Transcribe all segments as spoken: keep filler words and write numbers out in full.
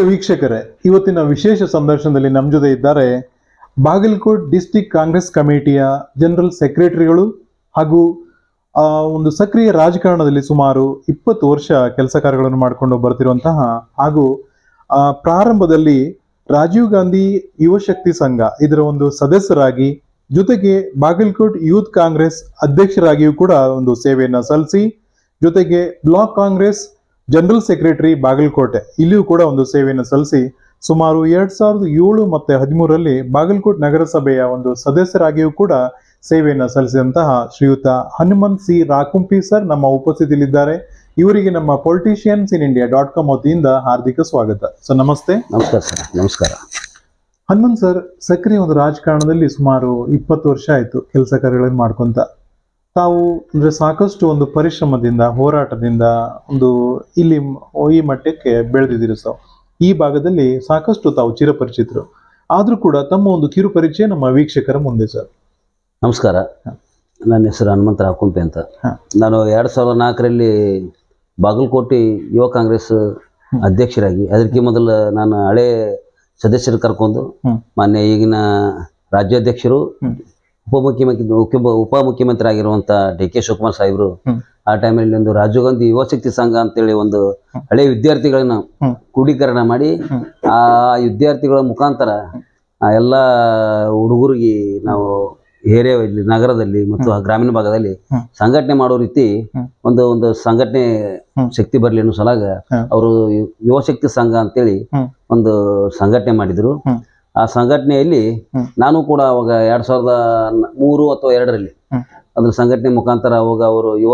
ವೀಕ್ಷಕರೇ, ಇವತ್ತಿನ ವಿಶೇಷ ಸಂದರ್ಶನದಲ್ಲಿ ನಮ್ಮ ಜೊತೆ ಇದ್ದಾರೆ ಬಾಗಲಕೋಟ್ ಡಿಸ್ಟ್ರಿಕ್ಟ್ ಕಾಂಗ್ರೆಸ್ ಕಮಿಟಿಯ ಜನರಲ್ ಸೆಕ್ರೆಟರಿಗಳು ಹಾಗೂ ಒಂದು ಸಕ್ರಿಯ ರಾಜಕಾರಣದಲ್ಲಿ ಸುಮಾರು ಇಪ್ಪತ್ತು ವರ್ಷ ಕೆಲಸ ಕಾರ್ಯಗಳನ್ನು ಮಾಡಿಕೊಂಡು ಬರ್ತಿರುವಂತಹ ಹಾಗೂ ಪ್ರಾರಂಭದಲ್ಲಿ ರಾಜೀವ್ ಗಾಂಧಿ ಯುವ ಶಕ್ತಿ ಸಂಘ ಇದರ ಒಂದು ಸದಸ್ಯರಾಗಿ ಜೊತೆಗೆ ಬಾಗಲಕೋಟ್ ಯೂತ್ ಕಾಂಗ್ರೆಸ್ ಅಧ್ಯಕ್ಷರಾಗಿಯೂ ಕೂಡ ಒಂದು ಸೇವೆಯನ್ನು ಸಲ್ಲಿಸಿ ಜೊತೆಗೆ block Congress general secretary Bagalkote ಇಲ್ಲಿಯೂ ಕೂಡ ಒಂದು ಸೇವೆಯನ್ನು ಸಲ್ಲಿಸಿ ಸುಮಾರು ಎರಡ್ ಸಾವಿರದ ಏಳು ಮತ್ತೆ ಹದಿಮೂರರಲ್ಲಿ ಬಾಗಲಕೋಟ್ ನಗರಸಭೆಯ ಒಂದು ಸದಸ್ಯರಾಗಿಯೂ ಕೂಡ ಸೇವೆಯನ್ನು ಸಲ್ಲಿಸಿದಂತಹ ಶ್ರೀಯುತ ಹನುಮಂತ್ ಸಿ ರಾಕುಂಪಿ ಸರ್ ನಮ್ಮ ಉಪಸ್ಥಿತಿಯಲ್ಲಿದ್ದಾರೆ. ಇವರಿಗೆ ನಮ್ಮ politicians in India dot com ವತಿಯಿಂದ ಹಾರ್ದಿಕ ಸ್ವಾಗತ. ಸರ್ ನಮಸ್ತೆ. ನಮಸ್ಕಾರ ಸರ್. ನಮಸ್ಕಾರ. ಹನುಮಂತ್ ಸರ್, ಸಕ್ರಿಯ ಒಂದು ರಾಜಕಾರಣದಲ್ಲಿ ಸುಮಾರು ಇಪ್ಪತ್ತು ವರ್ಷ ಆಯ್ತು ಕೆಲಸ ಕಾರ್ಯಗಳನ್ನು ಮಾಡ್ಕೊಂತ. ತಾವು ಅಂದ್ರೆ ಸಾಕಷ್ಟು ಒಂದು ಪರಿಶ್ರಮದಿಂದ ಹೋರಾಟದಿಂದ ಒಂದು ಇಲ್ಲಿ ಈ ಮಟ್ಟಕ್ಕೆ ಬೆಳೆದಿದ್ದೀರಿ ಸರ್. ಈ ಭಾಗದಲ್ಲಿ ಸಾಕಷ್ಟು ತಾವು ಚಿರಪರಿಚಿತರು. ಆದ್ರೂ ಕೂಡ ತಮ್ಮ ಒಂದು ಕಿರು ಪರಿಚಯ ನಮ್ಮ ವೀಕ್ಷಕರ ಮುಂದೆ ಸರ್. ನಮಸ್ಕಾರ. ನನ್ನ ಹೆಸರು ಹನುಮಂತ ರಾಕುಂಪಿ ಅಂತ. ನಾನು ಎರಡ್ ಸಾವಿರದ ನಾಲ್ಕರಲ್ಲಿ ಬಾಗಲಕೋಟೆ ಯುವ ಕಾಂಗ್ರೆಸ್ ಅಧ್ಯಕ್ಷರಾಗಿ, ಅದಕ್ಕೆ ಮೊದಲು ನಾನು ಹಳೆ ಸದಸ್ಯರು ಕರ್ಕೊಂಡು ಮಾನ್ಯ ಈಗಿನ ರಾಜ್ಯಾಧ್ಯಕ್ಷರು ಉಪಮುಖ್ಯಮಂತ್ರಿ ಉಪಮುಖ್ಯಮಂತ್ರಿ ಆಗಿರುವಂತ ಡಿ ಕೆ ಶಿವಕುಮಾರ್ ಸಾಹೇಬರು ಆ ಟೈಮಲ್ಲಿ ಒಂದು ರಾಜೀವ್ ಗಾಂಧಿ ಯುವ ಶಕ್ತಿ ಸಂಘ ಅಂತೇಳಿ ಒಂದು ಹಳೆ ವಿದ್ಯಾರ್ಥಿಗಳನ್ನ ಕ್ರೋಢೀಕರಣ ಮಾಡಿ ಆ ವಿದ್ಯಾರ್ಥಿಗಳ ಮುಖಾಂತರ ಆ ಎಲ್ಲ ಹುಡುಗರಿಗೆ ನಾವು ಏರಿಯಾದಲ್ಲಿ ನಗರದಲ್ಲಿ ಮತ್ತು ಗ್ರಾಮೀಣ ಭಾಗದಲ್ಲಿ ಸಂಘಟನೆ ಮಾಡೋ ರೀತಿ ಒಂದು ಒಂದು ಸಂಘಟನೆ ಶಕ್ತಿ ಬರ್ಲಿ ಅನ್ನೋ ಸಲಾಗ ಅವರು ಯುವ ಶಕ್ತಿ ಸಂಘ ಅಂತೇಳಿ ಒಂದು ಸಂಘಟನೆ ಮಾಡಿದ್ರು. ಆ ಸಂಘಟನೆಯಲ್ಲಿ ನಾನು ಕೂಡ ಅವಾಗ ಎರಡ್ ಸಾವಿರದ ಮೂರು ಅಥವಾ ಎರಡರಲ್ಲಿ ಅದ್ರ ಸಂಘಟನೆ ಮುಖಾಂತರ ಅವಾಗ ಅವರು ಯುವ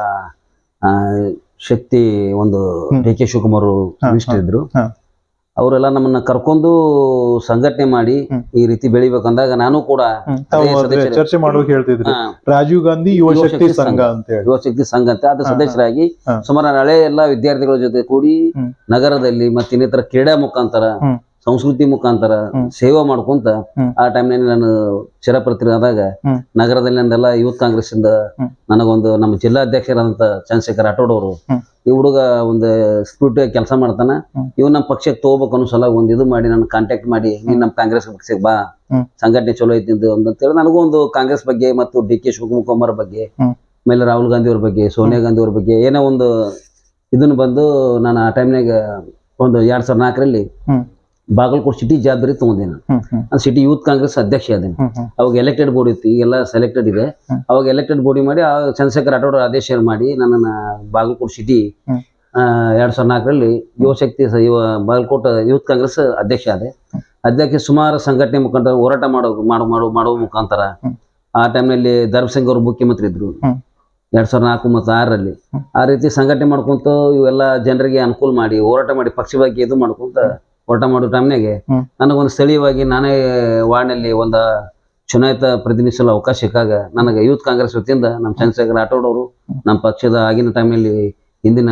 ಶಕ್ತಿ ಒಂದು ಡಿ ಕೆ ಶಿವಕುಮಾರ್ ಇದ್ರು. ಅವರೆಲ್ಲ ನಮ್ಮನ್ನ ಕರ್ಕೊಂಡು ಸಂಘಟನೆ ಮಾಡಿ ಈ ರೀತಿ ಬೆಳಿಬೇಕಂದಾಗ ನಾನು ಕೂಡ ಚರ್ಚೆ ಮಾಡುವಾಗ ಹೇಳ್ತಿದ್ರು ರಾಜೀವ್ ಗಾಂಧಿ ಯುವ ಶಕ್ತಿ ಸಂಘ ಅಂತ ಯುವ ಶಕ್ತಿ ಸಂಘ ಅಂತ ಅದ್ರ ಸದಸ್ಯರಾಗಿ ಸುಮಾರು ಹಳೆ ಎಲ್ಲಾ ವಿದ್ಯಾರ್ಥಿಗಳ ಜೊತೆ ಕೂಡಿ ನಗರದಲ್ಲಿ ಮತ್ತೆ ಇನ್ನಿತರ ಕ್ರೀಡಾ ಮುಖಾಂತರ ಸಂಸ್ಕೃತಿ ಮುಖಾಂತರ ಸೇವೆ ಮಾಡ್ಕೊಂತ ಆ ಟೈಮ್ನಲ್ಲಿ ನಾನು ಚಿರಪರಿಚಿತ ಆದಾಗ ನಗರದಲ್ಲಿ ನಂದೆಲ್ಲ ಯೂತ್ ಕಾಂಗ್ರೆಸ್ ಇಂದ ನನಗೊಂದು ನಮ್ಮ ಜಿಲ್ಲಾಧ್ಯಕ್ಷರಾದಂತ ಚಂದ್ರಶೇಖರ್ ರಾಠೋಡ್ ಅವರು ಈ ಹುಡುಗ ಒಂದು ಸ್ಪಿರಿಟ್ ಕೆಲಸ ಮಾಡ್ತಾನ, ಇವ್ ನಮ್ಮ ಪಕ್ಷಕ್ಕೆ ತಗೋಬೇಕು ಅನ್ನೋ ಸಲ ಒಂದ್ ಇದು ಮಾಡಿ ನನ್ನ ಕಾಂಟ್ಯಾಕ್ಟ್ ಮಾಡಿ ನೀನ್ ನಮ್ ಕಾಂಗ್ರೆಸ್ ಪಕ್ಷಕ್ಕೆ ಬಾ, ಸಂಘಟನೆ ಚಲೋ ಐತಿ ಅಂತೇಳಿ ನನಗೂ ಒಂದು ಕಾಂಗ್ರೆಸ್ ಬಗ್ಗೆ ಮತ್ತು ಡಿ ಕೆ ಶಿವಕುಮಾರ್ ಬಗ್ಗೆ ಆಮೇಲೆ ರಾಹುಲ್ ಗಾಂಧಿ ಅವ್ರ ಬಗ್ಗೆ ಸೋನಿಯಾ ಗಾಂಧಿ ಅವ್ರ ಬಗ್ಗೆ ಏನೋ ಒಂದು ಇದನ್ನ ಬಂದು ನಾನು ಆ ಟೈಮ್ನಾಗ ಒಂದು ಎರಡ್ ಸಾವಿರದ ನಾಲ್ಕರಲ್ಲಿ ಬಾಗಲಕೋಟ್ ಸಿಟಿ ಜವಾಬ್ದಾರಿ ತಗೊಂಡೆ. ನಾನು ಸಿಟಿ ಯೂತ್ ಕಾಂಗ್ರೆಸ್ ಅಧ್ಯಕ್ಷ ಅದೇನೆ. ಅವಾಗ ಎಲೆಕ್ಟೆಡ್ ಬೋರ್ಡ್ ಇತ್ತು, ಈಗೆಲ್ಲ ಸೆಲೆಕ್ಟೆಡ್ ಇದೆ. ಅವಾಗ ಎಲೆಕ್ಟೆಡ್ ಬೋರ್ಡಿ ಮಾಡಿ ಆ ಚಂದ್ರಶೇಖರ್ ರಾಠೋಡ್ ಆದೇಶ ಮಾಡಿ ನನ್ನ ಬಾಗಲಕೋಟ್ ಸಿಟಿ ಎರಡ್ ಸಾವಿರದ ನಾಲ್ಕರಲ್ಲಿ ಯುವ ಶಕ್ತಿ ಯುವ ಬಾಗಲಕೋಟ್ ಯೂತ್ ಕಾಂಗ್ರೆಸ್ ಅಧ್ಯಕ್ಷ ಆದೆ. ಅಧ್ಯಕ್ಷ ಸುಮಾರು ಸಂಘಟನೆ ಮುಖಾಂತರ ಹೋರಾಟ ಮಾಡೋ ಮಾಡೋ ಮಾಡೋ ಮಾಡುವ ಮುಖಾಂತರ ಆ ಟೈಮ್ನಲ್ಲಿ ಧರ್ಮ ಸಿಂಗ್ ಅವರು ಮುಖ್ಯಮಂತ್ರಿ ಇದ್ರು ಎರಡ್ ಸಾವಿರದ ನಾಲ್ಕು ಮತ್ತು ಆರರಲ್ಲಿ. ಆ ರೀತಿ ಸಂಘಟನೆ ಮಾಡ್ಕೊಂತ ಇವೆಲ್ಲ ಜನರಿಗೆ ಅನುಕೂಲ ಮಾಡಿ ಹೋರಾಟ ಮಾಡಿ ಪಕ್ಷ ಬಗ್ಗೆ ಇದು ಮಾಡ್ಕೊಂತ ಹೋರಾಟ ಮಾಡೋ ಟೈಮ್ನಾಗೆ ನನಗೊಂದು ಸ್ಥಳೀಯವಾಗಿ ನಾನೇ ವಾರ್ಡ್ನಲ್ಲಿ ಒಂದು ಚುನಾಯಿತ ಪ್ರತಿನಿಧಿಸಲು ಅವಕಾಶ ಸಿಕ್ಕಾಗ ನನಗೆ ಯೂತ್ ಕಾಂಗ್ರೆಸ್ ವತಿಯಿಂದ ನಮ್ಮ ಚಂದ್ರಶೇಖರ್ ರಾಠೋಡ್ ಅವರು ನಮ್ಮ ಪಕ್ಷದ ಆಗಿನ ಟೈಮ್ನಲ್ಲಿ ಹಿಂದಿನ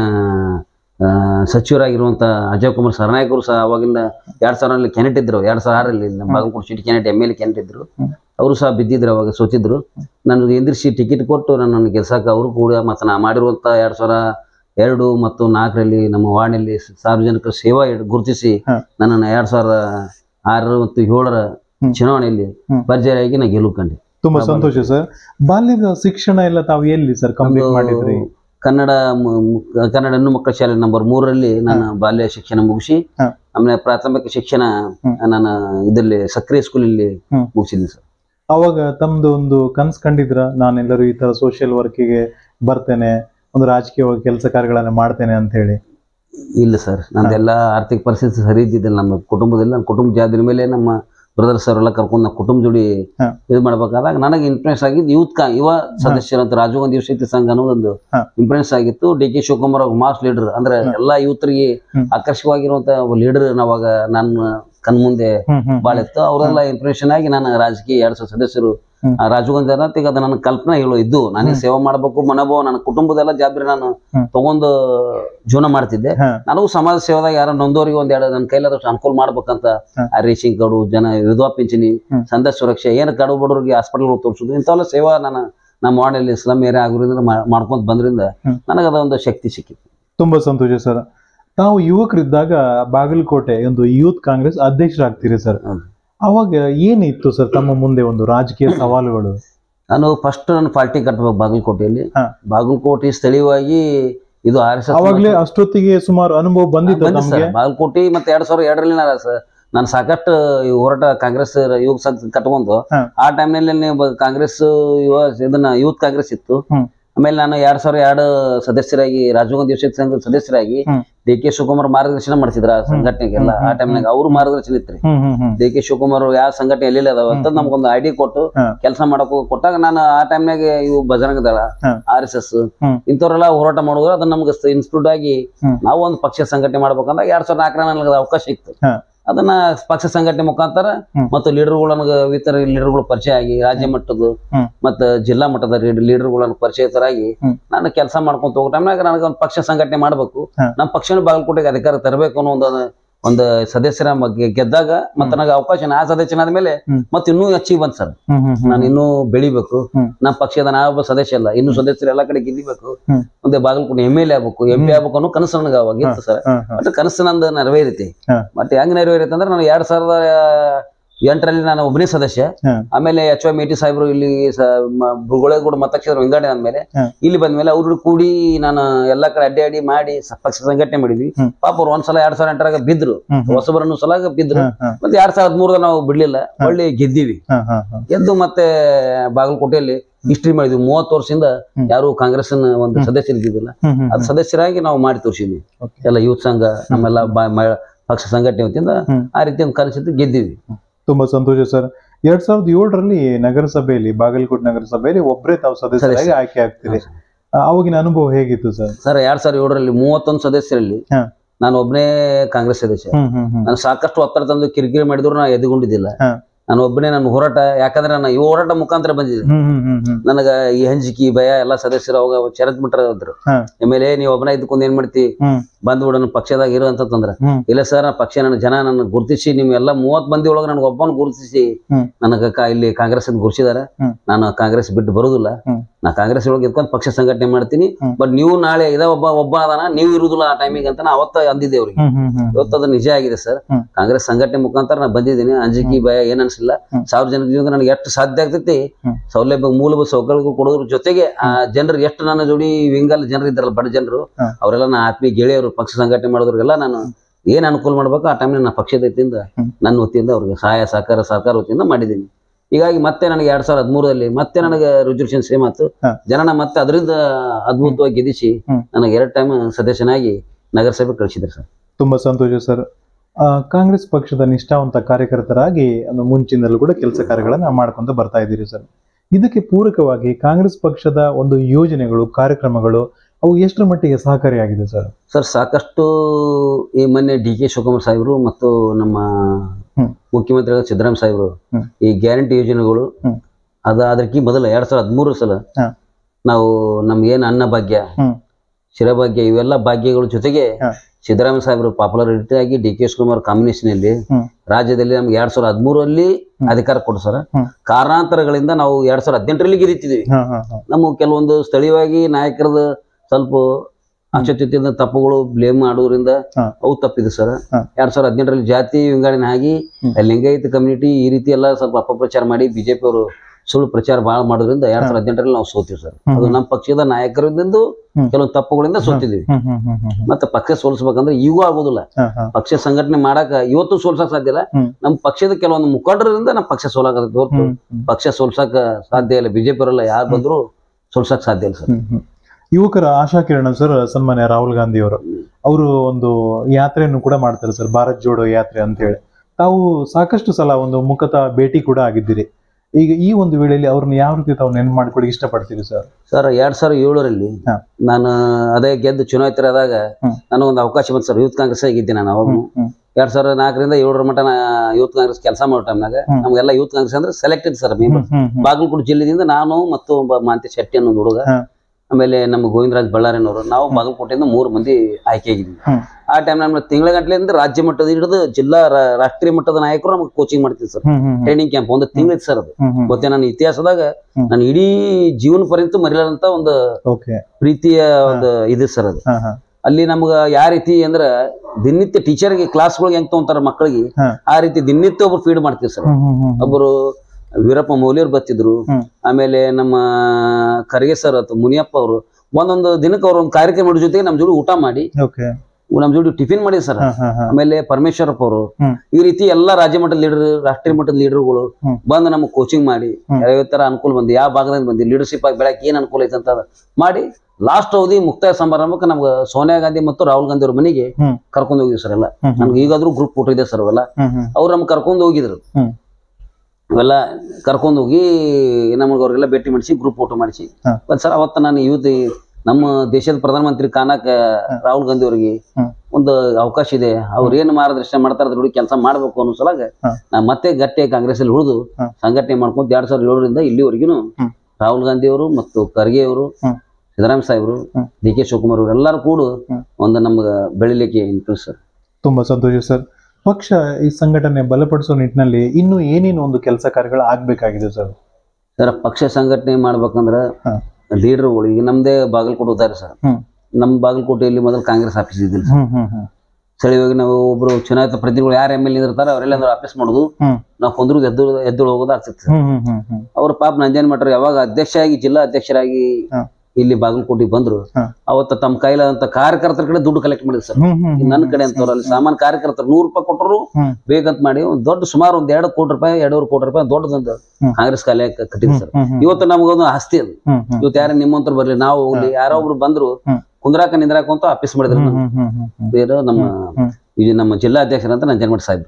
ಸಚಿವರಾಗಿರುವಂತ ಅಜಯ್ ಕುಮಾರ್ ಸರ್ನಾಯಕರು ಸಹ ಅವಾಗಿಂದ ಎರಡ್ ಸಾವಿರಲ್ಲಿ ಕ್ಯಾಂಡಿಡೇಟ್ ಇದ್ರು. ಎರಡ್ ಸಾವಿರ ಆರಲ್ಲಿ ನಮ್ಮ Bagalkote city candidate M L candidate ಇದ್ರು. ಅವರು ಸಹ ಬಿದ್ದಿದ್ರು, ಅವಾಗ ಸೋತಿದ್ರು. ನನಗೆ ಎಂದಿರಿಸಿ ಟಿಕೆಟ್ ಕೊಟ್ಟು ನನ್ನ ಗೆಲ್ಸಾಕ ಅವರು ಕೂಡ ಮತ್ತು ನಾ ಮಾಡಿರುವಂತ ಎರಡ್ ಸಾವಿರ ಎರಡು ಮತ್ತು ನಾಲ್ಕರಲ್ಲಿ ನಮ್ಮ ವಾರ್ಡ್ನಲ್ಲಿ ಸಾರ್ವಜನಿಕರ ಸೇವಾ ಗುರುತಿಸಿ ನನ್ನನ್ನು ಎರಡ್ ಸಾವಿರದ ಆರು ಮತ್ತು ಏಳರ ಚುನಾವಣೆಯಲ್ಲಿ ಭರ್ಜರಿಯಾಗಿ ನಾ ಗೆಲುವು ಕಂಡೆ. ತುಂಬಾ ಸಂತೋಷ ಸರ್. ಬಾಲ್ಯದ ಶಿಕ್ಷಣ ಎಲ್ಲ ತಾವು ಎಲ್ಲಿ ಸರ್ ಕಂಪ್ಲೀಟ್ ಮಾಡಿದ್ರಿ? ಕನ್ನಡ ಕನ್ನಡ ಹೆಣ್ಣು ಮಕ್ಕಳ ಶಾಲೆ ನಂಬರ್ ಮೂರರಲ್ಲಿ ನಾನು ಬಾಲ್ಯ ಶಿಕ್ಷಣ ಮುಗಿಸಿ ಆಮೇಲೆ ಪ್ರಾಥಮಿಕ ಶಿಕ್ಷಣ ನಾನು ಇದರಲ್ಲಿ ಸಕ್ರಿಯ ಸ್ಕೂಲಲ್ಲಿ ಮುಗಿಸಿದ್ದೀನಿ ಸರ್. ಅವಾಗ ತಮ್ದು ಒಂದು ಕನ್ಸು ಕಂಡಿದ್ರ, ನಾನೆಲ್ಲರೂ ಈ ತರ ಸೋಷಿಯಲ್ ವರ್ಕಿಗೆ ಬರ್ತೇನೆ, ಒಂದು ರಾಜಕೀಯ ಕೆಲಸ ಕಾರ್ಯಗಳನ್ನ ಮಾಡ್ತೇನೆ ಅಂತ ಹೇಳಿ? ಇಲ್ಲ ಸರ್, ನಂದೆಲ್ಲ ಆರ್ಥಿಕ ಪರಿಸ್ಥಿತಿ ಸರಿ ಇದ್ದಿದ್ದಿಲ್ಲ. ನಮ್ಮ ಕುಟುಂಬದಲ್ಲಿ ನಮ್ಮ ಕುಟುಂಬ ಜವಾಬ್ದಾರಿ ಮೇಲೆ ನಮ್ಮ ಬ್ರದರ್ಸ್ ಅವರೆಲ್ಲ ಕರ್ಕೊಂಡು ನಮ್ಮ ಕುಟುಂಬ ಜೋಡಿ ಇದು ಮಾಡ್ಬೇಕಾದಾಗ ನನಗೆ ಇನ್ಫ್ಲೂಯೆನ್ಸ್ ಆಗಿದ್ದು ಯೂತ್ ಕಾ ಯುವ ಸದಸ್ಯರಂತ ರಾಜೀವ್ ಗಾಂಧಿ ಯುವ ಶಕ್ತಿ ಸಂಘ ಅನ್ನೋದೊಂದು ಇನ್ಫ್ಲೂಯೆನ್ಸ್ ಆಗಿತ್ತು. D K Shivakumar mass leader ಅಂದ್ರೆ ಎಲ್ಲಾ ಯೂತ್ರಿಗೆ ಆಕರ್ಷಕವಾಗಿರುವಂತ ಲೀಡರ್ ಅವಾಗ ನನ್ನ ಕಣ್ ಮುಂದೆ ಬಾಳ ಇತ್ತು. ಅವರೆಲ್ಲ ಇನ್ಫ್ಲೂಯೆನ್ಸ್ ಆಗಿ ನಾನು ರಾಜಕೀಯ ಎರಡ್ ಸಾವಿರ ಸದಸ್ಯರು ರಾಜೀವ್ ಗಾಂಧಿ ಅಂತ ಈಗ ನನ್ನ ಕಲ್ಪನೆ ಹೇಳೋ ಇದ್ದು ನಾನೇ ಸೇವೆ ಮಾಡ್ಬೇಕು ಮನೋಭಾವ ನನ್ನ ಕುಟುಂಬದೆಲ್ಲ ಜವಾಬ್ದಾರಿ ನಾನು ತಗೊಂಡು ಜೀವನ ಮಾಡ್ತಿದ್ದೆ. ನನಗೂ ಸಮಾಜ ಸೇವೆದಾಗ ಯಾರ ನೊಂದೋರಿಗೆ ಒಂದ್ ಎರಡು ನನ್ನ ಕೈಲಾದಷ್ಟು ಅನುಕೂಲ ಮಾಡ್ಬೇಕಂತ ಆ ರೇಷನ್ ಕಾರ್ಡು, ಜನ ವಿಧವಾ ಪಿಂಚಣಿ, ಸಂಧ್ಯಾ ಸುರಕ್ಷೆ, ಏನು ಕಡು ಬಡವರಿಗೆ ಹಾಸ್ಪಿಟಲ್ ತೋರಿಸೋದು ಇಂಥವೆಲ್ಲ ಸೇವಾ ನಾನು ನಮ್ಮ ವಾರ್ಡಲ್ಲಿ ಸ್ಲಮ್ ಏರಿಯಾ ಆಗೋದ್ರಿಂದ ಮಾಡ್ಕೊಂತ ಬಂದ್ರಿಂದ ನನಗೆ ಅದೊಂದು ಶಕ್ತಿ ಸಿಕ್ಕಿತ್ತು. ತುಂಬಾ ಸಂತೋಷ ಸರ್. ತಾವು ಯುವಕರಿದ್ದಾಗ ಬಾಗಲಕೋಟೆ ಒಂದು ಯೂತ್ ಕಾಂಗ್ರೆಸ್ ಅಧ್ಯಕ್ಷರಾಗ್ತೀರಿ ಸರ್. ಅವಾಗ ಏನಿತ್ತು ಸರ್ ತಮ್ಮ ಮುಂದೆ ಒಂದು ರಾಜಕೀಯ ಸವಾಲುಗಳು? ನಾನು ಫಸ್ಟ್ ನನ್ನ ಪಾರ್ಟಿ ಕಟ್ಟಬೇಕು ಬಾಗಲಕೋಟೆಯಲ್ಲಿ. ಬಾಗಲಕೋಟೆ ಸ್ಥಳೀಯವಾಗಿ ಇದು ಆರ್ ಎಸ್ ಎಸ್ ಅವಾಗಲೇ ಅಷ್ಟೊತ್ತಿಗೆ ಸುಮಾರು ಅನುಭವ ಬಂದಿತ್ತು ನಮಗೆ. ಬಾಗಲಕೋಟೆ ಮತ್ತೆ ಎರಡ್ ಸಾವಿರದ ಎರಡರಲ್ಲಿ ನಾನು ಸಾಕಷ್ಟು ಹೋರಾಟ ಕಾಂಗ್ರೆಸ್ ಯುವಕ ಸಂಘ ಕಟ್ಕೊಂಡು ಆ ಟೈಮ್ನಲ್ಲಿ ಕಾಂಗ್ರೆಸ್ ಯುವ ಇದನ್ನ ಯೂತ್ ಕಾಂಗ್ರೆಸ್ ಇತ್ತು. ಆಮೇಲೆ ನಾನು ಎರಡ್ ಸಾವಿರದ ಎರಡು ಸದಸ್ಯರಾಗಿ ರಾಜೀವ್ ಗಾಂಧಿ ಯುವಕ ಸಂಘದ ಸದಸ್ಯರಾಗಿ ಡಿ ಕೆ ಶಿವಕುಮಾರ್ ಮಾರ್ಗದರ್ಶನ ಮಾಡ್ತಿದ್ರ ಆ ಸಂಘಟನೆಗೆಲ್ಲ. ಆ ಟೈಮ್ನಾಗ ಅವ್ರು ಮಾರ್ಗದರ್ಶನ ಇತ್ರಿ. ಡಿ ಕೆ ಶಿವಕುಮಾರ್ ಯಾವ ಸಂಘಟನೆ ಎಲ್ಲಿ ಅದಾವ ಅಂತ ನಮ್ಗೊಂದು ಐಡಿ ಕೊಟ್ಟು ಕೆಲಸ ಮಾಡಕ್ ಕೊಟ್ಟಾಗ ನಾನು ಆ ಟೈಮ್ನಾಗ ಇವು Bajrang Dal, R S S ಇಂಥವ್ರೆಲ್ಲ ಹೋರಾಟ ಮಾಡಿದ್ರು. ಅದನ್ನ ನಮ್ಗೆ ಇನ್ಸ್ಟಿಟ್ಯೂಟ್ ಆಗಿ ನಾವು ಒಂದು ಪಕ್ಷ ಸಂಘಟನೆ ಮಾಡ್ಬೇಕಂದ್ರೆ ಎರಡ್ ಸಾವಿರದ ನಾಲ್ಕರ ನನಗೆ ಅವಕಾಶ ಇತ್ತು. ಅದನ್ನ ಪಕ್ಷ ಸಂಘಟನೆ ಮುಖಾಂತರ ಮತ್ತು ಲೀಡರ್ಗಳು ನನಗೆ ಇತರ ಲೀಡರ್ಗಳು ಪರಿಚಯ ಆಗಿ ರಾಜ್ಯ ಮಟ್ಟದ ಮತ್ತು ಜಿಲ್ಲಾ ಮಟ್ಟದ ಲೀಡರ್ಗಳನ್ನು ಪರಿಚಯಿತರಾಗಿ ನಾನು ಕೆಲಸ ಮಾಡ್ಕೊಂತ ಹೋಗೋ ಟೈಮ್ನಾಗ ನನಗೆ ಒಂದು ಪಕ್ಷ ಸಂಘಟನೆ ಮಾಡ್ಬೇಕು, ನಮ್ಮ ಪಕ್ಷನ ಬಾಗಲಕೋಟೆಗೆ ಅಧಿಕಾರ ತರಬೇಕು ಅನ್ನೋ ಒಂದು ಒಂದು ಸದಸ್ಯರ ಬಗ್ಗೆ ಗೆದ್ದಾಗ ಮತ್ತೆ ನನಗೆ ಅವಕಾಶ ಆ ಸದಸ್ಯನಾದ ಮೇಲೆ ಮತ್ತೆ ಇನ್ನೂ ಹೆಚ್ಚಿಗೆ ಬಂತು ಸರ್. ನಾನು ಇನ್ನೂ ಬೆಳಿಬೇಕು, ನಮ್ಮ ಪಕ್ಷದ ನಾವೊಬ್ಬ ಸದಸ್ಯ ಅಲ್ಲ, ಇನ್ನು ಸದಸ್ಯರು ಎಲ್ಲಾ ಕಡೆ ಗೆದ್ದಿಬೇಕು, ಮುಂದೆ ಬಾಗಲಕೋಟೆ ಎಮ್ ಎಲ್ ಎ ಆಗ್ಬೇಕು, ಎಂ ಪಿ ಆಗ್ಬೇಕು ಅನ್ನೋ ಕನಸು ನನಗೆ ಅವಾಗ ಇತ್ತು ಸರ್. ಮತ್ತೆ ಕನಸು ನಂದು ನೆರವೇರಿತಿ. ಮತ್ತೆ ಹೆಂಗ್ ನೆರವೇರಿತಿ ಅಂದ್ರೆ ನಾನು ಎರಡ್ ಸಾವಿರದ ಎಂಟರಲ್ಲಿ ನಾನು ಒಬ್ಬನೇ ಸದಸ್ಯ. ಆಮೇಲೆ ಎಚ್ ವೈ ಮೇಟಿ ಸಾಹೇಬ್ರು ಇಲ್ಲಿ ಗುಳೇಗೂಡ ಮತಕ್ಷೇತ್ರ ವಿಂಗಡಣೆ ಆದ್ಮೇಲೆ ಇಲ್ಲಿ ಬಂದ್ಮೇಲೆ ಅವ್ರು ಕೂಡಿ ನಾನು ಎಲ್ಲಾ ಕಡೆ ಅಡ್ಡಿ ಅಡ್ಡಿ ಮಾಡಿ ಪಕ್ಷ ಸಂಘಟನೆ ಮಾಡಿದ್ವಿ. ಪಾಪ ಅವ್ರು ಒಂದ್ಸಲ ಎರಡ್ ಸಾವಿರ ಎಂಟರಾಗ ಬಿದ್ರು, ಹೊಸಬರನ್ನು ಸಲ ಬಿದ್ರು. ಮತ್ತೆ ಎರಡ್ ಸಾವಿರದ ಮೂರದ ನಾವು ಬಿಡ್ಲಿಲ್ಲ, ಒಳ್ಳೆ ಗೆದ್ದೀವಿ. ಗೆದ್ದು ಮತ್ತೆ ಬಾಗಲಕೋಟೆಯಲ್ಲಿ ಹಿಸ್ಟ್ರಿ ಮಾಡಿದ್ವಿ. ಮೂವತ್ತು ವರ್ಷದಿಂದ ಯಾರು ಕಾಂಗ್ರೆಸ್ ಒಂದು ಸದಸ್ಯರು ಇದ್ದಿದ್ದಿಲ್ಲ, ಅದು ಸದಸ್ಯರಾಗಿ ನಾವು ಮಾಡಿ ತೋರಿಸಿದ್ವಿ. ಎಲ್ಲ ಯೂತ್ ಸಂಘ ನಮ್ಮೆಲ್ಲ ಪಕ್ಷ ಸಂಘಟನೆ ವತಿಯಿಂದ ಆ ರೀತಿ ಒಂದು ಕನಸಿದ್ದು ಗೆದ್ದೀವಿ. ತುಂಬಾ ಸಂತೋಷ ಸರ್. ಎರಡ್ ಸಾವಿರದ ಏಳರಲ್ಲಿ ನಗರಸಭೆಯಲ್ಲಿ ಬಾಗಲಕೋಟೆ ನಗರಸಭೆಯಲ್ಲಿ ಒಬ್ಬರೇ ತಾವು ಸದಸ್ಯರಾಗಿ ಆಯ್ಕೆ ಆಗ್ತೀರಿ. ಅವಾಗಿನ ಅನುಭವ ಹೇಗಿತ್ತು ಸರ್? ಸರ್ ಎರಡ್ ಸಾವಿರದ ಏಳರಲ್ಲಿ ಮೂವತ್ತೊಂದು ಸದಸ್ಯರಲ್ಲಿ ನಾನು ಒಬ್ಬನೇ ಕಾಂಗ್ರೆಸ್ ಸದಸ್ಯ. ನಾನು ಸಾಕಷ್ಟು ಒತ್ತಡ ತಂದು ಕಿರಿಕಿರಿ ಮಾಡಿದ್ರು ನಾ ಎದುಗೊಂಡಿದ್ದಿಲ್ಲ. ನಾನು ಒಬ್ಬನೇ ನನ್ನ ಹೋರಾಟ, ಯಾಕಂದ್ರೆ ನಾನು ಈ ಹೋರಾಟ ಮುಖಾಂತರ ಬಂದಿದ್ದೆ. ನನಗ ಈ ಹಂಜಿಕಿ ಭಯ ಎಲ್ಲಾ ಸದಸ್ಯರು ಅವಾಗ ಶರತ್ ಬಿಟ್ರ ಇದ್ರು. ಆಮೇಲೆ ನೀವ್ ಒಬ್ಬನ ಇದ್ಕೊಂಡ್ ಏನ್ ಮಾಡ್ತಿ, ಬಂದ್ಬಿಡ ನನ್ನ ಪಕ್ಷದಾಗ ಇರು ಅಂತಂದ್ರ, ಇಲ್ಲ ಸರ್ ನನ್ನ ಪಕ್ಷ ನನ್ನ ಜನ ನನ್ನ ಗುರುತಿಸಿ ನಿಮ್ ಎಲ್ಲಾ ಮೂವತ್ ಮಂದಿ ಒಳಗ ನನ್ಗೆ ಒಬ್ಬನ ಗುರುತಿಸಿ ನನಗ ಇಲ್ಲಿ ಕಾಂಗ್ರೆಸ್ ಅಂತ ಗುರುತಿಸಿದಾರೆ. ನಾನು ಕಾಂಗ್ರೆಸ್ ಬಿಟ್ಟು ಬರುದಿಲ್ಲ, ನಾ ಕಾಂಗ್ರೆಸ್ ಒಳಗೆ ಇದ್ಕೊಂಡ್ ಪಕ್ಷ ಸಂಘಟನೆ ಮಾಡ್ತೀನಿ. ಬಟ್ ನೀವು ನಾಳೆ ಇದ ಒಬ್ಬ ಒಬ್ಬ ಅದಾನ, ನೀವು ಇರುದಿಲ್ಲ ಆ ಟೈಮಿಗೆ ಅಂತ ನಾ ಅವತ್ತ ಅಂದಿದ್ದೆ ಅವ್ರಿಗೆ. ಇವತ್ತು ಅದು ನಿಜ ಆಗಿದೆ ಸರ್. ಕಾಂಗ್ರೆಸ್ ಸಂಘಟನೆ ಮುಖಾಂತರ ನಾ ಬಂದಿದ್ದೀನಿ. ಅಂಜಿಕಿ ಭಯ ಏನ್ ಅನ್ಸಿಲ್ಲ. ಸಾರ್ವಜನಿಕ ಜೀವನ ನನಗೆ ಎಷ್ಟು ಸಾಧ್ಯ ಆಗ್ತೈತಿ ಸೌಲಭ್ಯ ಮೂಲಭೂತ ಸೌಕರ್ಯ ಕೊಡೋದ್ರ ಜೊತೆಗೆ ಆ ಜನರು ಎಷ್ಟು ನನ್ನ ಜೋಡಿ ವಿಂಗಲ್ ಜನರು ಇದ್ದಾರಲ್ಲ, ಬಡ ಜನರು, ಅವರೆಲ್ಲ ನಾ ಆತ್ಮೀಯ ಗೆಳೆಯರು, ಪಕ್ಷ ಸಂಘಟನೆ ಮಾಡೋದ್ರಿಗೆಲ್ಲ ನಾನು ಏನ್ ಅನುಕೂಲ ಮಾಡ್ಬೇಕು ಆ ಟೈಮ್ನ ನಾ ಪಕ್ಷದ ವತಿಯಿಂದ ನನ್ನ ವತಿಯಿಂದ ಅವ್ರಿಗೆ ಸಹಾಯ ಸಹಕಾರ ಸರ್ಕಾರ ವತಿಯಿಂದ ಮಾಡಿದ್ದೀನಿ. ಹೀಗಾಗಿ ಮತ್ತೆ ನನಗೆ ಎರಡ್ ಸಾವಿರದ ಹದಿಮೂರರಲ್ಲಿ ಮತ್ತೆ ನನಗೆ ರಿಸರ್ವೇಶನ್ ಸೇಮ್ ಆಯ್ತು. ಜನನ ಮತ್ತೆ ಅದರಿಂದ ಅದ್ಭುತವಾಗಿ ಗೆದಿಸಿ ನನಗೆ ಎರಡು ಟೈಮ್ ಸದಸ್ಯನಾಗಿ ನಗರಸಭೆ ಕಳಿಸಿದ್ರು ಸರ್. ತುಂಬಾ ಸಂತೋಷ ಸರ್. ಕಾಂಗ್ರೆಸ್ ಪಕ್ಷದ ನಿಷ್ಠಾವಂತ ಕಾರ್ಯಕರ್ತರಾಗಿ ಒಂದು ಮುಂಚಿನಲ್ಲೂ ಕೂಡ ಕೆಲಸ ಕಾರ್ಯಗಳನ್ನ ಮಾಡ್ಕೊಂತ ಬರ್ತಾ ಇದ್ದೀರಿ ಸರ್. ಇದಕ್ಕೆ ಪೂರಕವಾಗಿ ಕಾಂಗ್ರೆಸ್ ಪಕ್ಷದ ಒಂದು ಯೋಜನೆಗಳು, ಕಾರ್ಯಕ್ರಮಗಳು ಅವು ಎಷ್ಟರ ಮಟ್ಟಿಗೆ ಸಹಕಾರಿಯಾಗಿದೆ ಸರ್? ಸರ್ ಸಾಕಷ್ಟು ಈ ಮೊನ್ನೆ ಡಿ ಕೆ ಶಿವಕುಮಾರ್ ಸಾಹೇಬರು ಮತ್ತು ನಮ್ಮ ಮುಖ್ಯಮಂತ್ರಿಗಳ ಸಿದ್ದರಾಮಯ್ಯ ಸಾಹೇಬರು ಈ ಗ್ಯಾರಂಟಿ ಯೋಜನೆಗಳು ಅದ ಅದಕ್ಕೆ ಮೊದಲ ಎರಡ್ ಸಾವಿರದ ಹದಿಮೂರು ಸಲ ನಾವು ನಮ್ಗೇನು ಅನ್ನ ಭಾಗ್ಯ, ಶಿರಭಾಗ್ಯ ಇವೆಲ್ಲ ಭಾಗ್ಯಗಳ ಜೊತೆಗೆ ಸಿದ್ದರಾಮಯ್ಯ ಸಾಹೇಬರು ಪಾಪ್ಯುಲಾರಿಟಿ ಆಗಿ ಡಿ ಕೆ ಶಿವಕುಮಾರ್ ಕಾಂಬಿನೇಷನ್ ಅಲ್ಲಿ ರಾಜ್ಯದಲ್ಲಿ ನಮ್ಗೆ ಎರಡ್ ಸಾವಿರದ ಹದಿಮೂರಲ್ಲಿ ಅಧಿಕಾರ ಕೊಡು ಸರ್. ಕಾರಣಾಂತರಗಳಿಂದ ನಾವು ಎರಡ್ ಸಾವಿರದ ಹದಿನೆಂಟರಲ್ಲಿ ಗೆದ್ದಿದ್ದೀವಿ. ನಮ್ಮ ಕೆಲವೊಂದು ಸ್ಥಳೀಯವಾಗಿ ನಾಯಕರದ ಸ್ವಲ್ಪ ಅಕ್ಷತ್ಯದಿಂದ ತಪ್ಪುಗಳು ಬ್ಲೇಮ್ ಮಾಡೋದ್ರಿಂದ ಅವು ತಪ್ಪಿದೆ ಸರ್. ಎರಡ್ ಸಾವಿರದ ಹದಿನೆಂಟರಲ್ಲಿ ಜಾತಿ ವಿಂಗಡಣೆ ಆಗಿ ಲಿಂಗಾಯತ ಕಮ್ಯುನಿಟಿ ಈ ರೀತಿ ಎಲ್ಲ ಸ್ವಲ್ಪ ಅಪಪ್ರಚಾರ ಮಾಡಿ ಬಿಜೆಪಿ ಅವರು ಸುಳ್ಳು ಪ್ರಚಾರ ಬಹಳ ಮಾಡೋದ್ರಿಂದ ಎರಡ್ ಸಾವಿರದ ಹದಿನೆಂಟರಲ್ಲಿ ನಾವು ಸೋತೀವಿ ಸರ್. ಅದು ನಮ್ಮ ಪಕ್ಷದ ನಾಯಕರಿಂದ ಕೆಲವೊಂದು ತಪ್ಪುಗಳಿಂದ ಸೋತಿದ್ವಿ. ಮತ್ತೆ ಪಕ್ಷ ಸೋಲಿಸ್ಬೇಕಂದ್ರೆ ಈಗೂ ಆಗೋದಿಲ್ಲ. ಪಕ್ಷ ಸಂಘಟನೆ ಮಾಡಾಕ ಇವತ್ತು ಸೋಲ್ಸಕ್ ಸಾಧ್ಯ ಇಲ್ಲ. ನಮ್ಮ ಪಕ್ಷದ ಕೆಲವೊಂದು ಮುಖಂಡರಿಂದ ನಮ್ಮ ಪಕ್ಷ ಸೋಲಾಕತ್ತೆ ಹೊರತು ಪಕ್ಷ ಸೋಲ್ಸಕ್ ಸಾಧ್ಯ ಇಲ್ಲ. ಬಿಜೆಪಿ ಅವರೆಲ್ಲ ಯಾರು ಬಂದ್ರು ಸೋಲ್ಸಕ್ ಸಾಧ್ಯ ಇಲ್ಲ ಸರ್. ಯುವಕರ ಆಶಾಕಿರಣ ಸರ್ ಸನ್ಮಾನ್ಯ ರಾಹುಲ್ ಗಾಂಧಿ ಅವರು ಅವರು ಒಂದು ಯಾತ್ರೆಯನ್ನು ಕೂಡ ಮಾಡ್ತಾರೆ ಸರ್, ಭಾರತ್ ಜೋಡೋ ಯಾತ್ರೆ ಅಂತ ಹೇಳಿ. ತಾವು ಸಾಕಷ್ಟು ಸಲ ಒಂದು ಮುಖತ ಭೇಟಿ ಕೂಡ ಆಗಿದ್ದೀರಿ. ಈಗ ಈ ಒಂದು ವೇಳೆಯಲ್ಲಿ ಅವ್ರನ್ನ ಯಾವ ರೀತಿ ತಾವು ನೆನ್ಪು ಮಾಡ್ಕೊಳ್ಳಿ ಇಷ್ಟಪಡ್ತೀರಿ ಸರ್? ಸರ್ ಎರಡ್ ಸಾವಿರದ ಏಳರಲ್ಲಿ ನಾನು ಅದೇ ಗೆದ್ದು ಚುನಾಯಿತರಾದಾಗ ನನಗೊಂದು ಅವಕಾಶ ಬಂತು ಸರ್. ಯೂತ್ ಕಾಂಗ್ರೆಸ್ ಆಗಿದ್ದೆ ನಾನು ಅವಾಗ. ಎರಡ್ ಸಾವಿರದ ನಾಲ್ಕರಿಂದ ಏಳರ ಮಟ್ಟ ನಾ ಯೂತ್ ಕಾಂಗ್ರೆಸ್ ಕೆಲಸ ಮಾಡೋ ಟೈಮ್ನಾಗ ನಮ್ಗೆಲ್ಲ ಯೂತ್ ಕಾಂಗ್ರೆಸ್ ಅಂದ್ರೆ ಸೆಲೆಕ್ಟೆಡ್ ಸರ್ ಮೆಂಬರ್ಸ್. ಬಾಗಲಕೋಟೆ ಜಿಲ್ಲೆಯಿಂದ ನಾನು ಮತ್ತು ಒಬ್ಬ ಮಾಂತಿ ಶೆಟ್ಟಿ ಅನ್ನೋ ಹುಡುಗ, ಆಮೇಲೆ ನಮ್ಮ ಗೋವಿಂದರಾಜ್ ಬಳ್ಳಾರಿನವರು, ನಾವು ಬಾಗಲಕೋಟೆಯಿಂದ ಮೂರು ಮಂದಿ ಆಯ್ಕೆ ಆಗಿದ್ವಿ. ಆ ಟೈಮ್ ನಮ್ಮ ತಿಂಗಳ ಗಂಟ್ಲೆಯಿಂದ ರಾಜ್ಯ ಮಟ್ಟದ ಹಿಡಿದು ಜಿಲ್ಲಾ ರಾಷ್ಟ್ರೀಯ ಮಟ್ಟದ ನಾಯಕರು ನಮ್ಗೆ ಕೋಚಿಂಗ್ ಮಾಡ್ತೀವಿ ಸರ್. ಟ್ರೈನಿಂಗ್ ಕ್ಯಾಂಪ್ ಒಂದು ತಿಂಗಳ ಸರ್. ಅದು ಮತ್ತೆ ನನ್ನ ಇತಿಹಾಸದಾಗ ನಾನು ಇಡೀ ಜೀವನ ಪರ್ಯಂತ ಮರೆಯಲಾರಂತ ಒಂದು ಪ್ರೀತಿಯ ಒಂದು ಇದು ಸರ್ ಅದು. ಅಲ್ಲಿ ನಮ್ಗ ಯಾವ ರೀತಿ ಅಂದ್ರ ದಿನನಿತ್ಯ ಟೀಚರ್ಗೆ ಕ್ಲಾಸ್ಗಳಿಗೆ ಹೆಂಗ್ ತಗೊಂತಾರ ಮಕ್ಕಳಿಗೆ ಆ ರೀತಿ ದಿನನಿತ್ಯ ಒಬ್ರು ಫೀಡ್ ಮಾಡ್ತೀವಿ ಸರ್. ಒಬ್ಬರು ವೀರಪ್ಪ ಮೌಲ್ಯರು ಬರ್ತಿದ್ರು, ಆಮೇಲೆ ನಮ್ಮ ಖರ್ಗೆ ಸರ್ ಅಥವಾ ಮುನಿಯಪ್ಪ ಅವರು ಒಂದೊಂದು ದಿನಕ್ಕೆ ಅವ್ರ ಒಂದು ಕಾರ್ಯಕ್ರಮ ಜೊತೆಗೆ ನಮ್ ಜೋಡಿ ಊಟ ಮಾಡಿ ನಮ್ ಜೋಡಿ ಟಿಫಿನ್ ಮಾಡಿ ಸರ್. ಆಮೇಲೆ ಪರಮೇಶ್ವರಪ್ಪ ಅವರು ಈ ರೀತಿ ಎಲ್ಲಾ ರಾಜ್ಯ ಮಟ್ಟದ ಲೀಡರ್, ರಾಷ್ಟ್ರೀಯ ಮಟ್ಟದ ಲೀಡರ್ಗಳು ಬಂದು ನಮ್ಗೆ ಕೋಚಿಂಗ್ ಮಾಡಿ ಯಾವ ತರ ಅನುಕೂಲ ಬಂದು ಯಾವ ಭಾಗದಿಂದ ಬಂದು ಲೀಡರ್ಶಿಪ್ ಆಗಿ ಬೆಳಕ್ ಏನ್ ಅನುಕೂಲ ಐತೆ ಅಂತ ಮಾಡಿ ಲಾಸ್ಟ್ ಅವಧಿ ಮುಕ್ತಾಯ ಸಮಾರಂಭಕ್ಕೆ ನಮ್ಗೆ ಸೋನಿಯಾ ಗಾಂಧಿ ಮತ್ತು ರಾಹುಲ್ ಗಾಂಧಿ ಅವ್ರ ಮನೆಗೆ ಕರ್ಕೊಂಡು ಹೋಗಿದ್ವಿ ಸರ್. ಎಲ್ಲ ನಮ್ಗೆ ಈಗಾದ್ರೂ ಗ್ರೂಪ್ ಫೋಟೋ ಇದೆ ಸರ್ ಅವೆಲ್ಲ. ಅವ್ರು ನಮ್ಗೆ ಕರ್ಕೊಂಡು ಹೋಗಿದ್ರು, ಅವೆಲ್ಲ ಕರ್ಕೊಂಡು ಹೋಗಿ ನಮ್ಗೆ ಅವ್ರಿಗೆಲ್ಲ ಭೇಟಿ ಮಾಡಿಸಿ ಗ್ರೂಪ್ ಫೋಟೋ ಮಾಡಿಸಿ ಸರ್. ಅವತ್ತ ನಾನು ಯೂತ್ ನಮ್ಮ ದೇಶದ ಪ್ರಧಾನಮಂತ್ರಿ ಕಾಣಕ ರಾಹುಲ್ ಗಾಂಧಿ ಅವ್ರಿಗೆ ಒಂದು ಅವಕಾಶ ಇದೆ, ಅವ್ರ ಏನ್ ಮಾರ್ಗದರ್ಶನ ಮಾಡ್ತಾರ ಅದ್ರ ಕೆಲಸ ಮಾಡ್ಬೇಕು ಅನ್ನೋ ಸಲಾಗ ನಾ ಮತ್ತೆ ಗಟ್ಟಿ ಕಾಂಗ್ರೆಸ್ ಅಲ್ಲಿ ಉಳಿದು ಸಂಘಟನೆ ಮಾಡ್ಕೊಂಡು ಎರಡ್ ಸಾವಿರದ ಏಳರಿಂದ ಇಲ್ಲಿವರೆಗೂ ರಾಹುಲ್ ಗಾಂಧಿ ಅವರು ಮತ್ತು ಖರ್ಗೆ ಅವರು, ಸಿದ್ದರಾಮಯ್ಯ ಸಾಹೇಬರು, ಡಿ ಕೆ ಶಿವಕುಮಾರ್ ಅವರು ಎಲ್ಲರೂ ಕೂಡ ಒಂದು ನಮ್ಗ ಬೆಳಿಲಿಕ್ಕೆ ಇಂಟ್ರೆಸ್ಟ್ ಸರ್. ತುಂಬಾ ಸಂತೋಷ ಸರ್. ಪಕ್ಷ ಈ ಸಂಘಟನೆ ಬಲಪಡಿಸೋ ನಿಟ್ಟಿನಲ್ಲಿ ಇನ್ನು ಏನೇನು ಒಂದು ಕೆಲಸ ಕಾರ್ಯಗಳು ಆಗ್ಬೇಕಾಗಿದೆ ಸರ್? ಸರ್, ಪಕ್ಷ ಸಂಘಟನೆ ಮಾಡ್ಬೇಕಂದ್ರ ಲೀಡರ್ಗಳು ಈಗ ನಮ್ದೇ ಬಾಗಲಕೋಟೆ ಹೋದಾರೆ ಸರ್. ನಮ್ ಬಾಗಲಕೋಟೆಯಲ್ಲಿ ಮೊದಲು ಕಾಂಗ್ರೆಸ್ ಆಫೀಸ್ ಇದ್ದಿಲ್ಲ ಸರ್. ಇವಾಗ ನಾವು ಒಬ್ರು ಚುನಾಯಿತ ಪ್ರತಿನಿಧಿಗಳು ಯಾರು ಎಮ್ ಎಲ್ ಇರ್ತಾರ ಅವರೆಲ್ಲ ಆಫೀಸ್ ಮಾಡೋದು, ನಾವು ಕೊಂದ್ರು ಎದ್ದು ಎದ್ದು ಹೋಗೋದು ಆಗ್ತಿತ್ತು. ಅವ್ರ ಪಾಪ ನಂಜನ್ ಮಠರು ಯಾವಾಗ ಅಧ್ಯಕ್ಷ ಆಗಿ ಜಿಲ್ಲಾ ಅಧ್ಯಕ್ಷರಾಗಿ ಇಲ್ಲಿ ಬಾಗಲಕೋಟೆಗೆ ಬಂದ್ರು, ಅವತ್ತ ತಮ್ಮ ಕೈಲಾದಂತ ಕಾರ್ಯಕರ್ತರ ಕಡೆ ದುಡ್ಡು ಕಲೆಕ್ಟ್ ಮಾಡಿದ್ರು ಸರ್. ನನ್ನ ಕಡೆ ಅಂತವ್ರು ಅಲ್ಲಿ ಸಾಮಾನ್ಯ ಕಾರ್ಯಕರ್ತರು ನೂರು ರೂಪಾಯಿ ಕೊಟ್ಟರು ಬೇಕಂತ ಮಾಡಿ ಒಂದ್ ದೊಡ್ಡ ಸುಮಾರು ಒಂದ್ ಎರಡು ಕೋಟಿ ರೂಪಾಯಿ ಎರಡೂವರೆ ಕೋಟಿ ರೂಪಾಯಿ ದೊಡ್ಡದೊಂದು ಕಾಂಗ್ರೆಸ್ ಕಾಲೇ ಕಟ್ಟಿದ್ರು ಸರ್. ಇವತ್ತು ನಮಗೊಂದು ಆಸ್ತಿ ಅದು. ಇವತ್ತು ಯಾರ ನಿಮ್ಮಂತರು ಬರ್ಲಿ, ನಾವು ಹೋಗ್ಲಿ, ಯಾರೋ ಒಬ್ರು ಬಂದ್ರು ಕುಂದ್ರಾಕ ನಿಂದ್ರಾಕ ಅಂತ ಆಫೀಸ್ ಮಾಡಿದ್ರು ಬೇರೆ ನಮ್ಮ ಇದು ನಮ್ಮ ಜಿಲ್ಲಾ ಅಧ್ಯಕ್ಷರಂತ ನಂಜನ್ ಮಠ ಸಾಹೇಬ್.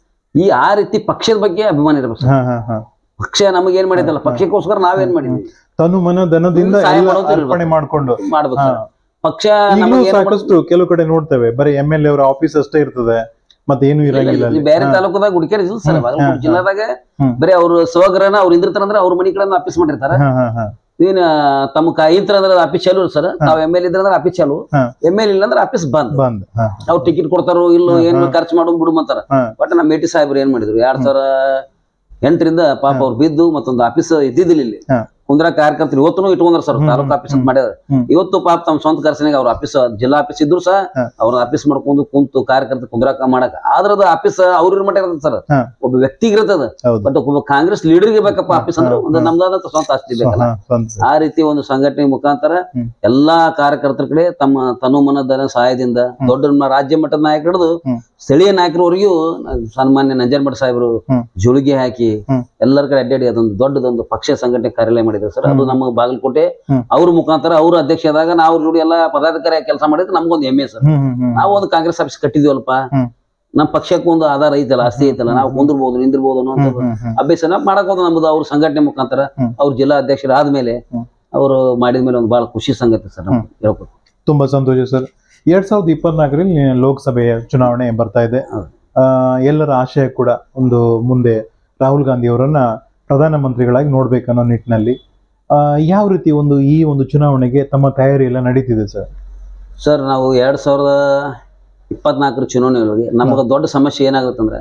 ಈ ಆ ರೀತಿ ಪಕ್ಷದ ಬಗ್ಗೆ ಅಭಿಮಾನ ಇರಬೇಕು ಸರ್. ಪಕ್ಷ ನಮಗೆ ಏನ್ ಮಾಡಿದಲ್ಲ, ಪಕ್ಷಕ್ಕೋಸ್ಕರ ನಾವೇನ್ ಮಾಡಿದ್ವಿ ತನು ಮನ ಧನದಿಂದ ಅರ್ಪಣೆ ಮಾಡ್ಕೊಂಡು ಮಾಡ್ಬೇಕು. ಪಕ್ಷ ಸಾಕಷ್ಟು ಕೆಲವು ಕಡೆ ನೋಡ್ತೇವೆ ಬರೀ ಎಂ ಎಲ್ ಎ ಅವರ ಆಫೀಸ್ ಅಷ್ಟೇ ಇರ್ತದೆ, ಮತ್ತೆ ಏನು ಇರಂಗಿಲ್ಲ. ಬೇರೆ ತಾಲೂಕದಾಗ ಹುಡುಕ್ಯಾರ ಸರ್, ಜಿಲ್ಲಾದಾಗ ಬರೀ ಅವ್ರು ಸ್ವಗ್ರಹನ ಅವ್ರು ಇಂದಿರ್ತಾರ ಅಂದ್ರೆ ಅವ್ರ ಮನಿಗಳನ್ನ ಆಫೀಸ್ ಮಾಡಿರ್ತಾರ. ಏನ್ ತಮ್ಮ ಕೈತ್ರ ಅಂದ್ರೆ ಆಫೀಸ್ ಚಾಲು ಸರ್. ನಾವ್ ಎಮ್ ಎಲ್ ಇದ್ರ ಅಂದ್ರೆ ಆಫೀಸ್ ಚಾಲು, ಎಮ್ ಎಲ್ ಇಲ್ಲ ಅಂದ್ರೆ ಆಫೀಸ್ ಬಂದ್. ಅವ್ರು ಟಿಕೆಟ್ ಕೊಡ್ತಾರೋ ಇಲ್ಲೋ ಏನ್ ಖರ್ಚು ಮಾಡೋದು ಬಿಡು ಅಂತಾರ. ಬಟ್ ನಮ್ಮ ಮೇಟಿ ಸಾಹೇಬ್ರು ಏನ್ ಮಾಡಿದ್ರು, ಎರಡ್ ಸಾವಿರ ಎಂಟರಿಂದ ಪಾಪ ಅವ್ರು ಬಿದ್ದು ಮತ್ತೊಂದು ಆಫೀಸ್ ಇದ್ದಿದ್ದಿಲ್ಲ ಇಲ್ಲಿ ಕುಂದ್ರ ಕಾರ್ಯಕರ್ತರು ಇವತ್ತು ಇಟ್ಕೊಂಡ್ರ ಸರ್. ತಾಲೂಕು ಆಫೀಸ್ ಮಾಡ್ಯಾರ. ಇವತ್ತು ಪಾಪ ತಮ್ಮ ಸ್ವಂತ ಖರ್ಚಿನಾಗ ಅವ್ರ ಆಫೀಸ್ ಜಿಲ್ಲಾ ಆಫೀಸ್ ಇದ್ರು ಸಹ ಅವ್ರ ಆಫೀಸ್ ಮಾಡ್ಕೊಂಡು ಕುಂತು ಕಾರ್ಯಕರ್ತ ಕುಂದ್ರಾಕ ಮಾಡಕ್ ಆದ್ರದ ಆಫೀಸ್ ಅವ್ರ ಮಟ್ಟ ಇರ್ತದ ಸರ್. ಒಬ್ಬ ವ್ಯಕ್ತಿಗೆ ಇರ್ತದ, ಬಟ್ ಒಬ್ಬ ಕಾಂಗ್ರೆಸ್ ಲೀಡರ್ಗೆ ಬೇಕಪ್ಪ ಆಫೀಸ್ ಅಂದ್ರೆ ಒಂದು ನಮ್ದಾದಂತ ಸ್ವಂತ ಆಸ್ತಿ ಬೇಕಲ್ಲ. ಆ ರೀತಿ ಒಂದು ಸಂಘಟನೆ ಮುಖಾಂತರ ಎಲ್ಲಾ ಕಾರ್ಯಕರ್ತರ ಕಡೆ ತಮ್ಮ ತನು ಮನದ ಸಹಾಯದಿಂದ ದೊಡ್ಡ ರಾಜ್ಯ ಮಟ್ಟದ ನಾಯಕ ಹಿಡಿದು ಸ್ಥಳೀಯ ನಾಯಕರವರೆಗೂ ಸನ್ಮಾನ್ಯ ನಂಜನ್ ಮಠ ಸಾಹೇಬರು ಜೋಳಿಗೆ ಹಾಕಿ ಎಲ್ಲರ ಕಡೆ ಅಡ್ಡಾಡಿ ಅದೊಂದು ದೊಡ್ಡದೊಂದು ಪಕ್ಷ ಸಂಘಟನೆ ಕಾರ್ಯಾಲಯ ಮಾಡಿದ್ರು ಸರ್. ಅದು ನಮ್ಮ ಬಾಗಲಕೋಟೆ ಅವ್ರ ಮುಖಾಂತರ ಅವ್ರ ಅಧ್ಯಕ್ಷ ಆದಾಗ ನಾವು ಜೋಡಿ ಎಲ್ಲ ಪದಾಧಿಕಾರಿ ಕೆಲಸ ಮಾಡಿದ್ರೆ ನಮ್ಗೊಂದು ಹೆಮ್ಮೆ ಸರ್. ನಾವು ಒಂದು ಕಾಂಗ್ರೆಸ್ ಆಫೀಸ್ ಕಟ್ಟಿದ್ವಲ್ಪ, ನಮ್ ಪಕ್ಷಕ್ಕೆ ಒಂದು ಆಧಾರ ಐತಲ್ಲ, ಆಸ್ತಿ ಐತಲ್ಲ, ನಾವು ಕುಂದಿರ್ಬೋದು ನಿಂದಿರ್ಬೋದು ಅನ್ನೋ ಅಭ್ಯಾಸ ಮಾಡಕ್ ಹೋದ ನಮ್ದು ಅವ್ರ ಸಂಘಟನೆ ಮುಖಾಂತರ ಅವ್ರ ಜಿಲ್ಲಾ ಅಧ್ಯಕ್ಷರು ಆದ್ಮೇಲೆ ಅವರು ಮಾಡಿದ್ಮೇಲೆ ಒಂದು ಬಹಳ ಖುಷಿ ಸಂಗತಿ ಸರ್ ಹೇಳ್ಬೇಕು. ತುಂಬಾ ಸಂತೋಷ ಸರ್. ಎರಡ್ ಸಾವಿರದ ಇಪ್ಪತ್ನಾಲ್ಕರಲ್ಲಿ ಲೋಕಸಭೆಯ ಚುನಾವಣೆ ಬರ್ತಾ ಇದೆ. ಆ ಎಲ್ಲರ ಆಶಯ ಕೂಡ ಒಂದು ಮುಂದೆ ರಾಹುಲ್ ಗಾಂಧಿ ಅವರನ್ನ ಪ್ರಧಾನಮಂತ್ರಿಗಳಾಗಿ ನೋಡ್ಬೇಕನ್ನೋ ನಿಟ್ಟಿನಲ್ಲಿ ಆ ಯಾವ ರೀತಿ ಒಂದು ಈ ಒಂದು ಚುನಾವಣೆಗೆ ತಮ್ಮ ತಯಾರಿ ಎಲ್ಲ ನಡೀತಿದೆ ಸರ್? ಸರ್, ನಾವು ಎರಡ್ ಸಾವಿರದ ಇಪ್ಪತ್ನಾಲ್ಕರ ಚುನಾವಣೆಯೊಳಗೆ ನಮಗ ದೊಡ್ಡ ಸಮಸ್ಯೆ ಏನಾಗುತ್ತಂದ್ರೆ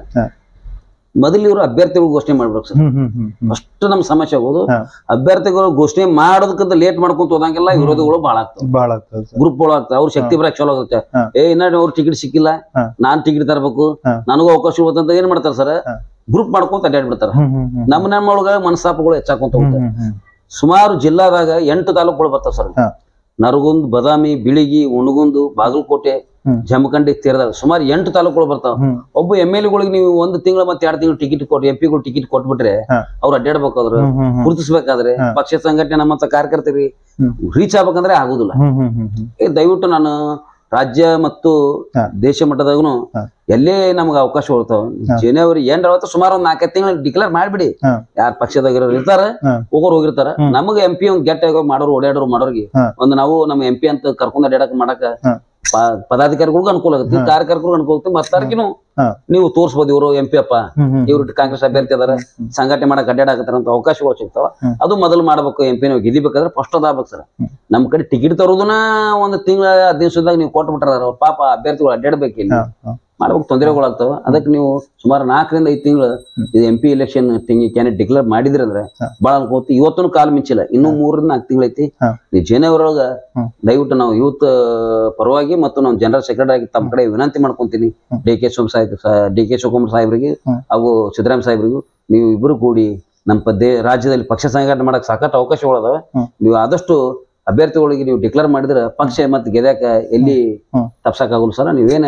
ಮೊದಲು ಇವರು ಅಭ್ಯರ್ಥಿಗಳು ಘೋಷಣೆ ಮಾಡ್ಬೇಕು ಸರ್. ಅಷ್ಟು ನಮ್ ಸಮಸ್ಯೆ ಆಗೋದು ಅಭ್ಯರ್ಥಿಗಳು ಘೋಷಣೆ ಮಾಡೋದಕ್ಕಿಂತ ಲೇಟ್ ಮಾಡ್ಕೊಂತ ಹೋದಂಗೆಲ್ಲ ವಿರೋಧಿಗಳು ಬಹಳ ಆಗ್ತವೆ, ಬಹಳ ಆಗ್ತದೆ, ಗ್ರೂಪ್ ಗಳು ಆಗ್ತವೆ. ಅವ್ರ ಶಕ್ತಿ ಬರಕ್ ಚಲೋ ಆಗುತ್ತೆ. ಏ ಇನ್ನ ಅವ್ರ ಟಿಕೆಟ್ ಸಿಕ್ಕಿಲ್ಲ, ನಾನ್ ಟಿಕೆಟ್ ತರಬೇಕು, ನನಗೂ ಅವಕಾಶ ಇರುತ್ತಂತ ಏನ್ ಮಾಡ್ತಾರ ಸರ್, ಗ್ರೂಪ್ ಮಾಡ್ಕೊಂತ ಅಡ್ಡಾಡ್ಬಿಡ್ತಾರ. ನಮ್ಮ ನಮ್ಮ ಒಳಗ ಮನಸ್ತಾಪಗಳು ಹೆಚ್ಚಾಕೊಂತ ಹೋಗ್ತವೆ. ಸುಮಾರು ಜಿಲ್ಲಾದಾಗ ಎಂಟು ತಾಲೂಕುಗಳು ಬರ್ತಾವ ಸರ್. ನರಗುಂದ್, ಬದಾಮಿ, ಬಿಳಿಗಿ, ಉಣಗುಂದು, ಬಾಗಲಕೋಟೆ, ಜಮಖಂಡಿ, ತೀರದಾಗ ಸುಮಾರು ಎಂಟು ತಾಲೂಕುಗಳು ಬರ್ತಾವ. ಒಬ್ಬ ಎಮ್ ಎಲ್ ಗಳಿಗೆ ನೀವು ಒಂದು ತಿಂಗಳ ಮತ್ತೆ ಎರಡು ತಿಂಗಳು ಟಿಕೆಟ್ ಕೊಟ್ಟು ಎಂ ಪಿಗಳು ಟಿಕೆಟ್ ಕೊಟ್ಬಿಟ್ರೆ ಅವ್ರು ಅಡ್ಡಾಡ್ಬೇಕಾದ್ರೆ ಗುರುತಿಸ್ಬೇಕಾದ್ರೆ ಪಕ್ಷ ಸಂಘಟನೆ ನಮ್ಮಂತ ಕಾರ್ಯಕರ್ತರಿಗೆ ರೀಚ್ ಆಗ್ಬೇಕಂದ್ರೆ ಆಗುದಿಲ್ಲ. ದಯವಿಟ್ಟು ನಾನು ರಾಜ್ಯ ಮತ್ತು ದೇಶ ಮಟ್ಟದಾಗೂ ಎಲ್ಲೇ ನಮ್ಗೆ ಅವಕಾಶ ಕೊಡ್ತಾವ. ಜನವರಿ ಎಂಟು ಅವತ್ತು ಸುಮಾರು ಒಂದ್ ನಾಲ್ಕೈದು ತಿಂಗಳು ಡಿಕ್ಲೇರ್ ಮಾಡ್ಬಿಡಿ. ಯಾರ ಪಕ್ಷದಾಗ ಇರ್ತಾರ ಹೋಗೋರು ಹೋಗಿರ್ತಾರ. ನಮಗೆ ಎಂ ಪಿ ಒಂದ್ ಗೆಟ್ ಮಾಡೋರು ಓಡಾಡೋರು ಮಾಡೋರಿಗೆ ಒಂದು ನಾವು ನಮ್ಮ ಎಂ ಪಿ ಅಂತ ಕರ್ಕೊಂಡ್ ಅಡ್ಡಾಡಕ್ ಮಾಡಕ ಪದಾಧಿಕಾರಿಗಳಿಗೂ ಅನುಕೂಲ ಆಗುತ್ತೆ, ಕಾರ್ಯಕರ್ತರಿಗೂ ಅನುಕೂಲ ಆಗುತ್ತೆ. ಮತ್ತಾರ್ಕಿನು ನೀವು ತೋರ್ಸ್ಬೋದು ಇವರು ಎಂ ಪಿ ಅಪ್ಪ, ಇವ್ರು ಕಾಂಗ್ರೆಸ್ ಅಭ್ಯರ್ಥಿ ಅದಾರ, ಸಂಘಟನೆ ಮಾಡಕ್ ಅಡ್ಡಾಡಕತ್ತಾರ ಅಂತ ಅವಕಾಶಗಳು ಸಿಗ್ತಾವ. ಅದು ಮೊದಲು ಮಾಡ್ಬೇಕು. ಎಂ ಪಿ ನಾವು ಗೆದಿಬೇಕಾದ್ರೆ ಫಸ್ಟ್ ಅದಾಗ್ಬೇಕು ಸರ್. ನಮ್ ಕಡೆ ಟಿಕೆಟ್ ತರೋದನ್ನ ಒಂದ್ ತಿಂಗಳ ಹದಿನೈದು ದಿವಸದಾಗ ನೀವು ಕೊಟ್ಬಿಟ್ಟಾರ, ಪಾಪ ಅಭ್ಯರ್ಥಿಗಳು ಅಡ್ಡಾಡ್ಬೇಕಿಲ್ಲ. ಮಾಡ್ಬೇಕು, ತೊಂದರೆಗಳಾಗ್ತಾವ. ಅದಕ್ಕೆ ನೀವು ಸುಮಾರು ನಾಲ್ಕರಿಂದ ಐದು ತಿಂಗಳು ಇದು ಎಂ ಪಿ ಎಲೆಕ್ಷನ್ ತಿಂಗಿ ಕ್ಯಾಂಡಿಡೇಟ್ ಡಿಕ್ಲೇರ್ ಮಾಡಿದ್ರಿ ಅಂದ್ರೆ ಬಹಳ ಅನ್ಕೋತಿ. ಇವತ್ತು ಕಾಲ ಮಿಂಚಿಲ್ಲ, ಇನ್ನೂ ಮೂರರಿಂದ ನಾಲ್ಕು ತಿಂಗಳೈತಿ. ಈ ಜನವರಿ ಒಳಗ ದಯವಿಟ್ಟು ನಾವು ಯೂತ್ ಪರವಾಗಿ ಮತ್ತು ನಾವು ಜನರಲ್ ಸೆಕ್ರೆಟರಿ ಆಗಿ ತಮ್ಮ ಕಡೆ ವಿನಂತಿ ಮಾಡ್ಕೊಂತೀನಿ. ಡಿ ಕೆ ಶಿವ ಸಾಹೇಬ್ ಡಿ ಕೆ ಶಿವಕುಮಾರ್ ಸಾಹೇಬ್ರಿಗೆ ಹಾಗೂ ಸಿದ್ದರಾಮಯ್ಯ ಸಾಹೇಬ್ರಿಗೂ ನೀವು ಇಬ್ಬರು ಕೂಡಿ ನಮ್ಮ ದೇ ರಾಜ್ಯದಲ್ಲಿ ಪಕ್ಷ ಸಂಘಟನೆ ಮಾಡಕ್ ಸಾಕಷ್ಟು ಅವಕಾಶಗಳದಾವೆ. ನೀವು ಆದಷ್ಟು ಅಭ್ಯರ್ಥಿಗಳಿಗೆ ನೀವು ಡಿಕ್ಲೇರ್ ಮಾಡಿದ್ರೆ ಪಕ್ಷ ಮತ್ತೆ ಗೆದ್ಯಾಕ ಎಲ್ಲಿ ತಪ್ಸಕ್ಕಾಗಲ್ಲ ಸರ್. ನೀವೇನ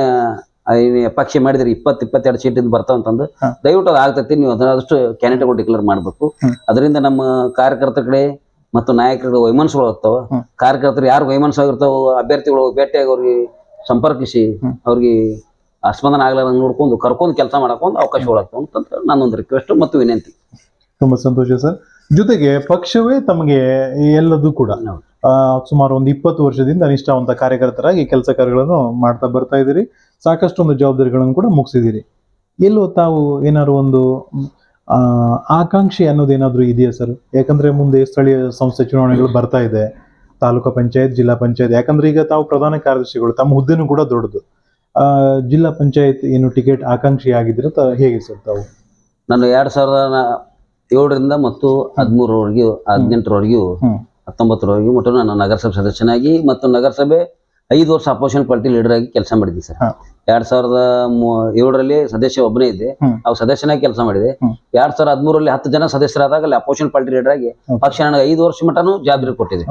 ಪಕ್ಷ ಮಾಡಿದ್ರೆ ಇಪ್ಪತ್ ಇಪ್ಪತ್ತೆರಡು ಸೀಟ್ ಬರ್ತಾವ ಅಂತಂದು ದಯವಿಟ್ಟು ಅದು ಆಗ್ತೈತಿ. ನೀವು ಅದನ್ನಷ್ಟು ಕ್ಯಾಂಡಿಡೇಟ್ಗಳು ಡಿಕ್ಲೇರ್ ಮಾಡ್ಬೇಕು. ಅದರಿಂದ ನಮ್ಮ ಕಾರ್ಯಕರ್ತರ ಕಡೆ ಮತ್ತು ನಾಯಕರ ವೈಮನಸ್ಸುಗಳು ಆಗ್ತಾವ. ಕಾರ್ಯಕರ್ತರು ಯಾರು ವೈಮನಸ್ಸು ಆಗಿರ್ತಾವ ಅಭ್ಯರ್ಥಿಗಳು ಭೇಟಿಯಾಗಿ ಅವ್ರಿಗೆ ಸಂಪರ್ಕಿಸಿ ಅವ್ರಿಗೆ ಅಸ್ಪಂದನ ಆಗ್ಲಾರ ನೋಡ್ಕೊಂಡು ಕರ್ಕೊಂಡು ಕೆಲಸ ಮಾಡಕೊಂಡು ಅವಕಾಶಗಳಾಗ್ತಾವ ಅಂತಂದ್ರೆ ನಾನೊಂದು ರಿಕ್ವೆಸ್ಟ್ ಮತ್ತು ವಿನಂತಿ. ತುಂಬಾ ಸಂತೋಷ ಸರ್. ಜೊತೆಗೆ ಪಕ್ಷವೇ ತಮಗೆ ಎಲ್ಲದೂ ಕೂಡ ಸುಮಾರು ಒಂದು ಇಪ್ಪತ್ತು ವರ್ಷದಿಂದ ನಿಷ್ಠಾವಂತ ಕಾರ್ಯಕರ್ತರಾಗಿ ಕೆಲಸ ಕಾರ್ಯಗಳನ್ನು ಮಾಡ್ತಾ ಬರ್ತಾ ಇದ್ದೀರಿ. ಸಾಕಷ್ಟು ಒಂದು ಜವಾಬ್ದಾರಿಗಳನ್ನು ಕೂಡ ಮುಗಿಸಿದ್ದೀರಿ. ಎಲ್ಲೋ ತಾವು ಏನಾದ್ರು ಒಂದು ಆ ಆಕಾಂಕ್ಷೆ ಅನ್ನೋದೇನಾದ್ರೂ ಇದೆಯಾ ಸರ್? ಯಾಕಂದ್ರೆ ಮುಂದೆ ಸ್ಥಳೀಯ ಸಂಸ್ಥೆ ಚುನಾವಣೆಗಳು ಬರ್ತಾ ಇದೆ, ತಾಲೂಕು ಪಂಚಾಯತ್, ಜಿಲ್ಲಾ ಪಂಚಾಯತ್. ಯಾಕಂದ್ರೆ ಈಗ ತಾವು ಪ್ರಧಾನ ಕಾರ್ಯದರ್ಶಿಗಳು, ತಮ್ಮ ಹುದ್ದೆನೂ ಕೂಡ ದೊಡ್ಡದು. ಆ ಜಿಲ್ಲಾ ಪಂಚಾಯತ್ ಏನು ಟಿಕೆಟ್ ಆಕಾಂಕ್ಷಿ ಆಗಿದ್ರೆ ಹೇಗೆ ಸರ್ ತಾವು? ನಾನು ಎರಡ್ ಸಾವಿರದ ಏಳರಿಂದ ಮತ್ತು ಹದಿಮೂರವರೆಗೂ ಹದಿನೆಂಟರವರೆಗೂ ಹತ್ತೊಂಬತ್ತರವರೆಗೂ ಮತ್ತು ನಾನು ನಗರಸಭೆ ಸದಸ್ಯನಾಗಿ ಮತ್ತು ನಗರಸಭೆ ಐದು ವರ್ಷ ಅಪೋಸಿಷನ್ ಪಾರ್ಟಿ ಲೀಡರ್ ಆಗಿ ಕೆಲಸ ಮಾಡಿದ್ದೆ ಸರ್. ಎರಡ್ ಸಾವಿರದ ಏಳರಲ್ಲಿ ಸದಸ್ಯ ಒಬ್ಬನೇ ಇದ್ದೆ, ಅವು ಸದಸ್ಯನಾಗಿ ಕೆಲಸ ಮಾಡಿದೆ. ಎರಡ್ ಸಾವಿರದ ಹದಿಮೂರಲ್ಲಿ ಹತ್ತು ಜನ ಸದಸ್ಯರಾದಾಗ ಅಲ್ಲಿ ಅಪೋಸಿಷನ್ ಪಾರ್ಟಿ ಲೀಡರ್ ಆಗಿ ಪಕ್ಷ ನನಗೆ ಐದು ವರ್ಷ ಮಟ್ಟನೂ ಜವಾಬ್ದಾರಿ ಕೊಟ್ಟಿದೆ.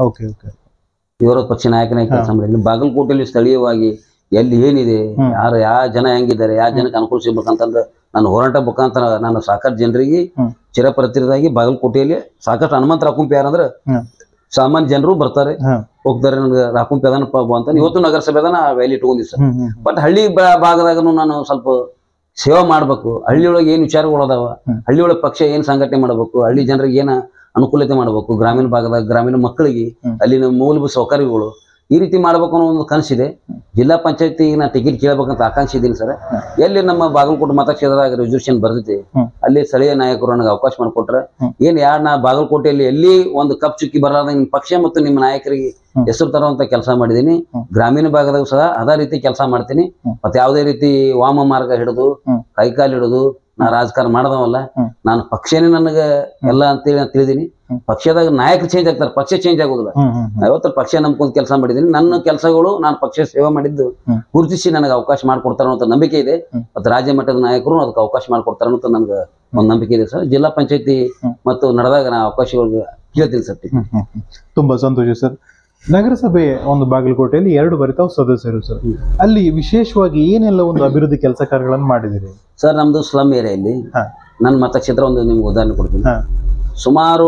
ವಿರೋಧ ಪಕ್ಷ ನಾಯಕನಾಗಿ ಕೆಲಸ ಮಾಡಿದ್ದೀನಿ. ಬಾಗಲಕೋಟೆಯಲ್ಲಿ ಸ್ಥಳೀಯವಾಗಿ ಎಲ್ಲಿ ಏನಿದೆ, ಯಾರು ಯಾವ ಜನ ಹೆಂಗಿದ್ದಾರೆ, ಯಾವ ಜನಕ್ಕೆ ಅನುಕೂಲ ಸಿಗ್ಬೇಕಂತಂದ್ರೆ ನಾನು ಹೋರಾಟ ಮುಖಾಂತರ ನಾನು ಸಾಕಷ್ಟು ಜನರಿಗೆ ಚಿರಪರಿಚಿತರಾಗಿ ಬಾಗಲಕೋಟೆಯಲ್ಲಿ ಸಾಕಷ್ಟು ಹನುಮಂತ ರಾಕುಂಪಿ ಯಾರಂದ್ರೆ ಸಾಮಾನ್ಯ ಜನರು ಬರ್ತಾರೆ ಹೋಗ್ತಾರೆ, ನನಗೆ ರಾಕುಂಪಿ ಅದಾನಪ್ಪ ಅಂತ. ಇವತ್ತು ನಗರಸಭೆ ಅದಾನ ವ್ಯಾಲಿ ಇಟ್ಕೊಂಡಿದ್ದೆ ಸರ್. ಬಟ್ ಹಳ್ಳಿ ಭಾಗದಾಗನು ನಾನು ಸ್ವಲ್ಪ ಸೇವಾ ಮಾಡ್ಬೇಕು. ಹಳ್ಳಿಯೊಳಗೆ ಏನ್ ವಿಚಾರಗಳು ಅದಾವ, ಹಳ್ಳಿಯೊಳಗೆ ಪಕ್ಷ ಏನ್ ಸಂಘಟನೆ ಮಾಡ್ಬೇಕು, ಹಳ್ಳಿ ಜನರಿಗೆ ಏನ ಅನುಕೂಲತೆ ಮಾಡ್ಬೇಕು, ಗ್ರಾಮೀಣ ಭಾಗದಾಗ ಗ್ರಾಮೀಣ ಮಕ್ಕಳಿಗೆ ಅಲ್ಲಿನ ಮೂಲಭೂತ ಸೌಕರ್ಯಗಳು ಈ ರೀತಿ ಮಾಡ್ಬೇಕು ಅನ್ನೋ ಒಂದು ಕನಸಿದೆ. ಜಿಲ್ಲಾ ಪಂಚಾಯತಿ ನಾ ಟಿಕೆಟ್ ಕೇಳಬೇಕಂತ ಆಕಾಂಕ್ಷೆ ಇದ್ದೀನಿ ಸರ್. ಎಲ್ಲಿ ನಮ್ಮ ಬಾಗಲಕೋಟೆ ಮತಕ್ಷೇತ್ರದಾಗ ರಿಸರ್ವೇಷನ್ ಬರ್ತೈತಿ ಅಲ್ಲಿ ಸ್ಥಳೀಯ ನಾಯಕರು ನನಗೆ ಅವಕಾಶ ಮಾಡಿಕೊಟ್ರೆ ಏನ್ ಯಾರು ನಾ ಬಾಗಲಕೋಟೆಯಲ್ಲಿ ಎಲ್ಲಿ ಒಂದು ಕಪ್ ಚುಕ್ಕಿ ಬರಲಾದ ನಿಮ್ಮ ಪಕ್ಷ ಮತ್ತು ನಿಮ್ಮ ನಾಯಕರಿಗೆ ಹೆಸರು ತರುವಂತ ಕೆಲಸ ಮಾಡಿದೀನಿ. ಗ್ರಾಮೀಣ ಭಾಗದಾಗ ಸಹ ಅದೇ ರೀತಿ ಕೆಲಸ ಮಾಡ್ತೀನಿ. ಮತ್ತೆ ಯಾವುದೇ ರೀತಿ ವಾಮ ಮಾರ್ಗ ಹಿಡಿದು ಕೈಕಾಲು ಹಿಡಿದು ನಾ ರಾಜಕಾರಣ ಮಾಡದವಲ್ಲ. ನಾನು ಪಕ್ಷನೇ ನನಗೆ ಎಲ್ಲ ಅಂತೇಳಿ ನಾನು ತಿಳಿದೀನಿ. ಪಕ್ಷದಾಗ ನಾಯಕರು ಚೇಂಜ್ ಆಗ್ತಾರೆ, ಪಕ್ಷ ಚೇಂಜ್ ಆಗೋದಿಲ್ಲ. ಯಾವತ್ತು ಪಕ್ಷ ನಂಬ್ಕೊಂಡು ಕೆಲಸ ಮಾಡಿದೀನಿ. ನನ್ನ ಕೆಲಸಗಳು ನಾನು ಪಕ್ಷ ಸೇವೆ ಮಾಡಿದ್ದು ಗುರುತಿಸಿ ನನಗೆ ಅವಕಾಶ ಮಾಡ್ಕೊಡ್ತಾರ ಅಂತ ನಂಬಿಕೆ ಇದೆ. ಮತ್ತೆ ರಾಜ್ಯ ಮಟ್ಟದ ನಾಯಕರು ಅದಕ್ಕೆ ಅವಕಾಶ ಮಾಡ್ಕೊಡ್ತಾರ ಅಂತ ನನ್ಗೆ ಒಂದು ನಂಬಿಕೆ ಇದೆ ಸರ್. ಜಿಲ್ಲಾ ಪಂಚಾಯತಿ ಮತ್ತು ನಡೆದಾಗ ನಾ ಅವಕಾಶಗಳಿಗೆ ಕೇಳ್ತೀನಿ ಸರ್. ತುಂಬಾ ಸಂತೋಷ ಸರ್. ನಗರಸಭೆ ಒಂದು ಬಾಗಲಕೋಟೆಯಲ್ಲಿ ಎರಡು ಬಾರಿ ತಾವು ಸದಸ್ಯರು ಸರ್. ಅಲ್ಲಿ ವಿಶೇಷವಾಗಿ ಏನೆಲ್ಲ ಒಂದು ಅಭಿವೃದ್ಧಿ ಕೆಲಸ ಕಾರ್ಯಗಳನ್ನು ಮಾಡಿದಿರಿ ಸರ್? ನಮ್ದು ಸ್ಲಮ್ ಏರಿಯಲ್ಲಿ ನನ್ನ ಮತಕ್ಷೇತ್ರ ಒಂದು ನಿಮ್ಗೆ ಉದಾಹರಣೆ ಕೊಡ್ತೀನಿ. ಸುಮಾರು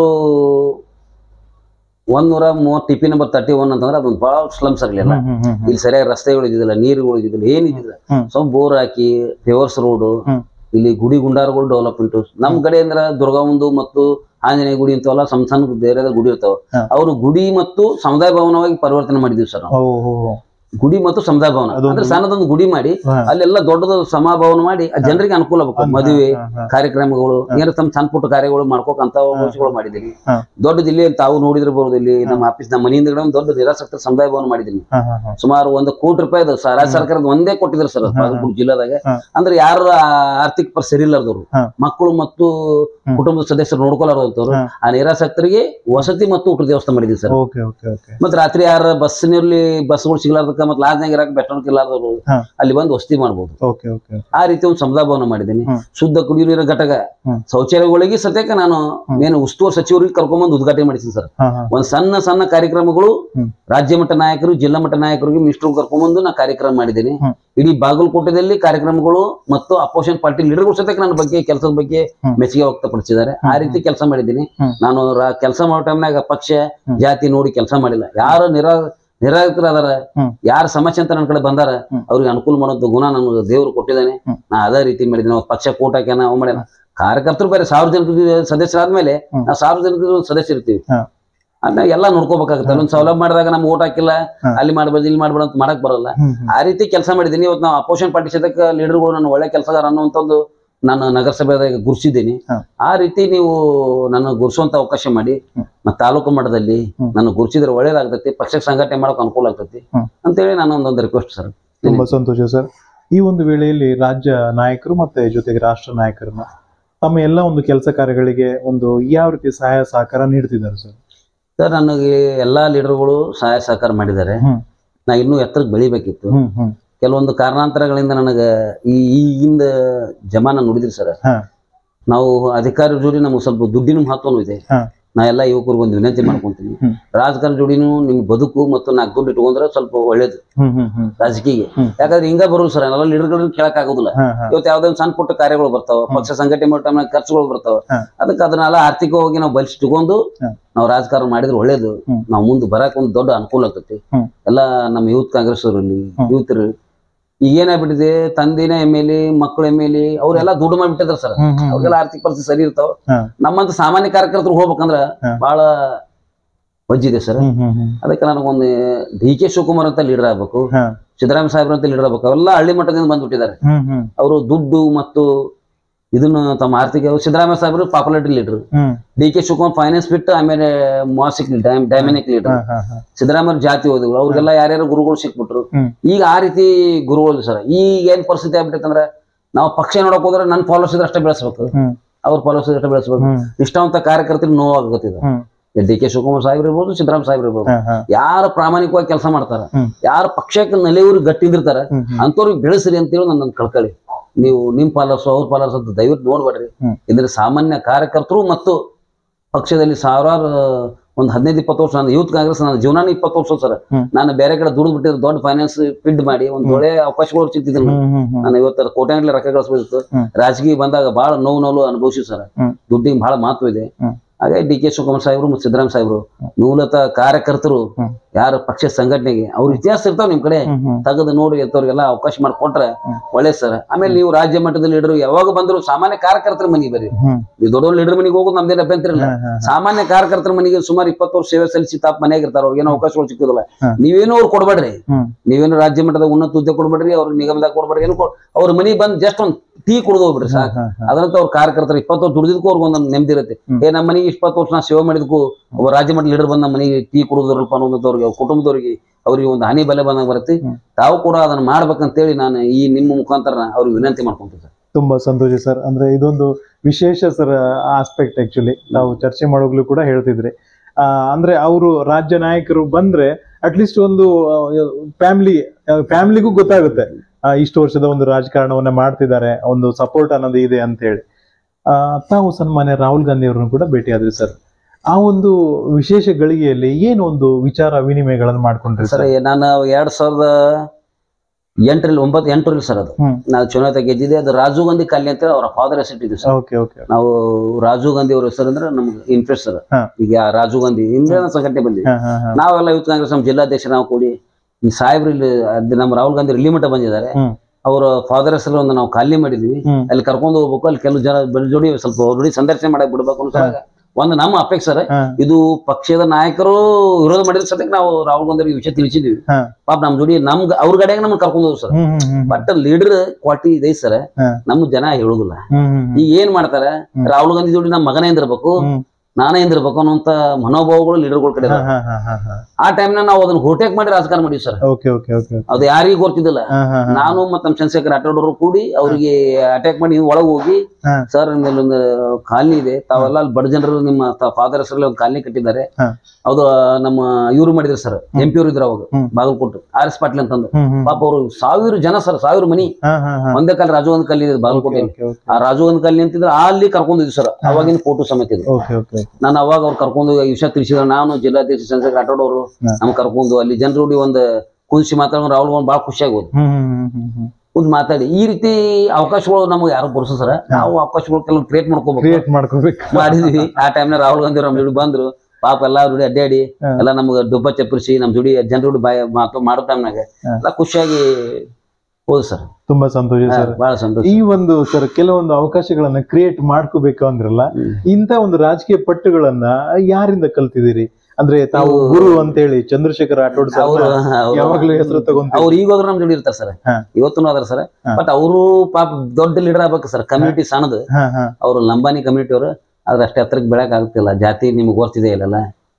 ಒಂದೂರ ಮೂವತ್ತು ಟಿಪಿ ನಂಬರ್ ತರ್ಟಿ ಒನ್ ಅಂತಂದ್ರೆ ಅದೊಂದು ಬಹಳ ಸ್ಲಮ್ಸ್ ಆಗಿಲ್ಲ. ಇಲ್ಲಿ ಸರಿಯಾಗಿ ರಸ್ತೆಗಳು ಇದ್ದಿಲ್ಲ, ನೀರುಗಳು ಇದ್ದಿಲ್ಲ, ಏನಿದ್ದಿಲ್ಲ. ಸ್ವಲ್ಪ ಬೋರ್ ಹಾಕಿ ಫೇವರ್ಸ್ ರೋಡ್, ಇಲ್ಲಿ ಗುಡಿ ಗುಂಡಾರಗಳು ಡೆವಲಪ್ಮೆಂಟ್. ನಮ್ ಕಡೆ ಅಂದ್ರೆ ದುರ್ಗಾವಂದು ಮತ್ತು ಆಂಜನೇಯ ಗುಡಿ ಅಂತವಲ್ಲ ಸಣ್ಣ ಸಣ್ಣ ಬೇರೆ ಗುಡಿ ಇರ್ತಾವ. ಅವರು ಗುಡಿ ಮತ್ತು ಸಮುದಾಯ ಭವನವಾಗಿ ಪರಿವರ್ತನೆ ಮಾಡಿದೀವಿ ಸರ್ ನಾವು. ಗುಡಿ ಮತ್ತು ಸಮುದಾಯ ಭವನ ಅಂದ್ರೆ ಸಣ್ಣದೊಂದು ಗುಡಿ ಮಾಡಿ ಅಲ್ಲೆಲ್ಲ ದೊಡ್ಡದ ಸಮಾಭವನ ಮಾಡಿ ಜನರಿಗೆ ಅನುಕೂಲ ಆಗಬೇಕು. ಮದುವೆ ಕಾರ್ಯಕ್ರಮಗಳು ಏನಾರ ತಮ್ಮ ಸಣ್ಣ ಪುಟ್ಟ ಕಾರ್ಯಗಳು ಮಾಡ್ಕೋಕಂತ ಅವಕಾಶಗಳು ಮಾಡಿದೀನಿ. ದೊಡ್ಡದು ಇಲ್ಲಿ ತಾವು ನೋಡಿದಿರಬಹುದು, ಇಲ್ಲಿ ನಮ್ಮ ಆಫೀಸ್ ನಮ್ಮ ಮನೆಯಿಂದ ಒಂದು ದೊಡ್ಡ ನಿರಾಸಕ್ತರ ಸಮುದಾಯ ಭವನ ಮಾಡಿದೀನಿ. ಸುಮಾರು ಒಂದು ಕೋಟಿ ರೂಪಾಯಿ ರಾಜ್ಯ ಸರ್ಕಾರದ ಒಂದೇ ಕೊಟ್ಟಿದ್ರು ಸರ್ ಬಾಗಲಕೋಟೆ ಜಿಲ್ಲಾದಾಗ. ಅಂದ್ರೆ ಯಾರು ಆರ್ಥಿಕ ಪರ ಸರಿ ಇಲ್ಲಾರ್ದವ್ರು, ಮಕ್ಕಳು ಮತ್ತು ಕುಟುಂಬದ ಸದಸ್ಯರು ನೋಡ್ಕೊಲಾರ್ದವ್ರು ಆ ನಿರಾಸಕ್ತರಿಗೆ ವಸತಿ ಮತ್ತು ಊಟದ ವ್ಯವಸ್ಥೆ ಮಾಡಿದೀವಿ ಸರ್. ಮತ್ತೆ ರಾತ್ರಿ ಯಾರ ಬಸ್ನಲ್ಲಿ ಬಸ್ಗಳು ಸಿಗ್ಲಾರ್ದಕ್ಕ ಮತ್ತೆ ಲಾಜ್ನಾಗ ಇರಾಕ ಬೆಟ್ಟಕ್ಕೆ ಇಲ್ಲಾರ್ದವ್ರು ಅಲ್ಲಿ ಬಂದು ವಸತಿ ಮಾಡ್ಬೋದು. ಆ ರೀತಿ ಒಂದು ಸಮುದಾಯ ಭವನ ಮಾಡಿದ್ದೀನಿ. ಶುದ್ಧ ಕುಡಿಯುವ ನೀರಿನ ಘಟಕ, ಶೌಚಾಲಯಗಳಿಗೆ ಸದ್ಯಕ್ಕೆ ನಾನು ಏನು ಉಸ್ತುವಾರಿ ಸಚಿವರಿಗೆ ಕರ್ಕೊಂಡ್ಬಂದು ಉದ್ಘಾಟನೆ ಮಾಡಿದ್ದೀನಿ ಸರ್. ಒಂದ್ ಸಣ್ಣ ಸಣ್ಣ ಕಾರ್ಯಕ್ರಮಗಳು ರಾಜ್ಯ ಮಟ್ಟ ನಾಯಕರು, ಜಿಲ್ಲಾ ಮಟ್ಟ ನಾಯಕರಿಗೆ ಮಿನಿಸ್ಟರ್ ಕರ್ಕೊಂಡ್ಬಂದು ನಾ ಕಾರ್ಯಕ್ರಮ ಮಾಡಿದ್ದೀನಿ. ಇಡೀ ಬಾಗಲಕೋಟೆಯಲ್ಲಿ ಕಾರ್ಯಕ್ರಮಗಳು ಮತ್ತು ಅಪೋಸಿಷನ್ ಪಾರ್ಟಿ ಲೀಡರ್ಗಳು ಸದ್ಯಕ್ಕೆ ನನ್ನ ಬಗ್ಗೆ ಕೆಲಸದ ಬಗ್ಗೆ ಮೆಚ್ಚುಗೆ ವ್ಯಕ್ತಪಡಿಸಿದ್ದಾರೆ. ಆ ರೀತಿ ಕೆಲಸ ಮಾಡಿದ್ದೀನಿ ನಾನು. ಕೆಲಸ ಮಾಡೋ ಟೈಮ್ನಾಗ ಪಕ್ಷ ಜಾತಿ ನೋಡಿ ಕೆಲಸ ಮಾಡಿಲ್ಲ. ಯಾರು ನಿರಾ ನಿರಾಕರ ಅದಾರ, ಯಾರ ಸಮಸ್ಯೆ ಅಂತ ನನ್ನ ಕಡೆ ಬಂದಾರ ಅವ್ರಿಗೆ ಅನುಕೂಲ ಮಾಡೋದು ಗುಣ ನಮ್ಗೆ ದೇವ್ರು ಕೊಟ್ಟಿದ್ದಾನೆ. ನಾ ಅದೇ ರೀತಿ ಮಾಡಿದ್ದೀನಿ. ಪಕ್ಷ ಕೂಟ ಹಾಕ್ಯಾನ ಅವ್ ಮಾಡ್ಯಾನ. ಕಾರ್ಯಕರ್ತರು ಬೇರೆ ಸಾವಿರ ಜನ ಸದಸ್ಯರಾದ್ಮೇಲೆ ನಾವು ಸಾವಿರ ಜನ ಸದಸ್ಯರು ಇರ್ತೀವಿ. ಅದನ್ನ ಎಲ್ಲಾ ನೋಡ್ಕೋಬೇಕಾಗುತ್ತೆ. ಅಲ್ಲೊಂದು ಸೌಲಭ್ಯ ಮಾಡಿದಾಗ ನಮ್ಗೆ ಓಟ್ ಹಾಕಿಲ್ಲ, ಅಲ್ಲಿ ಮಾಡ್ಬೋದು ಇಲ್ಲಿ ಮಾಡ್ಬೋದು ಅಂತ ಮಾಡಕ್ ಬರಲ್ಲ. ಆ ರೀತಿ ಕೆಲಸ ಮಾಡಿದ್ದೀನಿ. ಇವತ್ತು ನಾವು ಅಪೋಸಿಷನ್ ಪಾರ್ಟಿ ಸದಕ್ಕೆ ಲೀಡರ್ಗಳು ನಾನು ಒಳ್ಳೆ ಕೆಲಸಗಾರ ಅನ್ನುವಂಥದ್ದು ನಾನು ನಗರಸಭೆದಾಗ ಗುರುಸಿದ್ದೀನಿ. ಆ ರೀತಿ ನೀವು ನನ್ನ ಗುರುಸುವಂತ ಅವಕಾಶ ಮಾಡಿ ಮತ್ತೆ ತಾಲೂಕು ಮಟ್ಟದಲ್ಲಿ ನನ್ನ ಗುರುಸಿದ್ರೆ ಒಳ್ಳೇದಾಗ್ತೈತಿ, ಪಕ್ಷಕ್ಕೆ ಸಂಘಟನೆ ಮಾಡಕ್ ಅನುಕೂಲ ಆಗ್ತೈತಿ ಅಂತೇಳಿ ನಾನು ಒಂದೊಂದು ರಿಕ್ವೆಸ್ಟ್ ಸರ್. ತುಂಬಾ ಸಂತೋಷ ಸರ್. ಈ ಒಂದು ವೇಳೆಯಲ್ಲಿ ರಾಜ್ಯ ನಾಯಕರು ಮತ್ತೆ ಜೊತೆಗೆ ರಾಷ್ಟ್ರ ನಾಯಕರನ್ನ ತಮ್ಮ ಎಲ್ಲ ಒಂದು ಕೆಲಸ ಕಾರ್ಯಗಳಿಗೆ ಒಂದು ಯಾವ ರೀತಿ ಸಹಾಯ ಸಹಕಾರ ನೀಡ್ತಿದ್ದಾರೆ ಸರ್? ಸರ್ ನನಗೆ ಎಲ್ಲಾ ಲೀಡರ್ಗಳು ಸಹಾಯ ಸಹಕಾರ ಮಾಡಿದ್ದಾರೆ. ನಾ ಇನ್ನೂ ಎತ್ತರಕ್ಕೆ ಬೆಳಿಬೇಕಿತ್ತು. ಕೆಲವೊಂದು ಕಾರಣಾಂತರಗಳಿಂದ ನನಗೆ ಈ ಈಗಿಂದ ಜಮಾನ ನೋಡಿದ್ರಿ ಸರ್, ನಾವು ಅಧಿಕಾರಿ ಜೋಡಿ ನಮ್ಗೆ ಸ್ವಲ್ಪ ದುಡ್ಡಿನ ಮಹತ್ವನೂ ಇದೆ. ನಾ ಎಲ್ಲ ಯುವಕರಿಗೆ ಒಂದು ವಿನಂತಿ ಮಾಡ್ಕೊಂತೀನಿ, ರಾಜಕಾರಣ ಜೋಡಿನೂ ನಿಮ್ ಬದುಕು ಮತ್ತು ನಾಲ್ಕು ದುಡ್ಡು ಇಟ್ಕೊಂಡ್ರೆ ಸ್ವಲ್ಪ ಒಳ್ಳೇದು ರಾಜಕೀಯ. ಯಾಕಂದ್ರೆ ಹಿಂಗ ಬರೋದು ಸರ್, ಎಲ್ಲ ಲೀಡರ್ಗಳನ್ನ ಕೇಳಕ್ ಆಗೋದಿಲ್ಲ. ಇವತ್ತು ಯಾವ್ದೋ ಸಣ್ಣ ಪುಟ್ಟ ಕಾರ್ಯಗಳು ಬರ್ತಾವ, ಪಕ್ಷ ಸಂಘಟನೆ ಮಾಡೋ ಟೈಮ್ನಾಗ ಖರ್ಚುಗಳು ಬರ್ತಾವ. ಅದಕ್ಕೆ ಅದನ್ನೆಲ್ಲ ಆರ್ಥಿಕವಾಗಿ ನಾವು ಬಲಿಷ್ಠಗೊಂಡು ನಾವು ರಾಜಕಾರಣ ಮಾಡಿದ್ರೆ ಒಳ್ಳೇದು. ನಾವು ಮುಂದೆ ಬರಕ್ ಒಂದು ದೊಡ್ಡ ಅನುಕೂಲ ಆಗ್ತೈತಿ. ಎಲ್ಲ ನಮ್ಮ ಯೂತ್ ಕಾಂಗ್ರೆಸ್ ಅವರಲ್ಲಿ ಯೂತ್ರು ಈಗ ಏನಾಗ್ಬಿಟ್ಟಿದೆ, ತಂದೆನ ಎಮ್ ಎಲ್ ಎ ಮಕ್ಕಳು ಎಮ್ ಎಲ್ ಎ ಅವರೆಲ್ಲ ದುಡ್ಡು ಮಾಡ್ಬಿಟ್ಟಿದ್ರ ಸರ್. ಅವ್ರಿಗೆಲ್ಲ ಆರ್ಥಿಕ ಪರಿಸ್ಥಿತಿ ಸರಿ ಇರ್ತಾವ. ನಮ್ಮಂತ ಸಾಮಾನ್ಯ ಕಾರ್ಯಕರ್ತರು ಹೋಗ್ಬೇಕಂದ್ರ ಬಹಳ ವಜ್ಜಿದೆ ಸರ್. ಅದಕ್ಕೆ ನನಗೊಂದು ಡಿ ಕೆ ಶಿವಕುಮಾರ್ ಅಂತ ಲೀಡರ್ ಆಗ್ಬೇಕು, ಸಿದ್ದರಾಮಯ್ಯ ಸಾಹೇಬ್ರ ಅಂತ ಲೀಡರ್ ಆಗ್ಬೇಕು. ಅವೆಲ್ಲ ಹಳ್ಳಿ ಮಟ್ಟದಿಂದ ಬಂದ್ಬಿಟ್ಟಿದ್ದಾರೆ. ಅವರು ದುಡ್ಡು ಮತ್ತು ಇದನ್ನ ತಮ್ಮ ಆರ್ಥಿಕ, ಸಿದ್ದರಾಮಯ್ಯ ಸಾಹೇಬ್ರು popularity leader, D K Shivakumar finance ಬಿಟ್ಟು ಆಮೇಲೆ ಮಾಸಿಕ್ ಡೈನಾಮಿಕ್ ಲೀಡರ್, ಸಿದ್ದರಾಮಯ್ಯ ಜಾತಿ ಓದಿಗಳು, ಅವ್ರಿಗೆಲ್ಲ ಯಾರ್ಯಾರು ಗುರುಗಳು ಸಿಕ್ಬಿಟ್ರು. ಈಗ ಆ ರೀತಿ ಗುರುಗಳು ಸರ್. ಈಗ ಏನ್ ಪರಿಸ್ಥಿತಿ ಆಗ್ಬಿಟ್ಟೈತಂದ್ರೆ, ನಾವು ಪಕ್ಷ ನೋಡಕ್ ಹೋದ್ರೆ ನನ್ನ ಫಾಲೋವರ್ಸ್ ಇದ್ರೆ ಅಷ್ಟೇ ಬೆಳೆಸ್ಬೇಕು, ಅವ್ರ ಫಾಲೋವರ್ಸ್ ಅಷ್ಟೇ ಬೆಳೆಸ್ಬೇಕು. ನಿಷ್ಠಾವಂತ ಕಾರ್ಯಕರ್ತರಿಗೆ ನೋವಾಗತ್ತಿದೆ. ಡಿ ಕೆ ಶಿವಕುಮಾರ್ ಸಾಹೇಬ್ರು ಇರ್ಬೋದು, ಸಿದ್ದರಾಮಯ್ಯ ಸಾಹೇಬ್ರು ಇರ್ಬೋದು, ಯಾರು ಪ್ರಾಮಾಣಿಕವಾಗಿ ಕೆಲಸ ಮಾಡ್ತಾರ, ಯಾರು ಪಕ್ಷಕ್ಕೆ ನೆಲೆಯೂರಿಗೆ ಗಟ್ಟಿದಿರ್ತಾರ ಅಂತವ್ರಿಗೆ ಬೆಳೆಸ್ರಿ ಅಂತೇಳಿ ನನ್ನ ಕಳ್ಕಳಿ. ನೀವು ನಿಮ್ ಪಾಲರ್ಸು ಅವ್ರ ಪಾಲರ್ಸ್ ಅಂತ ದಯವಿಟ್ಟು ನೋಡ್ಬೇಡ್ರಿ. ಇದ್ರ ಸಾಮಾನ್ಯ ಕಾರ್ಯಕರ್ತರು ಮತ್ತು ಪಕ್ಷದಲ್ಲಿ ಸಾವಿರಾರು ಒಂದ್ ಹದಿನೈದು ಇಪ್ಪತ್ತು ವರ್ಷ ನಾನು ಯೂತ್ ಕಾಂಗ್ರೆಸ್ ನನ್ನ ಜೀವನ ಇಪ್ಪತ್ತು ವರ್ಷ ಸರ್. ನಾನು ಬೇರೆ ಕಡೆ ದುಡ್ಡು ಬಿಟ್ಟಿದ್ರೆ ದೊಡ್ಡ ಫೈನಾನ್ಸ್ ಫಿಡ್ ಮಾಡಿ ಒಂದ್ ಒಳ್ಳೆ ಅವಕಾಶಗಳು ಸಿಗ್ತಿದ್ರು. ನಾನು ಇವತ್ತರ ಕೋಟ್ಯಾಂಗಲಿ ರೊಕ್ಕ ಗಳಿಸ್ಬೇಕು. ರಾಜಕೀಯ ಬಂದಾಗ ಬಹಳ ನೋವು ನೋವು ಅನುಭವಿಸಿ ಸರ್. ದುಡ್ಡಿಗೆ ಬಹಳ ಮಹತ್ವ ಇದೆ. ಹಾಗೆ ಡಿ ಕೆ ಶಿವಕುಮಾರ್ ಸಾಹೇಬ್ರು ಮತ್ತು ಸಿದ್ದರಾಮಯ್ಯ ಸಾಹೇಬ್ರು ಮೂಲತಃ ಕಾರ್ಯಕರ್ತರು, ಯಾರ ಪಕ್ಷ ಸಂಘಟನೆಗೆ ಅವ್ರ ಇತಿಹಾಸ ಇರ್ತಾವ ನಿಮ್ ಕಡೆ ತೆಗೆದು ನೋಡಿ ಅಂತವ್ರಿಗೆಲ್ಲ ಅವಕಾಶ ಮಾಡಿಕೊಟ್ರೆ ಒಳ್ಳೇದ್ ಸರ್. ಆಮೇಲೆ ನೀವು ರಾಜ್ಯ ಮಟ್ಟದ ಲೀಡರ್ ಯಾವಾಗ ಬಂದ್ರು ಸಾಮಾನ್ಯ ಕಾರ್ಯಕರ್ತರ ಮನೆಗೆ ಬರ್ರಿ. ನೀವು ದೊಡ್ಡ ಲೀಡರ್ ಮನೆಗೆ ಹೋಗೋದು ನಮ್ದೇನು ಅಭ್ಯಂತರ ಇಲ್ಲ. ಸಾಮಾನ್ಯ ಕಾರ್ಯಕರ್ತರ ಮನೆಗೆ ಸುಮಾರು ಇಪ್ಪತ್ತು ವರ್ಷ ಸೇವೆ ಸಲ್ಲಿಸಿ ತಾಪ್ ಮನೆಯಾಗ ಇರ್ತಾರ. ಅವ್ರಿಗೆ ಏನೋ ಅವಕಾಶಗಳು ಸಿಕ್ಕಿದಿಲ್ಲ. ನೀವೇನೋ ಅವ್ರು ಕೊಡ್ಬೇಡ್ರಿ. ನೀವೇನು ರಾಜ್ಯ ಮಟ್ಟದ ಉನ್ನತ ಹುದ್ದೆ ಕೊಡ್ಬೇಡ್ರಿ, ಅವ್ರ ನಿಗಮದಾಗ ಕೊಡ್ಬೇಡ್ರಿ. ಏನು ಅವ್ರ ಮನೆಗೆ ಬಂದ್ ಜಸ್ಟ್ ಒಂದ್ ಟೀ ಕುಡ್ದು ಹೋಗ್ಬಿಡ್ರಿ ಸಾಕು. ಅದಂತ ಅವ್ರ ಕಾರ್ಯಕರ್ತರು ಇಪ್ಪತ್ತು ವರ್ಷ ದುಡಿದಕ್ಕೂ ಅವ್ರಿಗೆ ಒಂದೊಂದು ನೆಮ್ಮದಿ ಇರುತ್ತೆ. ಏ ನಮ್ಮ ಮನೆಗೆ ಇಪ್ಪತ್ತು ವರ್ಷ ನಾ ಸೇವೆ ಮಾಡಿದಕ್ಕೂ ಒಬ್ಬ ರಾಜ್ಯ ಮಟ್ಟ ಲೀಡರ್ ಬಂದ್ ನಮ್ಮ ಮನೆಗೆ ಟೀ ಕುಡಿದ್ರಲ್ಪ ಅನ್ನೋದವ್ರಿಗೆ, ಅವ್ರ ಕುಟುಂಬದವ್ರಿಗೆ ಅವ್ರಿಗೆ ಒಂದು ಹಾನಿ ಬೆಲೆ ಬಂದಾಗ ಬರುತ್ತೆ. ತಾವು ಕೂಡ ಅದನ್ನ ಮಾಡ್ಬೇಕಂತೇಳಿ ನಾನು ಈ ನಿಮ್ಮ ಮುಖಾಂತರ ಅವ್ರಿಗೆ ವಿನಂತಿ ಮಾಡ್ಕೊಂತೀನಿ ಸರ್. ತುಂಬಾ ಸಂತೋಷ ಸರ್. ಅಂದ್ರೆ ಇದೊಂದು ವಿಶೇಷ ಸರ್ ಆಸ್ಪೆಕ್ಟ್. ಆಕ್ಚುಲಿ ನಾವು ಚರ್ಚೆ ಮಾಡೋಗ್ಲೂ ಕೂಡ ಹೇಳ್ತಿದ್ರಿ, ಆ ಅಂದ್ರೆ ಅವರು ರಾಜ್ಯ ನಾಯಕರು ಬಂದ್ರೆ ಅಟ್ಲೀಸ್ಟ್ ಒಂದು ಫ್ಯಾಮಿಲಿ ಫ್ಯಾಮಿಲಿಗೂ ಗೊತ್ತಾಗುತ್ತೆ ಇಷ್ಟು ವರ್ಷದ ಒಂದು ರಾಜಕಾರಣವನ್ನ ಮಾಡ್ತಿದ್ದಾರೆ, ಒಂದು ಸಪೋರ್ಟ್ ಅನ್ನೋದು ಇದೆ ಅಂತ ಹೇಳಿ. ಆ ತಾವು ಸನ್ಮಾನ್ಯ ರಾಹುಲ್ ಗಾಂಧಿ ಅವರನ್ನು ಕೂಡ ಭೇಟಿಯಾದ್ರಿ ಸರ್. ಆ ಒಂದು ವಿಶೇಷ ಗಳಿಗೆಯಲ್ಲಿ ಏನು ಒಂದು ವಿಚಾರ ವಿನಿಮಯಗಳನ್ನು ಮಾಡ್ಕೊಂಡ್ರಿ ಸರ್? ನಾನು ಎರಡ್ ಸಾವಿರದ ಎಂಟರಲ್ಲಿ ಒಂಬತ್ತು ಎಂಟರಲ್ಲಿ ಸರ್, ಅದು ನಾವು ಚುನಾವಣೆ ಗೆದ್ದಿದೆ. ಅದು ರಾಜೀವ್ ಗಾಂಧಿ ಕಾಲನಿ ಅಂತ ಅವರ ಫಾದರ್ ಹೆಸರಿಟ್ಟಿದ್ವಿ ಸರ್. ನಾವು ರಾಜೀವ್ ಗಾಂಧಿ ಅವ್ರ ಹೆಸರು ಅಂದ್ರೆ ನಮ್ಗೆ ಇಂಟ್ರೆಸ್ಟ್ ಸರ್. ಈಗ ರಾಜೀವ್ ಗಾಂಧಿ ಇಂದಿರಾ ಸಂಘಟನೆ ಬಂದಿವಿ ನಾವೆಲ್ಲ ಯೂತ್ ಕಾಂಗ್ರೆಸ್ ನಮ್ಮ ಜಿಲ್ಲಾಧ್ಯಕ್ಷ ನಾವು ಕೂಡಿ ಈ ಸಾಹೇಬ್ರು ಇಲ್ಲಿ ನಮ್ಮ ರಾಹುಲ್ ಗಾಂಧಿ ಇಲ್ಲಿ ಮಟ್ಟ ಬಂದಿದ್ದಾರೆ. ಅವ್ರ ಫಾದರ್ ಹೆಸರು ಒಂದು ನಾವು ಖಾಲಿ ಮಾಡಿದ್ವಿ. ಅಲ್ಲಿ ಕರ್ಕೊಂಡು ಹೋಗ್ಬೇಕು, ಅಲ್ಲಿ ಕೆಲವು ಜನ ಬೆಳೆ ಜೋಡಿ ಸ್ವಲ್ಪ ಅವ್ರ ಸಂದರ್ಶನ ಮಾಡಕ್ ಬಿಡ್ಬೇಕು ಅಂತ ಒಂದು ನಮ್ಮ ಅಪೇಕ್ಷೆ ಸರ್. ಇದು ಪಕ್ಷದ ನಾಯಕರು ವಿರೋಧ ಮಾಡಿದ ಸದ್ಯಕ್ಕೆ ನಾವು ರಾಹುಲ್ ಗಾಂಧಿ ವಿಷಯ ತಿಳಿಸಿದ್ವಿ. ಪಾಪ ನಮ್ ಜೋಡಿ ನಮ್ಗ ಅವ್ರ ಗಡೆಯಾಗ ನಮ್ಗೆ ಕರ್ಕೊಂಡು ಹೋದ್ರು ಸರ್. ಬಟ್ ಲೀಡರ್ ಕ್ವಾಲಿಟಿ ಇದೆ ಸರ್, ನಮ್ ಜನ ಹೇಳುದಿಲ್ಲ. ಈಗ ಏನ್ ಮಾಡ್ತಾರೆ, ರಾಹುಲ್ ಗಾಂಧಿ ಜೋಡಿ ನಮ್ಮ ಮಗನೇ ಇರ್ಬೇಕು, ನಾನೇ ಇಂದಿರ್ಬೇಕು ಅನ್ನೋಂತ ಮನೋಭಾವಗಳು ಲೀಡರ್ಗಳ ಕಡೆ. ಆ ಟೈಮ್ನ ನಾವು ಅದನ್ನ ಹೋಟೆಕ್ ಮಾಡಿ ರಾಜಕಾರಣ ಮಾಡಿವಿ ಸರ್. ಅದು ಯಾರಿಗೂ ಗೊತ್ತಿದ್ದಿಲ್ಲ. ನಾನು ಮತ್ತೆ ನಮ್ಮ ಚಂದ್ರಶೇಖರ್ ಆಟೋಡವರು ಕೂಡಿ ಅವ್ರಿಗೆ ಅಟ್ಯಾಕ್ ಮಾಡಿ ಒಳಗೆ ಹೋಗಿ, ಸರ್ ಒಂದು ಕಾಲನಿ ಇದೆ, ತಾವೆಲ್ಲ ಅಲ್ಲಿ ಬಡ ಜನರು ನಿಮ್ಮ ಫಾದರ್ ಹೆಸರಲ್ಲಿ ಒಂದು ಕಾಲನಿ ಕಟ್ಟಿದ್ದಾರೆ, ಅದು ನಮ್ಮ ಇವ್ರು ಮಾಡಿದ್ರು ಸರ್, ಎಂ ಪಿ ಅವ್ರು ಇದ್ರು ಅವಾಗ ಬಾಗಲಕೋಟೆ ಆರ್ ಎಸ್ ಪಾಟೀಲ್ ಅಂತಂದು. ಪಾಪ ಅವರು ಸಾವಿರ ಜನ ಸರ್, ಸಾವಿರ ಮನಿ ಒಂದೇ ಕಾಲ ರಾಜೀವ್ ಗಾಂಧಿ ಕಾಲನಿ ಇದೆ ಬಾಗಲಕೋಟೆ. ಆ ರಾಜೀವ್ ಗಾಂಧಿ ಕಾಲನಿ ಅಂತಿದ್ರೆ ಅಲ್ಲಿ ಕರ್ಕೊಂಡಿದ್ವಿ ಸರ್. ಅವಾಗಿನ ಫೋಟೋ ಸಮೇತ ಇದೆ. ನಾನು ಅವಾಗ ಅವ್ರು ಕರ್ಕೊಂಡು ವಿಷಯ ತಿಳಿಸಿದ್ರೆ, ನಾನು ಜಿಲ್ಲಾಧ್ಯಕ್ಷ ಚಂದ್ರಶೇಖರ್ ಆಟೋಡವರು ನಮ್ಗೆ ಕರ್ಕೊಂಡು ಅಲ್ಲಿ ಜನರೂಢಿ ಒಂದು ಕುದಿಸಿ ಮಾತಾಡೋ ರಾಹುಲ್ ಗಾಂಧಿ ಭಾಳ ಖುಷಿ ಆಗೋದು ಕುದ್ ಮಾತಾಡಿ. ಈ ರೀತಿ ಅವಕಾಶಗಳು ನಮ್ಗೆ ಯಾರು ಬರೋಸ ಸರ್, ನಾವು ಅವಕಾಶಗಳು ಕೆಲವು ಕ್ರಿಯೇಟ್ ಮಾಡ್ಕೋಬೇಕು ಮಾಡ್ಕೋಬೇಕು ಮಾಡಿದ್ವಿ. ಆ ಟೈಮ್ನ ರಾಹುಲ್ ಗಾಂಧಿ ಅವ್ರು ನಮ್ ಜೋಡಿ ಬಂದ್ರು. ಪಾಪ ಎಲ್ಲಾ ಜೋಡಿ ಅಡ್ಡಾಡಿ ಎಲ್ಲ ನಮ್ಗೆ ಡುಬ್ಬ ಚಪ್ಪರಿಸಿ ನಮ್ ಜೋಡಿ ಜನರೂಢಿ ಬಾಯ ಮಾತು ಮಾಡೋ ಟೈಮ್ನಾಗ ಎಲ್ಲ ಖುಷಿಯಾಗಿ ಹೌದು ಸರ್. ತುಂಬಾ ಸಂತೋಷ ಸರ್, ಬಹಳ ಸಂತೋಷ. ಈ ಒಂದು ಸರ್ ಕೆಲವೊಂದು ಅವಕಾಶಗಳನ್ನ ಕ್ರಿಯೇಟ್ ಮಾಡ್ಕೋಬೇಕು ಅಂದ್ರಲ್ಲ, ಇಂತ ಒಂದು ರಾಜಕೀಯ ಪಟ್ಟುಗಳನ್ನ ಯಾರಿಂದ ಕಲ್ತಿದ್ದೀರಿ? ಅಂದ್ರೆ ತಾವು ಗುರು ಅಂತ ಹೇಳಿ ಚಂದ್ರಶೇಖರ್ ಆಟೋಡ್ ಯಾವಾಗ್ಲೂ ಹೆಸರು ತಗೊಂಡ್ ಅವ್ರು ಈಗಾದ್ರೂ ನಮ್ ಜೋಡಿ ಇರ್ತಾರೆ ಸರ್, ಇವತ್ತು ಅದಾರ ಸರ್. ಬಟ್ ಅವರು ಪಾಪ ದೊಡ್ಡ ಲೀಡರ್ ಆಗ್ಬೇಕು ಸರ್. ಕಮ್ಯುನಿಟಿ ಸಣ್ಣದು, ಅವ್ರು ಲಂಬಾನಿ ಕಮ್ಯುನಿಟಿ ಅವರು, ಆದ್ರೆ ಅಷ್ಟೇ ಹತ್ರಕ್ಕೆ ಬೆಳಕ್ ಆಗ್ತಿಲ್ಲ. ಜಾತಿ ನಿಮ್ಗೆ ಗೊತ್ತಿದೆ ಇಲ್ಲಲ್ಲ,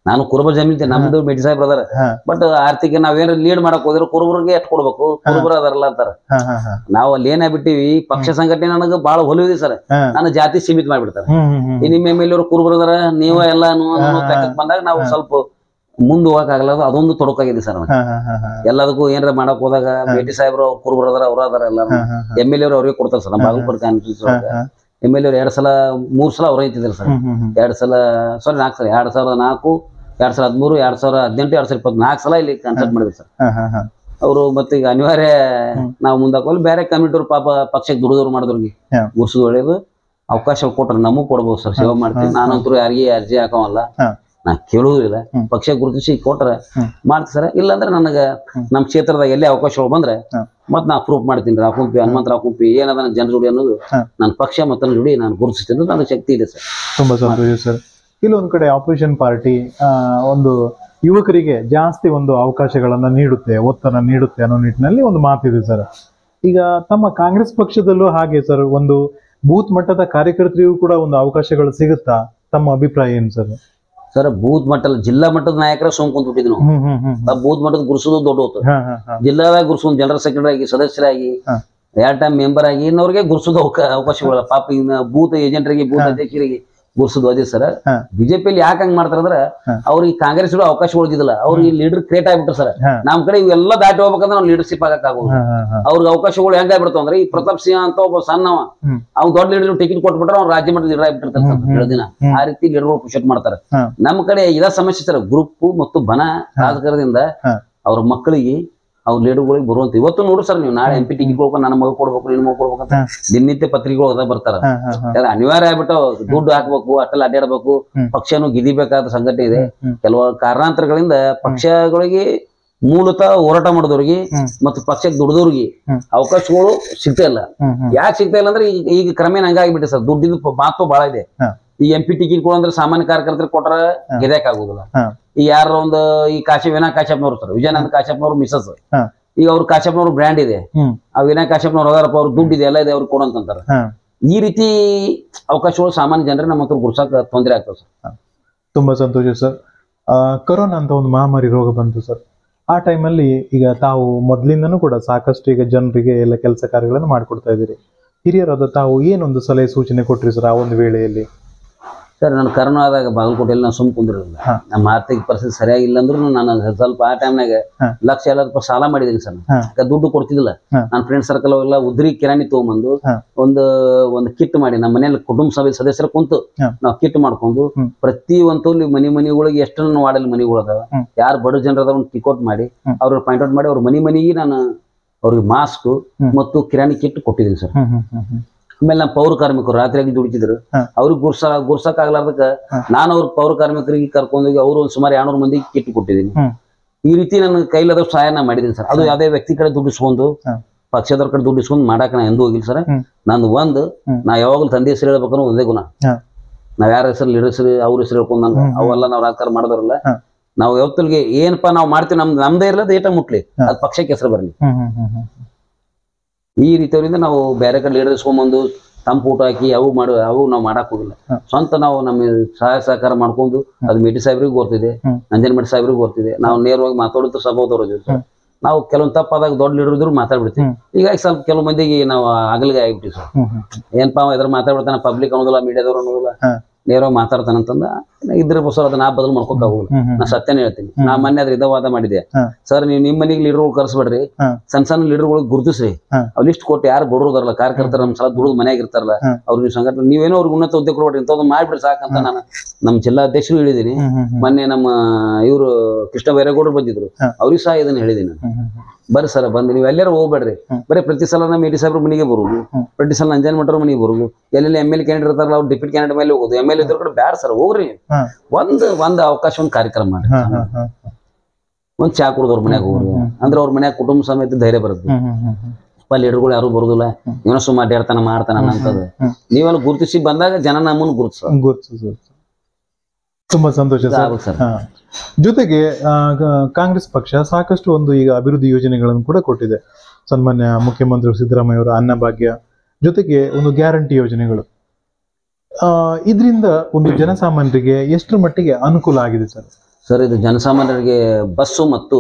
ನಾನು ಕುರುಬ ಜಮೀನ್ ನಮ್ದು ಮೆಟಿ ಸಾಹೇಬ್ರ ಅದಾರ ಬಟ್ ಆರ್ಥಿಕ ನಾವೇನ ಲೀಡ್ ಮಾಡಕ್ ಹೋದ್ರೆ ಕುರುಬರಿಗೆ ಎಷ್ಟ್ ಕೊಡ್ಬೇಕು ಕುರುಬರ ಅದಾರಲ್ಲ ಅಂತಾರ ನಾವ್ ಅಲ್ಲಿ ಏನ ಬಿಟ್ಟಿವಿ ಪಕ್ಷ ಸಂಘಟನೆ ನನಗ ಬಾಳ ಹೊಲಿದೆ ಸರ್ ನಾನು ಜಾತಿ ಸೀಮಿತ ಮಾಡ್ಬಿಡ್ತಾರ ನಿಮ್ಮ ಎಮ್ ಎಲ್ ಎ ಕುರುಬರ ಅದಾರ ನೀವ ಎಲ್ಲಾ ಬಂದಾಗ ನಾವು ಸ್ವಲ್ಪ ಮುಂದ್ ಹೋಗಕ್ ಆಗಲ್ಲ ಅದೊಂದು ತೊಡಕಾಗಿದೆ ಸರ್ ಎಲ್ಲದಕ್ಕೂ ಏನಾರ ಮಾಡಕ್ ಹೋದಾಗ ಮೆಟಿ ಸಾಹೇಬ್ರು ಕುರುಬರ ಅದಾರ ಅವ್ರ ಅದಾರ ಎಲ್ಲ ಎಮ್ ಎಲ್ ಎ ಅವ್ರಿಗೆ ಕೊಡ್ತಾರ ಸರ್ ನಮ್ಮ Bagalkote constituency M L A ಎರಡ್ ಸಲ ಮೂರ್ ಸಲ ಅವ್ರ ಐತಿದ್ರು ಸರ್ ಎರಡ್ ಸಲ ಸಾರಿ ನಾಲ್ಕು ಸಲ ಎರಡ್ ಸಾವಿರದ ನಾಲ್ಕು ಎರಡ್ ಸಾವಿರದ ಹದಿಮೂರು ಎರಡ್ ಸಾವಿರದ ಹದಿನೆಂಟು ಎರಡ್ ಸಾವಿರದ ಇಪ್ಪತ್ತ್ ನಾಲ್ಕು ಸಲ ಇಲ್ಲಿ ಕನ್ಸಲ್ಟ್ ಮಾಡಿದ್ರು ಸರ್ ಅವರು ಮತ್ತೆ ಈಗ ಅನಿವಾರ್ಯ ನಾವು ಮುಂದಾಕೋಲಿ ಬೇರೆ ಕಮಿಟಿಯವ್ರು ಪಾಪ ಪಕ್ಷಕ್ಕೆ ದುಡಿದವ್ರು ಮಾಡಿದ್ರಿಗೆ ಗುರ್ಸೋದು ಒಳ್ಳೇದು ಅವಕಾಶ ಕೊಟ್ರೆ ನಮಗ್ ಕೊಡ್ಬೋದು ಸರ್ ಸೇವೆ ಮಾಡ್ತೀವಿ ನಾನಂತರೂ ಯಾರಿಗೆ ಅರ್ಜಿ ಹಾಕೋವಲ್ಲ ನಾ ಕೇಳುವುದಿಲ್ಲ ಪಕ್ಷ ಗುರುತಿಸಿ ಕೊಟ್ರೆ ಮಾಡ್ತೀವಿ ಸರ್ ಇಲ್ಲಾಂದ್ರೆ ನನಗ ನಮ್ ಕ್ಷೇತ್ರದಾಗ ಎಲ್ಲೇ ಅವಕಾಶಗಳು ಬಂದ್ರೆ ಮತ್ ನಾ ಪ್ರೂಫ್ ಮಾಡ್ತೀನಿ ರಾಕುಂಪಿ ಹನುಮಂತ ರಾಕುಂಪಿ ಏನದ ಜನ ಜೋಡಿ ಅನ್ನೋದು ನನ್ನ ಪಕ್ಷ ಮತ್ತ ಜೋಡಿ ನಾನು ಗುರುತಿಸ್ತೀನಿ ನನಗೆ ಶಕ್ತಿ ಇದೆ ಸರ್. ತುಂಬಾ ಸಂತೋಷ ಸರ್. ಇಲ್ಲೊಂದ್ ಕಡೆ ಆಪೋಸಿಷನ್ ಪಾರ್ಟಿ ಒಂದು ಯುವಕರಿಗೆ ಜಾಸ್ತಿ ಒಂದು ಅವಕಾಶಗಳನ್ನ ನೀಡುತ್ತೆ ಒತ್ತನ್ನು ನೀಡುತ್ತೆ ಅನ್ನೋ ನಿಟ್ಟಿನಲ್ಲಿ ಒಂದು ಮಾತಿದೆ ಸರ್. ಈಗ ತಮ್ಮ ಕಾಂಗ್ರೆಸ್ ಪಕ್ಷದಲ್ಲೂ ಹಾಗೆ ಸರ್ ಒಂದು ಬೂತ್ ಮಟ್ಟದ ಕಾರ್ಯಕರ್ತರಿಗೂ ಕೂಡ ಒಂದು ಅವಕಾಶಗಳು ಸಿಗುತ್ತಾ ತಮ್ಮ ಅಭಿಪ್ರಾಯ ಏನು ಸರ್? ಸರ್ ಬೂತ್ ಮಟ್ಟದ ಜಿಲ್ಲಾ ಮಟ್ಟದ ನಾಯಕರ ಸೋಮ್ ಕುಂತ್ಬಿಟ್ಟಿದ್ವಿ ನಾವು. ಬೂತ್ ಮಟ್ಟದ ಗುರುಸೋದು ದೊಡ್ಡ ಹೊತ್ತು ಜಿಲ್ಲಾದಾಗ ಗುರುಸೋದು ಜನರಲ್ ಸೆಕ್ರೆಟರಿ ಆಗಿ ಸದಸ್ಯರಾಗಿ ಎರಡ್ ಟೈಮ್ ಮೆಂಬರ್ ಆಗಿ ಇನ್ನವ್ರಿಗೆ ಗುರುಸೋದು ಅವಕಾಶಗಳು ಪಾಪ ಇನ್ನ ಬೂತ್ ಏಜೆಂಟರಿಗೆ ಬೂತ್ ಅಧ್ಯಕ್ಷರಿಗೆ ಗುರುಸೋದು ಅದೇ ಸರ್. ಬಿಜೆಪಿಯಲ್ಲಿ ಯಾಕೆ ಹಂಗ್ ಮಾಡ್ತಾರ ಅಂದ್ರ ಅವ್ರಿಗೆ ಕಾಂಗ್ರೆಸ್ ಅವಕಾಶ ಉಳಿದಿಲ್ಲ ಅವ್ರಿಗೆ ಲೀಡರ್ ಕ್ರಿಯೇಟ್ ಆಗ್ಬಿಟ್ರು ಸರ್. ನಮ್ ಕಡೆ ಇವೆಲ್ಲ ದಾಟಿ ಹೋಗ್ಬೇಕಂದ್ರೆ ನಾವು ಲೀಡರ್ಶಿಪ್ ಆಗಕ್ ಆಗೋದು ಅವ್ರಿಗೆ ಅವಕಾಶಗಳು ಹೆಂಗ್ ಆಗ್ಬಿಡ್ತಾವ ಅಂದ್ರೆ ಈ ಪ್ರತಾಪ್ ಸಿಂಹ ಅಂತ ಒಬ್ಬ ಸಣ್ಣವ ಅವ್ನು ದೊಡ್ಡ ಲೀಡರ್ ಟಿಕೆಟ್ ಕೊಟ್ಬಿಟ್ರೆ ಅವ್ರು ರಾಜ್ಯ ಮಟ್ಟದ ಲೀಡರ್ ಆಗ್ಬಿಟ್ಟಿರ್ತಾರೆ ಏಳು ದಿನ ಆ ರೀತಿ ಲೀಡರ್ಗಳು ಪುಷಟ್ ಮಾಡ್ತಾರೆ. ನಮ್ ಕಡೆ ಇದ ಸಮಸ್ಯೆ ಸರ್ ಗ್ರೂಪ್ ಮತ್ತು ಬನ ರಾಜಕಾರಣದಿಂದ ಅವ್ರ ಮಕ್ಕಳಿಗೆ ಅವ್ರ ಲೀಡರ್ಗಳಿಗೆ ಬರುವಂತ ಇವತ್ತು ನೋಡ್ರಿ ಸರ್ ನೀವು ನಾಳೆ ಎಂ ಪಿ ಟಿಕೆಟ್ ಕೊಡ್ಬೇಕು ನನ್ನ ಮಗ ಕೊಡ್ಬೇಕು ನಿನ್ ಮಗ ಕೊಡ್ಬೇಕಂತ ದಿನನಿತ್ಯ ಪತ್ರಿಕೆಗಳು ಅದ ಬರ್ತಾರ ಅನಿವಾರ್ಯ ಆಗ್ಬಿಟ್ಟು ದುಡ್ಡು ಹಾಕ್ಬೇಕು ಅಟ್ಟೆಲ್ಲ ಅಡ್ಡಾಡ್ಬೇಕು ಪಕ್ಷನು ಗಿದಿಬೇಕಾದ ಸಂಘಟನೆ ಇದೆ. ಕೆಲವು ಕಾರಣಾಂತರಗಳಿಂದ ಪಕ್ಷಗಳಿಗೆ ಮೂಲತಃ ಹೋರಾಟ ಮಾಡಿದವ್ರಿಗೆ ಮತ್ತು ಪಕ್ಷಕ್ಕೆ ದುಡ್ದವ್ರಿಗೆ ಅವಕಾಶಗಳು ಸಿಗ್ತಾ ಇಲ್ಲ. ಯಾಕೆ ಸಿಗ್ತಾ ಇಲ್ಲ ಅಂದ್ರೆ ಈಗ ಈಗ ಕ್ರಮೇಣ ಹಂಗಾಗಿಬಿಟ್ಟೆ ಸರ್ ದುಡ್ಡಿನ ಮಾತು ಬಹಳ ಇದೆ. ಈ ಎಂ ಪಿ ಟಿಕೆಟ್ ಕೊಡಂದ್ರೆ ಸಾಮಾನ್ಯ ಕಾರ್ಯಕರ್ತರಿಗೆ ಕೊಟ್ರ ಗೆದಕ್ ಆಗುದಿಲ್ಲ. ಈಗ ಯಾರ ಒಂದು ಈ ಕಾಶ್ಯಪ್ ವಿನಾ ಕಾಶ್ಯಪ್ನವ್ರು ಸರ್ ವಿಜಯಾನಂದ ಕಾಶ್ಯಪ್ನವ್ರು ಮಿಸಸ್ ಈಗ ಅವ್ರ ಕಾಶ್ಯಪ್ನವ್ರು ಬ್ರ್ಯಾಂಡ್ ಇದೆ ಆ ವಿನಾ ಕಾಶ್ಯಪ್ನವ್ರು ಹೋದಾರಪ್ಪ ಅವ್ರ ದುಡ್ಡು ಇದೆ ಎಲ್ಲ ಇದೆ ಅವ್ರಿಗೆ ಕೊಡಂತಾರ. ಈ ರೀತಿ ಅವಕಾಶಗಳು ಸಾಮಾನ್ಯ ಜನರಿಗೆ ನಮ್ಮ ಹತ್ರ ಗುರ್ಸಕ್ ತೊಂದರೆ ಆಗ್ತದೆ ಸರ್. ತುಂಬಾ ಸಂತೋಷ ಸರ್. ಕೊರೋನಾ ಅಂತ ಒಂದು ಮಹಾಮಾರಿ ರೋಗ ಬಂತು ಸರ್. ಆ ಟೈಮಲ್ಲಿ ಈಗ ತಾವು ಮೊದ್ಲಿಂದನೂ ಕೂಡ ಸಾಕಷ್ಟು ಈಗ ಜನರಿಗೆ ಎಲ್ಲ ಕೆಲಸ ಕಾರ್ಯಗಳನ್ನು ಮಾಡ್ಕೊಡ್ತಾ ಇದ್ದೀರಿ. ಹಿರಿಯರಾದ ತಾವು ಏನೊಂದು ಸಲಹೆ ಸೂಚನೆ ಕೊಟ್ರಿ ಸರ್ ಆ ಒಂದು ವೇಳೆಯಲ್ಲಿ? ಸರ್ ನಾನು ಕರೋನಾ ಆದಾಗ ಬಾಗಲಕೋಟೆಯಲ್ಲಿ ನಾವು ಸುಮ್ ಕುಂದಿರಲಿಲ್ಲ. ನಮ್ಮ ಆರ್ಥಿಕ ಪರಿಸ್ಥಿತಿ ಸರಿಯಾಗಿಲ್ಲ ಅಂದ್ರೂ ನಾನು ಸ್ವಲ್ಪ ಆ ಟೈಮ್ನಾಗ ಲಕ್ಷ ಎಲ್ಲ ರೂಪಾಯಿ ಸಾಲ ಮಾಡಿದೀನಿ ಸರ್. ದುಡ್ಡು ಕೊಡ್ತಿದ್ದಿಲ್ಲ. ನನ್ನ ಫ್ರೆಂಡ್ ಸರ್ಕಲ್ ಎಲ್ಲ ಉದ್ರಿ ಕಿರಾಣಿ ತಗೊಂಬಂದು ಒಂದು ಒಂದು ಕಿಟ್ ಮಾಡಿ ನಮ್ಮ ಮನೇಲಿ ಕುಟುಂಬ ಸಭೆ ಸದಸ್ಯರ ಕುಂತು ನಾವು ಕಿಟ್ ಮಾಡ್ಕೊಂಡು ಪ್ರತಿ ಒಂದು ಮನಿ ಮನಿಗಳಿಗೆ ಎಷ್ಟನ್ನು ವಾಡಲ್ ಮನಿಗಳು ಅದಾವ ಯಾರು ಬಡ ಜನರದ ಒಂದು ಟಿಕೋಟ್ ಮಾಡಿ ಅವ್ರ ಪಾಯಿಂಟ್ ಔಟ್ ಮಾಡಿ ಅವ್ರ ಮನಿ ಮನಿಗೆ ನಾನು ಅವ್ರಿಗೆ ಮಾಸ್ಕ್ ಮತ್ತು ಕಿರಾಣಿ ಕಿಟ್ ಕೊಟ್ಟಿದ್ದೀನಿ ಸರ್. ಆಮೇಲೆ ನಮ್ಮ ಪೌರ ಕಾರ್ಮಿಕರು ರಾತ್ರಿಯಾಗಿ ದುಡಿತಿದ್ರು ಅವ್ರಿಗೆ ಗುರ್ಸ ಗುರ್ಸಕ್ ಆಗ್ಲಾರ್ದಕ್ಕ ನಾನು ಅವ್ರ ಪೌರ ಕಾರ್ಮಿಕರಿಗೆ ಕರ್ಕೊಂಡೋಗಿ ಅವ್ರು ಒಂದು ಸುಮಾರು ಎರಡ್ನೂರು ಮಂದಿಗೆ ಕಿಟ್ ಕೊಟ್ಟಿದ್ದೀನಿ. ಈ ರೀತಿ ನನ್ನ ಕೈಲಾದ ಸಹಾಯ ನಾ ಮಾಡಿದ್ದೀನಿ ಸರ್. ಅದು ಯಾವುದೇ ವ್ಯಕ್ತಿ ಕಡೆ ದುಡ್ಡಿಸ್ಕೊಂಡು ಪಕ್ಷದವ್ರ ಕಡೆ ದುಡ್ಡಿಸ್ಕೊಂಡು ಮಾಡಕ್ ನಾ ಎಂದೂ ಹೋಗಿಲ್ಲ ಸರ್. ನಂದು ಒಂದು ನಾ ಯಾವಾಗಲೂ ತಂದೆ ಹೆಸರು ಹೇಳ್ಬೇಕನ್ನೋ ಒಂದೇ ಗುಣ. ನಾವ್ ಯಾರ ಹೆಸರು ಲೀಡರ್ ಹೆಸರು ಅವ್ರ ಹೆಸರು ಹೇಳ್ಕೊಂಡು ನಾನು ಅವೆಲ್ಲ ನಾವ್ ರಾಜಕಾರಣ ಮಾಡೋದ್ರಲ್ಲ. ನಾವು ಯಾವತ್ತಲ್ಗೆ ಏನಪ್ಪಾ ನಾವು ಮಾಡ್ತೀವಿ ನಮ್ದು ನಮ್ದೇ ಇರಲ್ಲ ಏಟ ಮುಟ್ಲಿ ಅದ್ ಪಕ್ಷಕ್ಕೆ ಹೆಸರು ಬರ್ಲಿ ಈ ರೀತಿಯವರಿಂದ ನಾವು ಬೇರೆ ಕಡೆ ಲೀಡರ್ ಇಸ್ಕೊಂಡ್ಬಂದು ತಂಪು ಊಟ ಹಾಕಿ ಅವು ಮಾಡು ಅವು ನಾವು ಮಾಡಕ್ ಹೋಗಿಲ್ಲ. ಸ್ವಂತ ನಾವು ನಮ್ಮ ಸಹಾಯ ಸಹಕಾರ ಮಾಡ್ಕೊಂಡು ಅದು ಮೆಟಿ ಸಾಹೇಬ್ರಿಗೆ ಗೊತ್ತಿದೆ ನಂಜನಮಠ ಸಾಹೇಬ್ರಿಗೆ ಗೊತ್ತಿದೆ. ನಾವು ನೇರವಾಗಿ ಮಾತಾಡುತ್ತ ಸಭಾದವ್ರ ಜೊತೆ ನಾವು ಕೆಲವೊಂದು ತಪ್ಪಾದಾಗ ದೊಡ್ಡ ಲೀಡರ್ ಇದ್ರು ಮಾತಾಡ್ಬಿಡ್ತೀವಿ. ಹೀಗಾಗಿ ಸ್ವಲ್ಪ ಕೆಲವು ಮಂದಿಗೆ ನಾವು ಆಗಲಿಗೆ ಆಗಿಬಿಟ್ಟಿವಿ ಸರ್. ಏನಪ್ಪಾ ಇದ್ರ ಮಾತಾಡ್ಬಿಡ್ತಾನೆ ಪಬ್ಲಿಕ್ ಅನ್ನೋದಿಲ್ಲ ಮೀಡಿಯಾದವ್ರು ಅನ್ನೋದಿಲ್ಲ ನೇರವಾಗಿ ಮಾತಾಡ್ತಾನಂತಂದ ಇದ್ರ ಸರ್ ಅದನ್ನ ನಾ ಬದಲು ಮಾಡ್ಕೋಕ್ ಆಗೋದಿಲ್ಲ. ನಾ ಸತ್ಯನ ಹೇಳ್ತೀನಿ. ನಾ ಮೊನ್ನೆ ಅದ್ರ ಇದ ಮಾಡಿದೆ ಸರ್ ನೀವು ನಿಮ್ ಮನೆಗೆ ಲೀಡರ್ಗಳು ಕರ್ಸ್ಬೇಡ್ರಿ ಸಣ್ಣ ಸಣ್ಣ ಲೀಡರ್ಗಳಿಗೆ ಗುರುತಿಸ್ರಿ ಅವ್ರು ಲಿಸ್ಟ್ ಕೊಟ್ಟು ಯಾರು ಬಡೋದಾರಲ್ಲ ಕಾರ್ಯಕರ್ತರ ನಮ್ ಸಲ ದುಡಿದು ಮನ್ಯಾಗ ಇರ್ತಾರಲ್ಲ ಅವ್ರ ನೀವು ಸಂಘಟನೆ ನೀವೇನೋ ಅವ್ರಿಗೆ ಉನ್ನತ ಹುದ್ದೆ ಕೊಡ್ಬೇಡ್ರಿ ಇಂಥದ್ದು ಮಾಡ್ಬಿಡ್ರಿ ಸಾಕಂತ ನಾನು ನಮ್ ಜಿಲ್ಲಾ ಅಧ್ಯಕ್ಷರು ಹೇಳಿದೀನಿ. ಮೊನ್ನೆ ನಮ್ಮ ಇವರು ಕೃಷ್ಣ ಬೈರೇಗೌಡರು ಬಂದಿದ್ರು ಅವ್ರಿಗೆ ಸಹ ಇದನ್ನ ಹೇಳಿದೀನಿ ನಾನು. ಬರ್ರಿ ಸರ್ ಬಂದು ನೀವು ಎಲ್ಲರೂ ಹೋಗ್ಬೇಡ್ರಿ ಬರೀ ಪ್ರತಿ ಸಲ ನಮ್ಮ ಮೆಟಿ ಸಾಹೇಬ್ರ ಮನೆಗೆ ಬರುದು ಪ್ರತಿ ಸಲ ನಂಜನಮಠರ ಮನೆಗೆ ಬರುದು ಎಲ್ಲೆಲ್ಲಿ ಎಮ್ ಎಲ್ ಕ್ಯಾಂಡಿಡೇಟ್ ಇರ್ತಾರಲ್ಲ ಅವ್ರು ಡಿಪ್ಯೂಟಿ ಕ್ಯಾಂಡಿಡೇಟ್ ಮೇಲೆ ಹೋಗುದು ಎಮ್ ಎಲ್ ಇದ್ರ ಕಡೆ ಬ್ಯಾಡ ಸರ್ ಹೋಗ್ರಿ ಒಂದ್ ಒಂದ್ ಅವಕಾಶ ಒಂದ್ ಕಾರ್ಯಕ್ರಮ ಮಾಡಿ ಒಂದ್ ಚಾ ಕುಡ್ದವ್ರ ಮನ್ಯಾಗ ಹೋಗ್ರಿ ಅಂದ್ರೆ ಅವ್ರ ಮನ್ಯಾಗ ಕುಟುಂಬ ಸಮೇತ ಧೈರ್ಯ ಬರುತ್ತೆ. ಲೀಡರ್ಗಳು ಯಾರು ಬರುದಿಲ್ಲ ಏನೋ ಸುಮ್ಮ ಅಡ್ಡಾಡ್ತಾನ ಮಾಡ್ತಾನ ಅಂತದ ನೀವೆಲ್ಲ ಗುರುತಿಸಿ ಬಂದಾಗ ಜನ ನಮ್ಮನ್ನು ಗುರುತಿಸ ಗುರುತಿಸ ತುಂಬಾ ಸಂತೋಷ ಸರ್. ಜೊತೆಗೆ ಕಾಂಗ್ರೆಸ್ ಪಕ್ಷ ಸಾಕಷ್ಟು ಒಂದು ಈಗ ಅಭಿವೃದ್ಧಿ ಯೋಜನೆಗಳನ್ನು ಕೂಡ ಕೊಟ್ಟಿದೆ. ಸನ್ಮಾನ್ಯ ಮುಖ್ಯಮಂತ್ರಿ ಸಿದ್ದರಾಮಯ್ಯ ಅವರ ಅನ್ನಭಾಗ್ಯ ಜೊತೆಗೆ ಒಂದು ಗ್ಯಾರಂಟಿ ಯೋಜನೆಗಳು ಆ ಇದರಿಂದ ಒಂದು ಜನಸಾಮಾನ್ಯರಿಗೆ ಎಷ್ಟರ ಮಟ್ಟಿಗೆ ಅನುಕೂಲ ಆಗಿದೆ ಸರ್? ಸರ್ ಇದು ಜನಸಾಮಾನ್ಯರಿಗೆ ಬಸ್ಸು ಮತ್ತು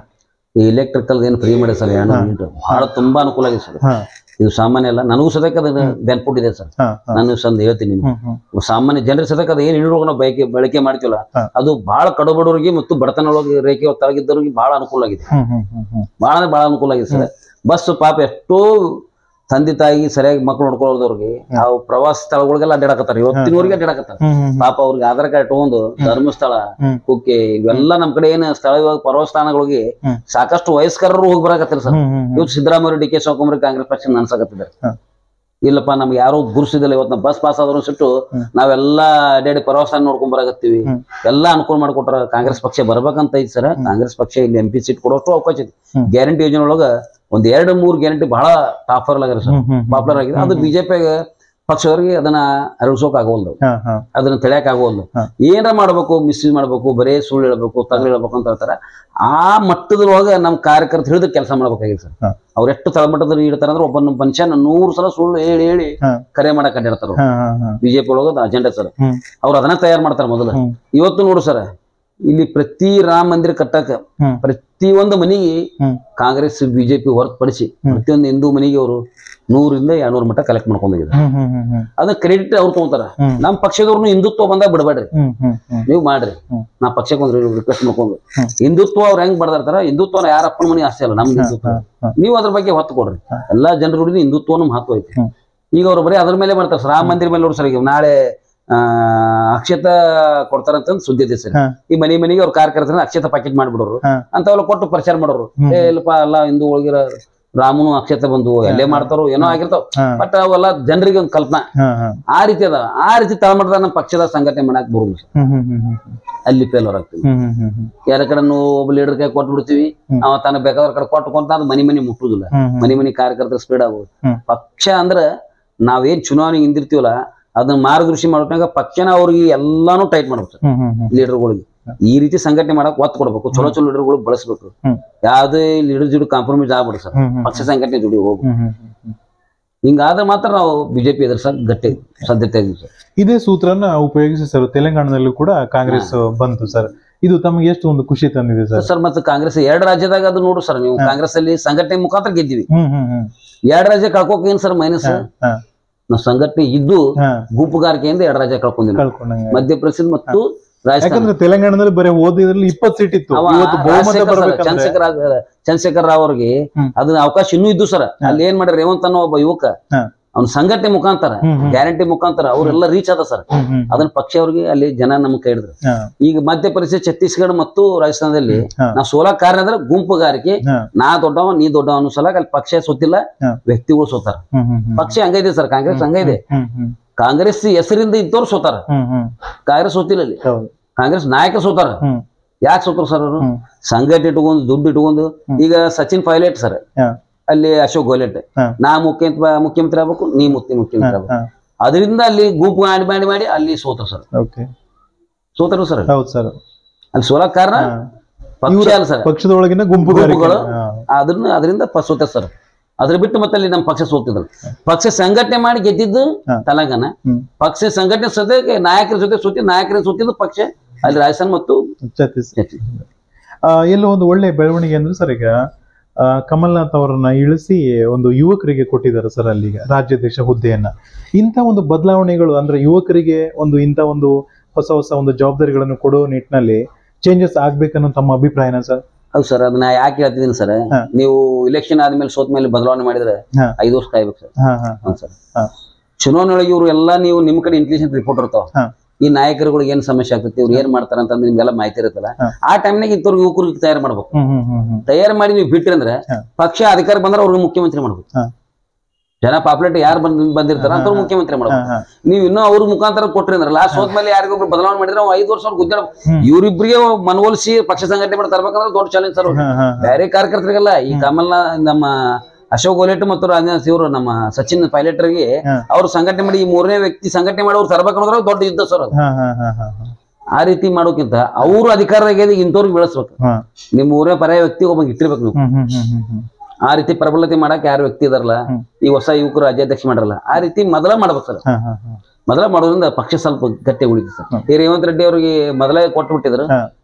ಈ ಎಲೆಕ್ಟ್ರಿಕಲ್ ಏನು ಫ್ರೀ ಮಾಡಿ ಸರ್ ಎರಡು ಬಹಳ ತುಂಬಾ ಅನುಕೂಲ ಆಗಿದೆ ಸರ್. ಇದು ಸಾಮಾನ್ಯ ಅಲ್ಲ, ನನಗೂ ಸದಕ್ಕೆ ಅದು ಬೆನಿಫಿಟ್ ಇದೆ ಸರ್. ನಾನು ಸಂದ್ ಹೇಳ್ತೀನಿ ನಿಮ್ಗೆ, ಸಾಮಾನ್ಯ ಜನರ ಸದಕ್ಕೆ ಅದು ಏನ್ ಹಿಡಿದು ನಾವು ಬಯಕೆ ಬಳಕೆ ಮಾಡ್ತೀವಲ್ಲ ಅದು ಬಹಳ ಕಡುಬಡವರಿಗೆ ಮತ್ತು ಬಡತನ ಒಳಗೆ ರೇಖೆ ಒಳಗಿದ್ದವ್ರಿಗೆ ಬಹಳ ಅನುಕೂಲ ಆಗಿದೆ, ಬಹಳ ಅಂದ್ರೆ ಬಹಳ ಅನುಕೂಲ ಆಗಿದೆ ಸರ್. ಬಸ್ ಪಾಪ ಎಷ್ಟೋ ತಂದೆ ತಾಯಿ ಸರಿಯಾಗಿ ಮಕ್ಳು ನೋಡ್ಕೊಳ್ಳೋದವ್ರಿಗೆ ನಾವು ಪ್ರವಾಸ ಸ್ಥಳಗಳಿಗೆಲ್ಲ ಅಡ್ಡಾಡಕತ್ತಾರ, ಇವತ್ತಿನವರೆಗೆ ಅಡ್ಡಾಡಕತ್ತಾರ ಪಾಪ. ಅವ್ರಿಗೆ ಆಧಾರ್ ಕಾರ್ಡ್ ತಗೊಂಡು ಧರ್ಮಸ್ಥಳ, ಕುಕ್ಕೆ ಇವೆಲ್ಲ ನಮ್ ಕಡೆ ಏನ್ ಸ್ಥಳ ಇವಾಗ ಪ್ರವಾಸ ಸ್ಥಾನಗಳಿಗೆ ಸಾಕಷ್ಟು ವಯಸ್ಕರರು ಹೋಗಿ ಬರಾಕತ್ತಾರ ಸರ್. ಇವತ್ತು ಸಿದ್ದರಾಮಯ್ಯ ಡಿ ಕೆ ಶಿವಕುಮಾರ್ ಕಾಂಗ್ರೆಸ್ ಪಕ್ಷ ಅನ್ಸಕತ್ತಿದ್ದಾರೆ. ಇಲ್ಲಪ್ಪ ನಮ್ಗೆ ಯಾರು ಗುರುಸಿದಿಲ್ಲ, ಇವತ್ತು ನಾವು ಬಸ್ ಪಾಸ್ ಆದ್ರೂ ಸಿಟ್ಟು ನಾವೆಲ್ಲಾ ಅಡ್ಡಾಡಿ ಪ್ರವಾಸ ನೋಡ್ಕೊಂಡ್ ಬರಾಕತ್ತೀವಿ, ಎಲ್ಲಾ ಅನುಕೂಲ ಮಾಡ್ಕೊಟ್ರ. ಕಾಂಗ್ರೆಸ್ ಪಕ್ಷ ಬರ್ಬೇಕಂತ ಐತಿ ಸರ್. ಕಾಂಗ್ರೆಸ್ ಪಕ್ಷ ಇಲ್ಲಿ ಎಂ ಪಿ ಸೀಟ್ ಕೊಡೋಷ್ಟು ಅವಕಾಶ ಐತಿ. ಗ್ಯಾರಂಟಿ ಯೋಜನೆ ಒಳಗ ಒಂದ್ ಎರಡು ಮೂರು ಗ್ಯಾರಂಟಿ ಬಹಳ ಟಾಪರ್ ಆಗ್ಯಾರ ಸರ್, ಪಾಪ್ಯುಲರ್ ಆಗಿದೆ. ಅದು ಬಿಜೆಪಿ ಪಕ್ಷದವ್ರಿಗೆ ಅದನ್ನ ಅರಳಿಸೋಕ್ ಆಗೋಲ್ದು, ಅದನ್ನ ತಿಳಿಯಕ್ ಆಗೋಲ್ದು. ಏನಾರ ಮಾಡ್ಬೇಕು, ಮಿಸ್ಯೂಸ್ ಮಾಡ್ಬೇಕು, ಬರೇ ಸುಳ್ಳು ಹೇಳ್ಬೇಕು, ತಗಲು ಹೇಳ್ಬೇಕು ಅಂತ ಹೇಳ್ತಾರ. ಆ ಮಟ್ಟದೊಳಗ ನಮ್ ಕಾರ್ಯಕರ್ತರು ಹಿಡಿದು ಕೆಲಸ ಮಾಡ್ಬೇಕಾಗಿದೆ ಸರ್. ಅವ್ರ ಎಷ್ಟು ತಳಮಟ್ಟದಲ್ಲಿ ಇಡ್ತಾರ ಅಂದ್ರೆ ಒಬ್ಬನ ಮನುಷ್ಯನ ನೂರು ಸಲ ಸುಳ್ಳು ಹೇಳಿ ಹೇಳಿ ಕರೆ ಮಾಡಕ್ ಅಡ್ಡಿರ್ತಾರ ಬಿಜೆಪಿ ಒಳಗ ಅಜೆಂಡಾ ಸರ್. ಅವ್ರು ಅದನ್ನ ತಯಾರು ಮಾಡ್ತಾರ ಮೊದಲು. ಇವತ್ತು ನೋಡು ಸರ್, ಇಲ್ಲಿ ಪ್ರತಿ ರಾಮ ಮಂದಿರ ಕಟ್ಟಕ ಪ್ರತಿಯೊಂದು ಮನೆಗೆ ಕಾಂಗ್ರೆಸ್ ಬಿಜೆಪಿ ಹೊರತುಪಡಿಸಿ ಪ್ರತಿಯೊಂದು ಹಿಂದೂ ಮನೆಗೆ ಅವರು ನೂರಿಂದ ಎರಡ್ನೂರು ಮಟ್ಟ ಕಲೆಕ್ಟ್ ಮಾಡ್ಕೊಂಡಿದ್ದಾರೆ. ಅದನ್ನ ಕ್ರೆಡಿಟ್ ಅವ್ರು ತಗೋತಾರ. ನಮ್ ಪಕ್ಷದವ್ರನ್ನು ಹಿಂದುತ್ವ ಬಂದಾಗ ಬಿಡಬೇಡ್ರಿ, ನೀವು ಮಾಡ್ರಿ. ನಾ ಪಕ್ಷಕ್ಕೆ ಒಂದು ರಿಕ್ವೆಸ್ಟ್ ಮಾಡ್ಕೊಂಡು ಹಿಂದುತ್ವ ಅವ್ರು ಹೆಂಗ್ ಬಡದಾಡ್ತಾರ, ಹಿಂದುತ್ವನ ಯಾರ ಅಪ್ಪನ ಮನೆ ಆಸ್ತಿ ಅಲ್ಲ, ನಮ್ದು ಹಿಂದುತ್ವ. ನೀವು ಅದ್ರ ಬಗ್ಗೆ ಹೊತ್ತು ಕೊಡ್ರಿ. ಎಲ್ಲಾ ಜನರು ಹಿಂದುತ್ವನ ಮಹತ್ವ ಐತಿ. ಈಗ ಅವ್ರು ಬರೀ ಅದ್ರ ಮೇಲೆ ಮಾಡ್ತಾರ ಸರ್, ರಾಮ ಮಂದಿರ ಮೇಲೆ ನೋಡಿ ಸರ್. ಈಗ ನಾಳೆ ಆ ಅಕ್ಷತ ಕೊಡ್ತಾರಂತ ಸುದ್ದಿ ಇದೆ ಸರ್. ಈ ಮನೆ ಮನೆಗೆ ಅವ್ರ ಕಾರ್ಯಕರ್ತರ ಅಕ್ಷತ ಪ್ಯಾಕೆಟ್ ಮಾಡ್ಬಿಡೋರು ಅಂತವೆಲ್ಲ ಕೊಟ್ಟು ಪ್ರಚಾರ ಮಾಡೋರು. ಏ ಇಲ್ಲಪ್ಪ ಎಲ್ಲ ಹಿಂದೂ ಒಳಗಿರ ರಾಮನು ಅಕ್ಷತೆ ಬಂದು ಎಲ್ಲೇ ಮಾಡ್ತಾರೋ ಏನೋ ಆಗಿರ್ತಾವ, ಬಟ್ ಅವೆಲ್ಲ ಜನರಿಗೆ ಒಂದು ಕಲ್ಪನಾ ಆ ರೀತಿ ಅದ. ಆ ರೀತಿ ತಳಮಟ್ಟದ ನಮ್ಮ ಪಕ್ಷದ ಸಂಘಟನೆ ಮಾಡಕ್ ಬರುದು ಅಲ್ಲಿ ಫೇಲ್ಯೂರ್ ಆಗ್ತೀವಿ. ಯಾರ ಕಡೆ ಒಬ್ಬ ಲೀಡರ್ ಕೈ ಕೊಟ್ಟು ಬಿಡ್ತೀವಿ, ಅವ ತನಗ್ ಬೇಕಾದ್ರ ಕಡೆ ಕೊಟ್ಟುಕೊಂತ ಅದು ಮನಿ ಮನಿ ಮುಟ್ಟುದಿಲ್ಲ. ಮನಿ ಮನಿ ಕಾರ್ಯಕರ್ತರ ಸ್ಪೀಡ್ ಆಗೋದು. ಪಕ್ಷ ಅಂದ್ರ ನಾವೇನ್ ಚುನಾವಣೆಗೆ ಹಿಂದಿರ್ತೀವಲ್ಲ ಅದನ್ನ ಮಾರ್ಗದರ್ಶಿ ಮಾಡೋಟ್ನಾಗ ಪಕ್ಷನ ಅವ್ರಿಗೆ ಎಲ್ಲಾನು ಟೈಟ್ ಮಾಡ್ಬೇಕು ಲೀಡರ್ಗಳಿಗೆ. ಈ ರೀತಿ ಸಂಘಟನೆ ಮಾಡಕ್ ಒತ್ತು ಕೊಡ್ಬೇಕು, ಚಲೋ ಚಲೋ ಲೀಡರ್ಗಳು ಬಳಸ್ಬೇಕು. ಯಾವ್ದೇ ಲೀಡರ್ ಜೋಡಿ ಕಾಂಪ್ರಮೈಸ್ ಆಗ್ಬಿಡ ಸರ್, ಪಕ್ಷ ಸಂಘಟನೆ ಜೋಡಿ ಹೋಗ್ಬೇಕು. ಹಿಂಗಾದ್ರೆ ಮಾತ್ರ ನಾವು ಬಿಜೆಪಿ ಎದುರಿಸಕ್ ಗಟ್ಟಿ ಸಾಧ್ಯತೆ ಇದೆ ಸರ್. ಇದೇ ಸೂತ್ರನ ಉಪಯೋಗಿಸಿ ಸರ್ ತೆಲಂಗಾಣದಲ್ಲೂ ಕೂಡ ಕಾಂಗ್ರೆಸ್ ಬಂತು ಸರ್. ಇದು ತಮಗೆ ಎಷ್ಟು ಒಂದು ಖುಷಿ ತಂದಿದೆ ಸರ್? ಸರ್ ಮತ್ತೆ ಕಾಂಗ್ರೆಸ್ ಎರಡು ರಾಜ್ಯದಾಗ ಅದು ನೋಡು ಸರ್, ನೀವು ಕಾಂಗ್ರೆಸ್ ಅಲ್ಲಿ ಸಂಘಟನೆ ಮುಖಾಂತರ ಗೆದ್ದೀವಿ. ಎರಡು ರಾಜ್ಯ ಕಳ್ಕೋಕ್ ಏನ್ ಸರ್ ಮೈನಸ್? ನಾವು ಸಂಘಟನೆ ಇದ್ದು ಗುಂಪುಗಾರಿಕೆಯಿಂದ ಎರಡು ರಾಜ್ಯ ಕಳ್ಕೊಂಡಿಲ್ಲ, ಮಧ್ಯಪ್ರದೇಶ ಮತ್ತು ರಾಜಸ್ಥಾನ. ತೆಲಂಗಾಣದಲ್ಲಿ ಬರೀ ಓದಿದ್ರಲ್ಲಿ ಇಪ್ಪತ್ತು ಸೀಟ್ ಇತ್ತು. ಚಂದ್ರಶೇಖರ್ ಚಂದ್ರಶೇಖರ್ ರಾವ್ ಅವ್ರಿಗೆ ಅದನ್ನ ಅವಕಾಶ ಇನ್ನೂ ಇದ್ದು ಸರ್. ಅಲ್ಲಿ ಏನ್ ಮಾಡ್ಯಾರ, ರೇವಂತ್ ಅನ್ನೋ ಒಬ್ಬ ಯುವಕ ಅವ್ನ ಸಂಘಟನೆ ಮುಖಾಂತರ ಗ್ಯಾರಂಟಿ ಮುಖಾಂತರ ಅವ್ರೆಲ್ಲ ರೀಚ್ ಆದ ಸರ್. ಅದನ್ನ ಪಕ್ಷ ಅವ್ರಿಗೆ ಅಲ್ಲಿ ಜನ ನಮ್ಗೆ ಕೈ ಹಿಡಿದ್ರು. ಈಗ ಮಧ್ಯಪ್ರದೇಶ, ಛತ್ತೀಸ್ಗಢ ಮತ್ತು ರಾಜಸ್ಥಾನದಲ್ಲಿ ನಾವು ಸೋಲಾಕ್ ಕಾರಣ ಅಂದ್ರೆ ಗುಂಪುಗಾರಿಕೆ. ನಾ ದೊಡ್ಡವ ನೀ ದೊಡ್ಡವ ಅನ್ನೋ ಸಲ ಅಲ್ಲಿ ಪಕ್ಷ ಸೋತಿಲ್ಲ, ವ್ಯಕ್ತಿಗಳು ಸೋತಾರ. ಪಕ್ಷ ಹಂಗೈದೆ ಸರ್, ಕಾಂಗ್ರೆಸ್ ಹಂಗೈದೆ. ಕಾಂಗ್ರೆಸ್ ಹೆಸರಿಂದ ಇದ್ದವ್ರು ಸೋತಾರ, ಕಾಂಗ್ರೆಸ್ ಸೋತಿಲ್ಲ. ಅಲ್ಲಿ ಕಾಂಗ್ರೆಸ್ ನಾಯಕರು ಸೋತಾರ. ಯಾಕೆ ಸೋತಾರ ಸರ್ ಅವರು? ಸಂಘಟನೆ ಇಟ್ಕೊಂಡು ದುಡ್ಡು ಇಟ್ಕೊಂಡು. ಈಗ ಸಚಿನ್ ಪೈಲಟ್ ಸರ್, ಅಲ್ಲಿ ಅಶೋಕ್ ಗೆಹ್ಲೋಟ್, ನಾ ಮುಖ್ಯಮಂತ್ರಿ ಮುಖ್ಯಮಂತ್ರಿ ಆಗ್ಬೇಕು, ನೀ ಮುಖ್ಯ ಮುಖ್ಯಮಂತ್ರಿ ಆಗ್ಬೇಕು. ಅದರಿಂದ ಅಲ್ಲಿ ಗುಂಪು ಮಾಡಿ ಮಾಡಿ ಮಾಡಿ ಅಲ್ಲಿ ಸೋತರು ಸರ್. ಸೋತರು ಸರ್. ಅಲ್ಲಿ ಸೋಲಕ್ ಕಾರಣ ಪಕ್ಷ ಅಲ್ಲ ಸರ್, ಪಕ್ಷದೊಳಗಿನ ಗುಂಪುಗಳು. ಅದನ್ನ ಅದರಿಂದ ಸೋತ ಸರ್. ಅದ್ರ ಬಿಟ್ಟು ಮತ್ತೆ ಅಲ್ಲಿ ನಮ್ಮ ಪಕ್ಷ ಸೋತಿದ್ರು. ಪಕ್ಷ ಸಂಘಟನೆ ಮಾಡಿ ಗೆದ್ದಿದ್ದು ತೆಲಂಗಾಣ. ಪಕ್ಷ ಸಂಘಟನೆ ಸದ್ಯಕ್ಕೆ ನಾಯಕರ ಜೊತೆ ಸೋತಿ ನಾಯಕರ ಸೋತಿದ್ದು ಪಕ್ಷ ಅಲ್ಲಿ ರಾಜಸ್ಥಾನ ಮತ್ತು ಛತ್ತೀಸ್ಗಢ. ಎಲ್ಲೋ ಒಂದು ಒಳ್ಳೆ ಬೆಳವಣಿಗೆ ಅಂದ್ರೆ ಸರ್, ಈಗ ಕಮಲ್ನಾಥ್ ಅವರನ್ನ ಇಳಿಸಿ ಒಂದು ಯುವಕರಿಗೆ ಕೊಟ್ಟಿದ್ದಾರೆ ಸರ್ ಅಲ್ಲಿಗ ರಾಜ್ಯಾಧ್ಯಕ್ಷ ಹುದ್ದೆಯನ್ನ. ಇಂಥ ಒಂದು ಬದಲಾವಣೆಗಳು ಅಂದ್ರೆ ಯುವಕರಿಗೆ ಒಂದು ಇಂಥ ಒಂದು ಹೊಸ ಹೊಸ ಒಂದು ಜವಾಬ್ದಾರಿಗಳನ್ನು ಕೊಡೋ ನಿಟ್ಟಿನಲ್ಲಿ ಚೇಂಜಸ್ ಆಗ್ಬೇಕನ್ನೋ ತಮ್ಮ ಅಭಿಪ್ರಾಯನ ಸರ್? ಹೌದು ಸರ್, ಅದನ್ನ ಯಾಕೆ ಹೇಳ್ತಿದ್ದೀನಿ ಸರ್, ನೀವು ಇಲೆಕ್ಷನ್ ಆದ್ಮೇಲೆ ಸೋತ್ ಮೇಲೆ ಬದಲಾವಣೆ ಮಾಡಿದ್ರೆ ಐದು ವರ್ಷ ಕಾಯ್ಬೇಕು ಸರ್. ಸರ್ ಚುನಾವಣೆ ಒಳಗೆ ಇವ್ರು ಎಲ್ಲಾ ನೀವು ನಿಮ್ ಕಡೆ ಇಂಟೆಲಿಜೆನ್ಸ್ ರಿಪೋರ್ಟ್ ಇರ್ತಾವ, ಈ ನಾಯಕರುಗಳಿಗೆ ಏನ್ ಸಮಸ್ಯೆ ಆಗ್ತೈತಿ, ಇವ್ರು ಏನ್ ಮಾಡ್ತಾರ ಅಂತ ನಿಮ್ಗೆಲ್ಲ ಮಾಹಿತಿ ಇರುತ್ತಲ್ಲ. ಆ ಟೈಮ್ನಾಗ ಇಂಥವ್ರು ಯುವಕರಿಗೆ ತಯಾರು ಮಾಡ್ಬೇಕು. ತಯಾರು ಮಾಡಿ ನೀವು ಬಿಟ್ರಿ ಅಂದ್ರೆ ಪಕ್ಷ ಅಧಿಕಾರ ಬಂದ್ರೆ ಅವ್ರಿಗೆ ಮುಖ್ಯಮಂತ್ರಿ ಮಾಡ್ಬೇಕು. ಜನ ಪಾಪ್ಯುಲೇಟ್ ಯಾರು ಬಂದ್ ಬಂದಿರ್ತಾರ ಅಂತ ಮುಖ್ಯಮಂತ್ರಿ ಮಾಡ್ಬೇಕು. ನೀವು ಇನ್ನೂ ಅವ್ರ ಮುಖಾಂತರ ಕೊಟ್ರಿ ಅಂದ್ರೆ ಲಾಸ್ಟ್ ಹೋದ್ ಮೇಲೆ ಯಾರಿಗೊಬ್ರು ಬದಲಾವಣೆ ಮಾಡಿದ್ರೆ ನಾವು ಐದು ವರ್ಷ ಅವ್ರು ಗುದ್ದಾಡ ಇವ್ರಿಬ್ರಿಗೆ ಮನವೊಲಿಸಿ ಪಕ್ಷ ಸಂಘಟನೆ ಮಾಡಿ ತರ್ಬೇಕಂದ್ರೆ ದೊಡ್ಡ ಚಾಲೆಂಜ್ ಸರ್. ಬೇರೆ ಕಾರ್ಯಕರ್ತರಿಗೆಲ್ಲ ಈ ಕಮಲ್ನ ನಮ್ಮ ಅಶೋಕ್ ಗೆಹ್ಲೋಟ್ ಮತ್ತು ರಾಜನಾಥ್ ಇವರು ನಮ್ಮ ಸಚಿನ್ ಪೈಲಟ್ರಿಗೆ ಅವ್ರು ಸಂಘಟನೆ ಮಾಡಿ ಈ ಮೂರನೇ ವ್ಯಕ್ತಿ ಸಂಘಟನೆ ಮಾಡಿ ಅವ್ರು ತರ್ಬೇಕಂದ್ರೆ ದೊಡ್ಡ ಯುದ್ಧ ಸರ್ ಅದು. ಆ ರೀತಿ ಮಾಡೋಕ್ಕಿಂತ ಅವ್ರು ಅಧಿಕಾರದಾಗ ಇಂಥವ್ರಿಗೆ ಬೆಳೆಸ್ಬೇಕು. ನಿಮ್ ಮೂರನೇ ಪರ್ಯಾಯ ವ್ಯಕ್ತಿ ಒಬ್ಬ ಇಟ್ಟಿರ್ಬೇಕು ನೀವು. ಆ ರೀತಿ ಪ್ರಬಲತೆ ಮಾಡಕ್ ಯಾರು ವ್ಯಕ್ತಿ ಇದಾರಲ್ಲ, ಈ ಹೊಸ ಯುವಕರು ರಾಜ್ಯಾಧ್ಯಕ್ಷ ಮಾಡಲ್ಲ, ಆ ರೀತಿ ಮೊದಲ ಮಾಡ್ಬೇಕು ಸರ್. ಮೊದಲ ಮಾಡೋದ್ರಿಂದ ಪಕ್ಷ ಸ್ವಲ್ಪ ಗಟ್ಟಿ ಉಳಿತು ಸರ್. ಈ ರೇವಂತ್ ರೆಡ್ಡಿ ಅವ್ರಿಗೆ ಮೊದಲೇ ಕೊಟ್ಟು ಬಿಟ್ಟಿದ್ರು,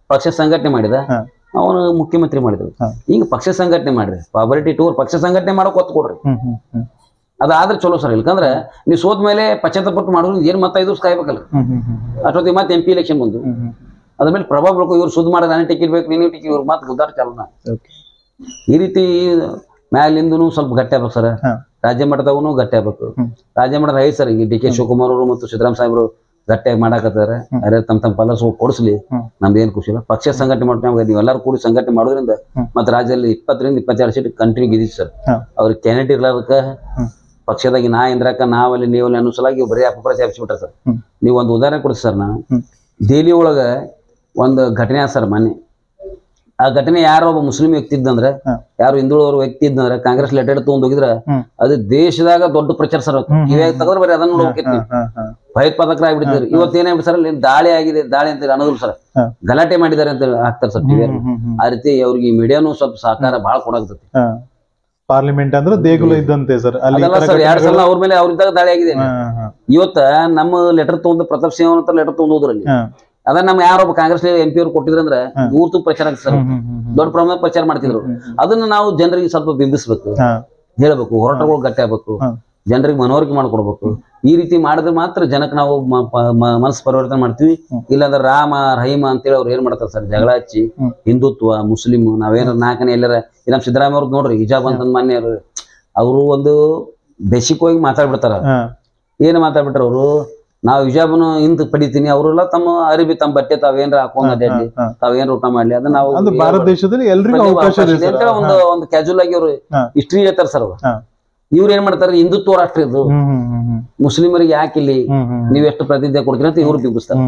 ಪಕ್ಷ ಸಂಘಟನೆ ಮಾಡಿದ, ಅವನು ಮುಖ್ಯಮಂತ್ರಿ ಮಾಡಿದ್ರು. ಈಗ ಪಕ್ಷ ಸಂಘಟನೆ ಮಾಡ್ರಿ, ಪಾವರ್ಟಿ ಟೂರ್ ಪಕ್ಷ ಸಂಘಟನೆ ಮಾಡಕ್ ಒತ್ತು ಕೊಡ್ರಿ. ಅದಾದ್ರೆ ಚಲೋ ಸರ್. ಇಲ್ಕಂದ್ರೆ ನೀವು ಸೋತ್ ಮೇಲೆ ಪಶ್ಚಾತ್ತಪಟ್ಟು ಮಾಡಿದ್ರು ಏನ್ ಮತ್ತೆ ಐದು ವರ್ಷ ಕಾಯ್ಬೇಕಲ್ಲ. ಅಷ್ಟೊತ್ತಿಗೆ ಮತ್ತೆ ಎಂ ಪಿ ಎಲೆಕ್ಷನ್ ಬಂದು ಅದ್ಮೇಲೆ ಪ್ರಭಾವ ಬೀಳ್ಕೊ, ಇವ್ರು ಸುದ್ದಿ ಮಾಡ ನಾನೇ ಟಿಕೆಟ್ ಬೇಕು, ನೀನು ಟಿಕೆಟ್, ಇವ್ರು ಮಾತು ಗುದ್ದಾರ ಚಾಲನ. ಈ ರೀತಿ ಮ್ಯಾಲಿಂದನು ಸ್ವಲ್ಪ ಗಟ್ಟಿ ಆಗ್ಬೇಕು ಸರ್. ರಾಜ್ಯ ಮಟ್ಟದಾಗೂ ಗಟ್ಟಿ ಆಗ್ಬೇಕು. ರಾಜ್ಯ ಮಟ್ಟದ ಐದು ಸರ್. ಈಗ ಡಿ ಕೆ ಶಿವಕುಮಾರ್ ಅವರು ಮತ್ತು ಸಿದ್ದರಾಮ ಸಾಹೇಬರು ಗಟ್ಟಿಯಾಗಿ ಮಾಡಾಕತ್ತಾರೆ. ಯಾರ್ಯಾರು ತಮ್ಮ ತಮ್ಮ ಫಲ ಕೊಡಿಸ್ಲಿ, ನಮ್ದೇನು ಖುಷಿ ಇಲ್ಲ. ಪಕ್ಷ ಸಂಘಟನೆ ಮಾಡ್ತೀವಿ, ನೀವೆಲ್ಲರೂ ಕೂಡಿ ಸಂಘಟನೆ ಮಾಡೋದ್ರಿಂದ ಮತ್ತೆ ರಾಜ್ಯದಲ್ಲಿ ಇಪ್ಪತ್ತರಿಂದ ಇಪ್ಪತ್ತೆರಡು ಸೀಟ್ ಕಂಟಿನ್ಯೂ ಗಿದ್ದೀವಿ ಸರ್. ಅವ್ರಿಗೆ ಕ್ಯಾಂಡಿಡೇಟ್ ಇರ್ಲಾರ್ದಕ್ಕ ಪಕ್ಷದಾಗಿ ನಾ ಇಂದ್ರಕ್ಕ ನಾವಲ್ಲಿ ನೀವಲ್ಲಿ ಅನ್ನೋ ಸಲಾಗಿ ಬರೀ ಅಪಪ್ರಚಾರ ಹಬ್ಬಿಸ್ಬಿಟ್ರೆ ಸರ್. ನೀವು ಒಂದು ಉದಾಹರಣೆ ಕೊಡ್ತೀವಿ ಸರ್. ನಾ ದೆಹಲಿ ಒಳಗ ಒಂದು ಘಟನೆ ಆದ ಸರ್ ಮೊನ್ನೆ. ಆ ಘಟನೆ ಯಾರೋ ಒಬ್ಬ ಮುಸ್ಲಿಂ ವ್ಯಕ್ತಿ ಇದ್ದಂದ್ರೆ, ಯಾರು ಹಿಂದುಳಿದವ್ರ ವ್ಯಕ್ತಿ ಇದ್ದಂದ್ರೆ ಕಾಂಗ್ರೆಸ್ ಲೆಟರ್ ತಗೊಂಡ್ ಹೋಗಿದ್ರ ಅದು ದೇಶದಾಗ ದೊಡ್ಡ ಪ್ರಚಾರ ಸರ್. ಇವಾಗ ತಗೋದ್ರೆ ಬರೀ ಅದನ್ನ ನೋಡ್ಬೇಕಿತ್ತು, ಭಯೋತ್ಪಾದಕರ ಆಗ್ಬಿಟ್ಟಿದ್ರು. ಇವತ್ತೇನಾಗ್ಬಿಟ್ಟು ಸರ್, ದಾಳಿ ಆಗಿದೆ, ದಾಳಿ ಅಂತ ಅನ್ನೋದಿಲ್ಲ ಸರ್, ಗಲಾಟೆ ಮಾಡಿದ್ದಾರೆ ಅಂತ ಹಾಕ್ತಾರೆ ಸರ್ ಟಿವಿ. ಆ ರೀತಿ ಅವ್ರಿಗೆ ಮೀಡಿಯಾನು ಸ್ವಲ್ಪ ಸಹಕಾರ ಬಹಳ ಕೊಡಾಗ್ತದೆ. ಪಾರ್ಲಿಮೆಂಟ್ ಅಂದ್ರೆ ದೇಗುಲ ಇದ್ದಂತೆ ಸರ್. ಅದಲ್ಲ ಸರ್, ಎರಡ್ ಸಲ ಅವ್ರ ಮೇಲೆ ಅವ್ರಿದ್ದಾಗ ದಾಳಿ ಆಗಿದೆ. ಇವತ್ತ ನಮ್ಮ ಲೆಟರ್ ತಗೊಂಡ್ ಪ್ರತಾಪ್ ಸಿಂಹ ಅಂತ ಲೆಟರ್ ತಗೊಂಡ್ ಹೋದ್ರಲ್ಲಿ ಅದ ನಮ್ ಯಾರೊಬ್ಬ ಕಾಂಗ್ರೆಸ್ ಎಂ ಪಿ ಅವ್ರು ಕೊಟ್ಟಿದ್ರಂದ್ರ ಊರ್ತು ಪ್ರಚಾರ ಆಗ್ತದೆ ಸರ್. ದೊಡ್ಡ ಪ್ರಮಾಣದ ಪ್ರಚಾರ ಮಾಡ್ತಿದ್ರು. ಅದನ್ನ ನಾವು ಜನರಿಗೆ ಸ್ವಲ್ಪ ಬಿಂಬಿಸ್ಬೇಕು, ಹೇಳ್ಬೇಕು, ಹೋರಾಟಗಳು ಗಟ್ಟಿ ಆಗ್ಬೇಕು, ಜನರಿಗೆ ಮನವರಿಕೆ ಮಾಡ್ಕೊಡ್ಬೇಕು. ಈ ರೀತಿ ಮಾಡಿದ್ರೆ ಮಾತ್ರ ಜನಕ್ಕೆ ನಾವು ಮನಸ್ಸು ಪರಿವರ್ತನೆ ಮಾಡ್ತೀವಿ. ಇಲ್ಲಾಂದ್ರೆ ರಾಮ ರಹೀಮ ಅಂತೇಳಿ ಅವ್ರು ಏನ್ ಮಾಡ್ತಾರೆ ಸರ್, ಜಗಳ ಹಚ್ಚಿ ಹಿಂದುತ್ವ ಮುಸ್ಲಿಂ ನಾವೇನಾರ ನಾಲ್ಕನೇ ಎಲ್ಲಾರ. ನಮ್ಮ ಸಿದ್ದರಾಮಯ್ಯ ಅವ್ರದ್ದು ನೋಡ್ರಿ, ಹಿಜಾಬ್ ಅಂತ ಮಾನ್ಯ ಅವರು ಒಂದು ಬೇಸಿಕ್ ಹೋಗಿ ಮಾತಾಡ್ಬಿಡ್ತಾರ. ಏನ್ ಮಾತಾಡ್ಬಿಟ್ರ ಅವರು, ನಾವು ಹಿಜಾಬ್ನು ಹಿಂದ್ ಪಡಿತೀನಿ, ಅವರೆಲ್ಲ ತಮ್ಮ ಅರಿಬಿ ತಮ್ಮ ಬಟ್ಟೆ ತಾವೇನ್ರ ಹಾಕೊಂಡ್ ಅಡ್ಡಿ ತಾವೇನ್ರ ಊಟ ಮಾಡ್ಲಿ, ಅದನ್ನ ನಾವು ಭಾರತ ದೇಶದಲ್ಲಿ ಎಲ್ರಿಗೂ ಅವಕಾಶ ಇದೆ ಅಂತ ಒಂದು ಒಂದು ಕ್ಯಾಜುವಲ್ ಆಗಿ ಅವ್ರು ಹಿಸ್ಟ್ರಿ ಹೇಳ್ತಾರ ಸರ್. ಇವ್ರು ಏನ್ ಮಾಡ್ತಾರೆ, ಹಿಂದುತ್ವ ರಾಷ್ಟ್ರ ಇದು, ಮುಸ್ಲಿಮರಿಗೆ ಯಾಕಿಲ್ಲಿ ನೀವ್ ಎಷ್ಟು ಪ್ರಾತಿನಿಧ್ಯ ಕೊಡ್ತೀರಿ ಅಂತ ಇವ್ರು ಬಿಂಬಿಸ್ತಾರೆ.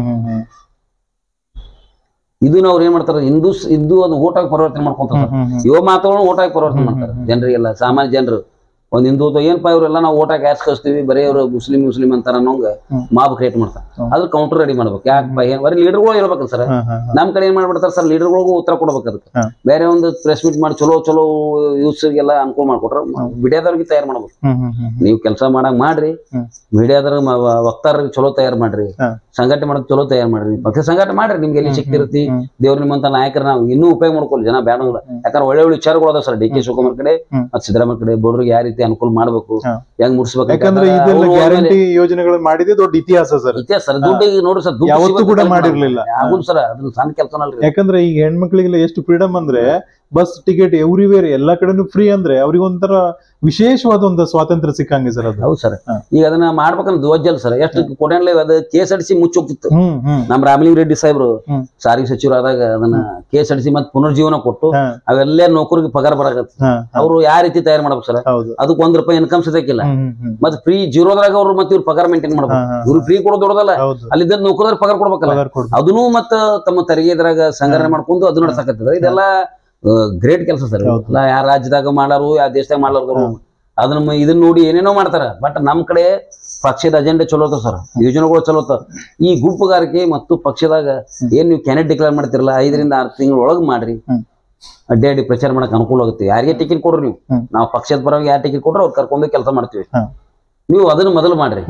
ಇದನ್ನ ಅವ್ರು ಏನ್ ಮಾಡ್ತಾರೆ, ಹಿಂದೂ ಹಿಂದೂ ಅದು ಓಟಾಗಿ ಪರಿವರ್ತನೆ ಮಾಡ್ಕೊಂತಾರೆ. ಇವ ಮಾತುಗಳನ್ನು ಓಟಾಗಿ ಪರಿವರ್ತನೆ ಮಾಡ್ತಾರೆ ಜನರಿಗೆಲ್ಲ, ಸಾಮಾನ್ಯ ಜನರು. ಒಂದ್ ಹಿಂದುತ್ವ ಏನಪ್ಪಾ ಇವರೆಲ್ಲ ನಾವು ಓಟಾಗಿ ಯಾಕೆ ಕಳಿಸ್ತೀವಿ, ಬರೀ ಅವರು ಮುಸ್ಲಿಂ ಮುಸ್ಲಿಂ ಅಂತಾರ ಅನ್ನೋಂಗ ಮಾಬ್ ಕ್ರಿಯೇಟ್ ಮಾಡ್ತಾರೆ. ಅದ್ರ ಕೌಂಟರ್ ರೆಡಿ ಮಾಡ್ಬೇಕು. ಯಾಕಪ್ಪ ಏನ್ ಬರೀ ಲೀಡರ್ಗಳು ಇರ್ಬೇಕಲ್ಲ ಸರ್. ನಮ್ ಕಡೆ ಏನ್ ಮಾಡ್ಬಿಡ್ತಾರೆ ಸರ್, ಲೀಡರ್ಗಳಿಗೂ ಉತ್ತರ ಕೊಡ್ಬೇಕು. ಅದಕ್ಕೆ ಬೇರೆ ಒಂದು ಪ್ರೆಸ್ ಮೀಟ್ ಮಾಡಿ ಚಲೋ ಚಲೋ ಯೂಸ್ಗೆಲ್ಲ ಅನುಕೂಲ ಮಾಡ್ಕೊಟ್ರೆ ಮೀಡಿಯಾದವ್ರಿಗೆ ತಯಾರು ಮಾಡ್ಬೇಕು. ನೀವು ಕೆಲಸ ಮಾಡಂಗ್ ಮಾಡ್ರಿ, ಮೀಡಿಯಾದ್ರ ವಕ್ತಾರರಿಗೆ ಚಲೋ ತಯಾರು ಮಾಡ್ರಿ, ಸಂಘಟನೆ ಮಾಡೋದು ಚಲೋ ತಯಾರು ಮಾಡ್ರಿ, ಪಕ್ಷ ಸಂಘಟನೆ ಮಾಡ್ರಿ. ನಿಮ್ಗೆ ಎಲ್ಲಿ ಸಿಕ್ತಿರ್ತಿ ದೇವ್ರ ನಿಮ್ಮಂತ ನಾಯಕರ ನಾವು ಇನ್ನೂ ಉಪಯೋಗ ಮಾಡ್ಕೊಳ್ಳಿ. ಜನ ಬೇಡ ಯಾಕಂದ್ರೆ ಒಳ್ಳೆ ಒಳ್ಳೆ ವಿಚಾರಗಳು ಅದಾವ ಸರ್. ಡಿ ಕೆ ಶಿವಕುಮಾರ್ ಕಡೆ ಮತ್ತೆ ಸಿದ್ದರಾಮಯ್ಯ ಕಡೆ ಬೋರ್ಡ್ರಿಗೆ ಯಾವ ರೀತಿ ಅನುಕೂಲ ಮಾಡ್ಬೇಕು, ಹೆಂಗ್ ಮುಡ್ಸ್ಬೇಕು. ಯಾಕಂದ್ರೆ ಗ್ಯಾರಂಟಿ ಯೋಜನೆಗಳು ಮಾಡಿದೆ ದೊಡ್ಡ ಇತಿಹಾಸ ಸರ್. ಇತಿಹಾಸ ಸರ್. ದುಡ್ಡಿಗೆ ನೋಡ್ರಿ ಸರ್, ಯಾವತ್ತೂ ಕೂಡ ಮಾಡಿರ್ಲಿಲ್ಲ. ಆಗುದು ಸರ್, ಅದನ್ನ ಸಣ್ಣ ಕೆಲಸನಲ್ರಿ. ಯಾಕಂದ್ರೆ ಈಗ ಹೆಣ್ಮಕ್ಳಿಗೆಲ್ಲ ಎಷ್ಟು ಫ್ರೀಡಮ್ ಅಂದ್ರೆ ಬಸ್ ಟಿಕೆಟ್ ಎವ್ರಿವೇರ್ ಎಲ್ಲಾ ಕಡೆನೂ ಫ್ರೀ ಅಂದ್ರೆ ಅವ್ರಿಗೆ ಒಂಥರ ವಿಶೇಷವಾದ ಒಂದು ಸ್ವಾತಂತ್ರ್ಯ ಸಿಕ್ಕಂಗೆ ಸರ್ ಅದು. ಹೌದು ಸರ್. ಈಗ ಅದನ್ನ ಮಾಡ್ಬೇಕಂದ್ರೆ ಧ್ವಜಲ್ ಸರ್. ಎಷ್ಟು ಕೊಡಲ್ಲ ಅದು ಕೆ ಎಸ್ ಆರ್ ಸಿ ಮುಚ್ಚೋಗ್ತಿತ್ತು. ನಮ್ ರಾಮಲಿಂಗ ರೆಡ್ಡಿ ಸಾಹೇಬ್ರು ಸಾರಿಗೆ ಸಚಿವರಾದಾಗ ಅದನ್ನ ಕೆ ಎಸ್ ಆರ್ ಸಿ ಮತ್ ಪುನರ್ಜೀವನ ಕೊಟ್ಟು ಅವೆಲ್ಲ ನೌಕರಿಗೆ ಪಗಾರ ಬರಾಕತ್ತ. ಅವ್ರು ಯಾವ ರೀತಿ ತಯಾರು ಮಾಡ್ಬೇಕು ಸರ್, ಅದಕ್ಕೆ ಒಂದ್ ರೂಪಾಯಿ ಇನ್ಕಮ್ ಸಿಗಕ್ಕಿಲ್ಲ. ಮತ್ ಫ್ರೀ ಜೀರೋದ್ರಾಗ ಅವ್ರು ಮತ್ತೆ ಇವ್ರು ಪಗಾರ ಮೇಂಟೈನ್ ಮಾಡ್ಬೇಕು. ಇವ್ರು ಫ್ರೀ ಕೊಡೋದು ದೊಡ್ಡದಲ್ಲ, ಅಲ್ಲಿದ್ದ ನೌಕರದ್ರ ಪಗಾರ ಕೊಡ್ಬೇಕಲ್ಲ. ಅದನ್ನು ಮತ್ತ ತಮ್ಮ ತೆರಿಗೆದ್ರಾಗ ಸಂಗ್ರಹಣೆ ಮಾಡ್ಕೊಂಡು ಅದು ನಡ್ಸಕತ್ತಿದ್ರೆ ಇದೆಲ್ಲ ಗ್ರೇಟ್ ಕೆಲಸ ಸರ್. ಯಾರ ರಾಜ್ಯದಾಗ ಮಾಡಾರು, ಯಾವ ದೇಶದಾಗ ಮಾಡಾರು ಅದನ್ನ ಇದನ್ನ ನೋಡಿ ಏನೇನೋ ಮಾಡ್ತಾರ. ಬಟ್ ನಮ್ ಕಡೆ ಪಕ್ಷದ ಅಜೆಂಡಾ ಚಲೋ ಅದ ಸರ್, ಯೋಜನೆಗಳು ಚಲೋ ಅದ. ಈ ಗುಂಪುಗಾರಿಕೆ ಮತ್ತು ಪಕ್ಷದಾಗ ಏನ್ ನೀವು ಕ್ಯಾಂಡಿಡೇಟ್ ಡಿಕ್ಲೇರ್ ಮಾಡ್ತಿರಲ್ಲ, ಐದರಿಂದ ಆರು ತಿಂಗಳ ಒಳಗ್ ಮಾಡ್ರಿ, ಅಡ್ಡಾಡಿ ಪ್ರಚಾರ ಮಾಡಕ್ ಅನುಕೂಲ ಆಗುತ್ತೆ. ಯಾರಿಗೆ ಟಿಕೆಟ್ ಕೊಡ್ರಿ, ನೀವು ನಾವು ಪಕ್ಷದ ಪರವಾಗಿ ಯಾರು ಟಿಕೆಟ್ ಕೊಡ್ರಿ ಅವ್ರು ಕರ್ಕೊಂಡು ಕೆಲಸ ಮಾಡ್ತೀವಿ. ನೀವು ಅದನ್ನ ಮೊದಲು ಮಾಡ್ರಿ.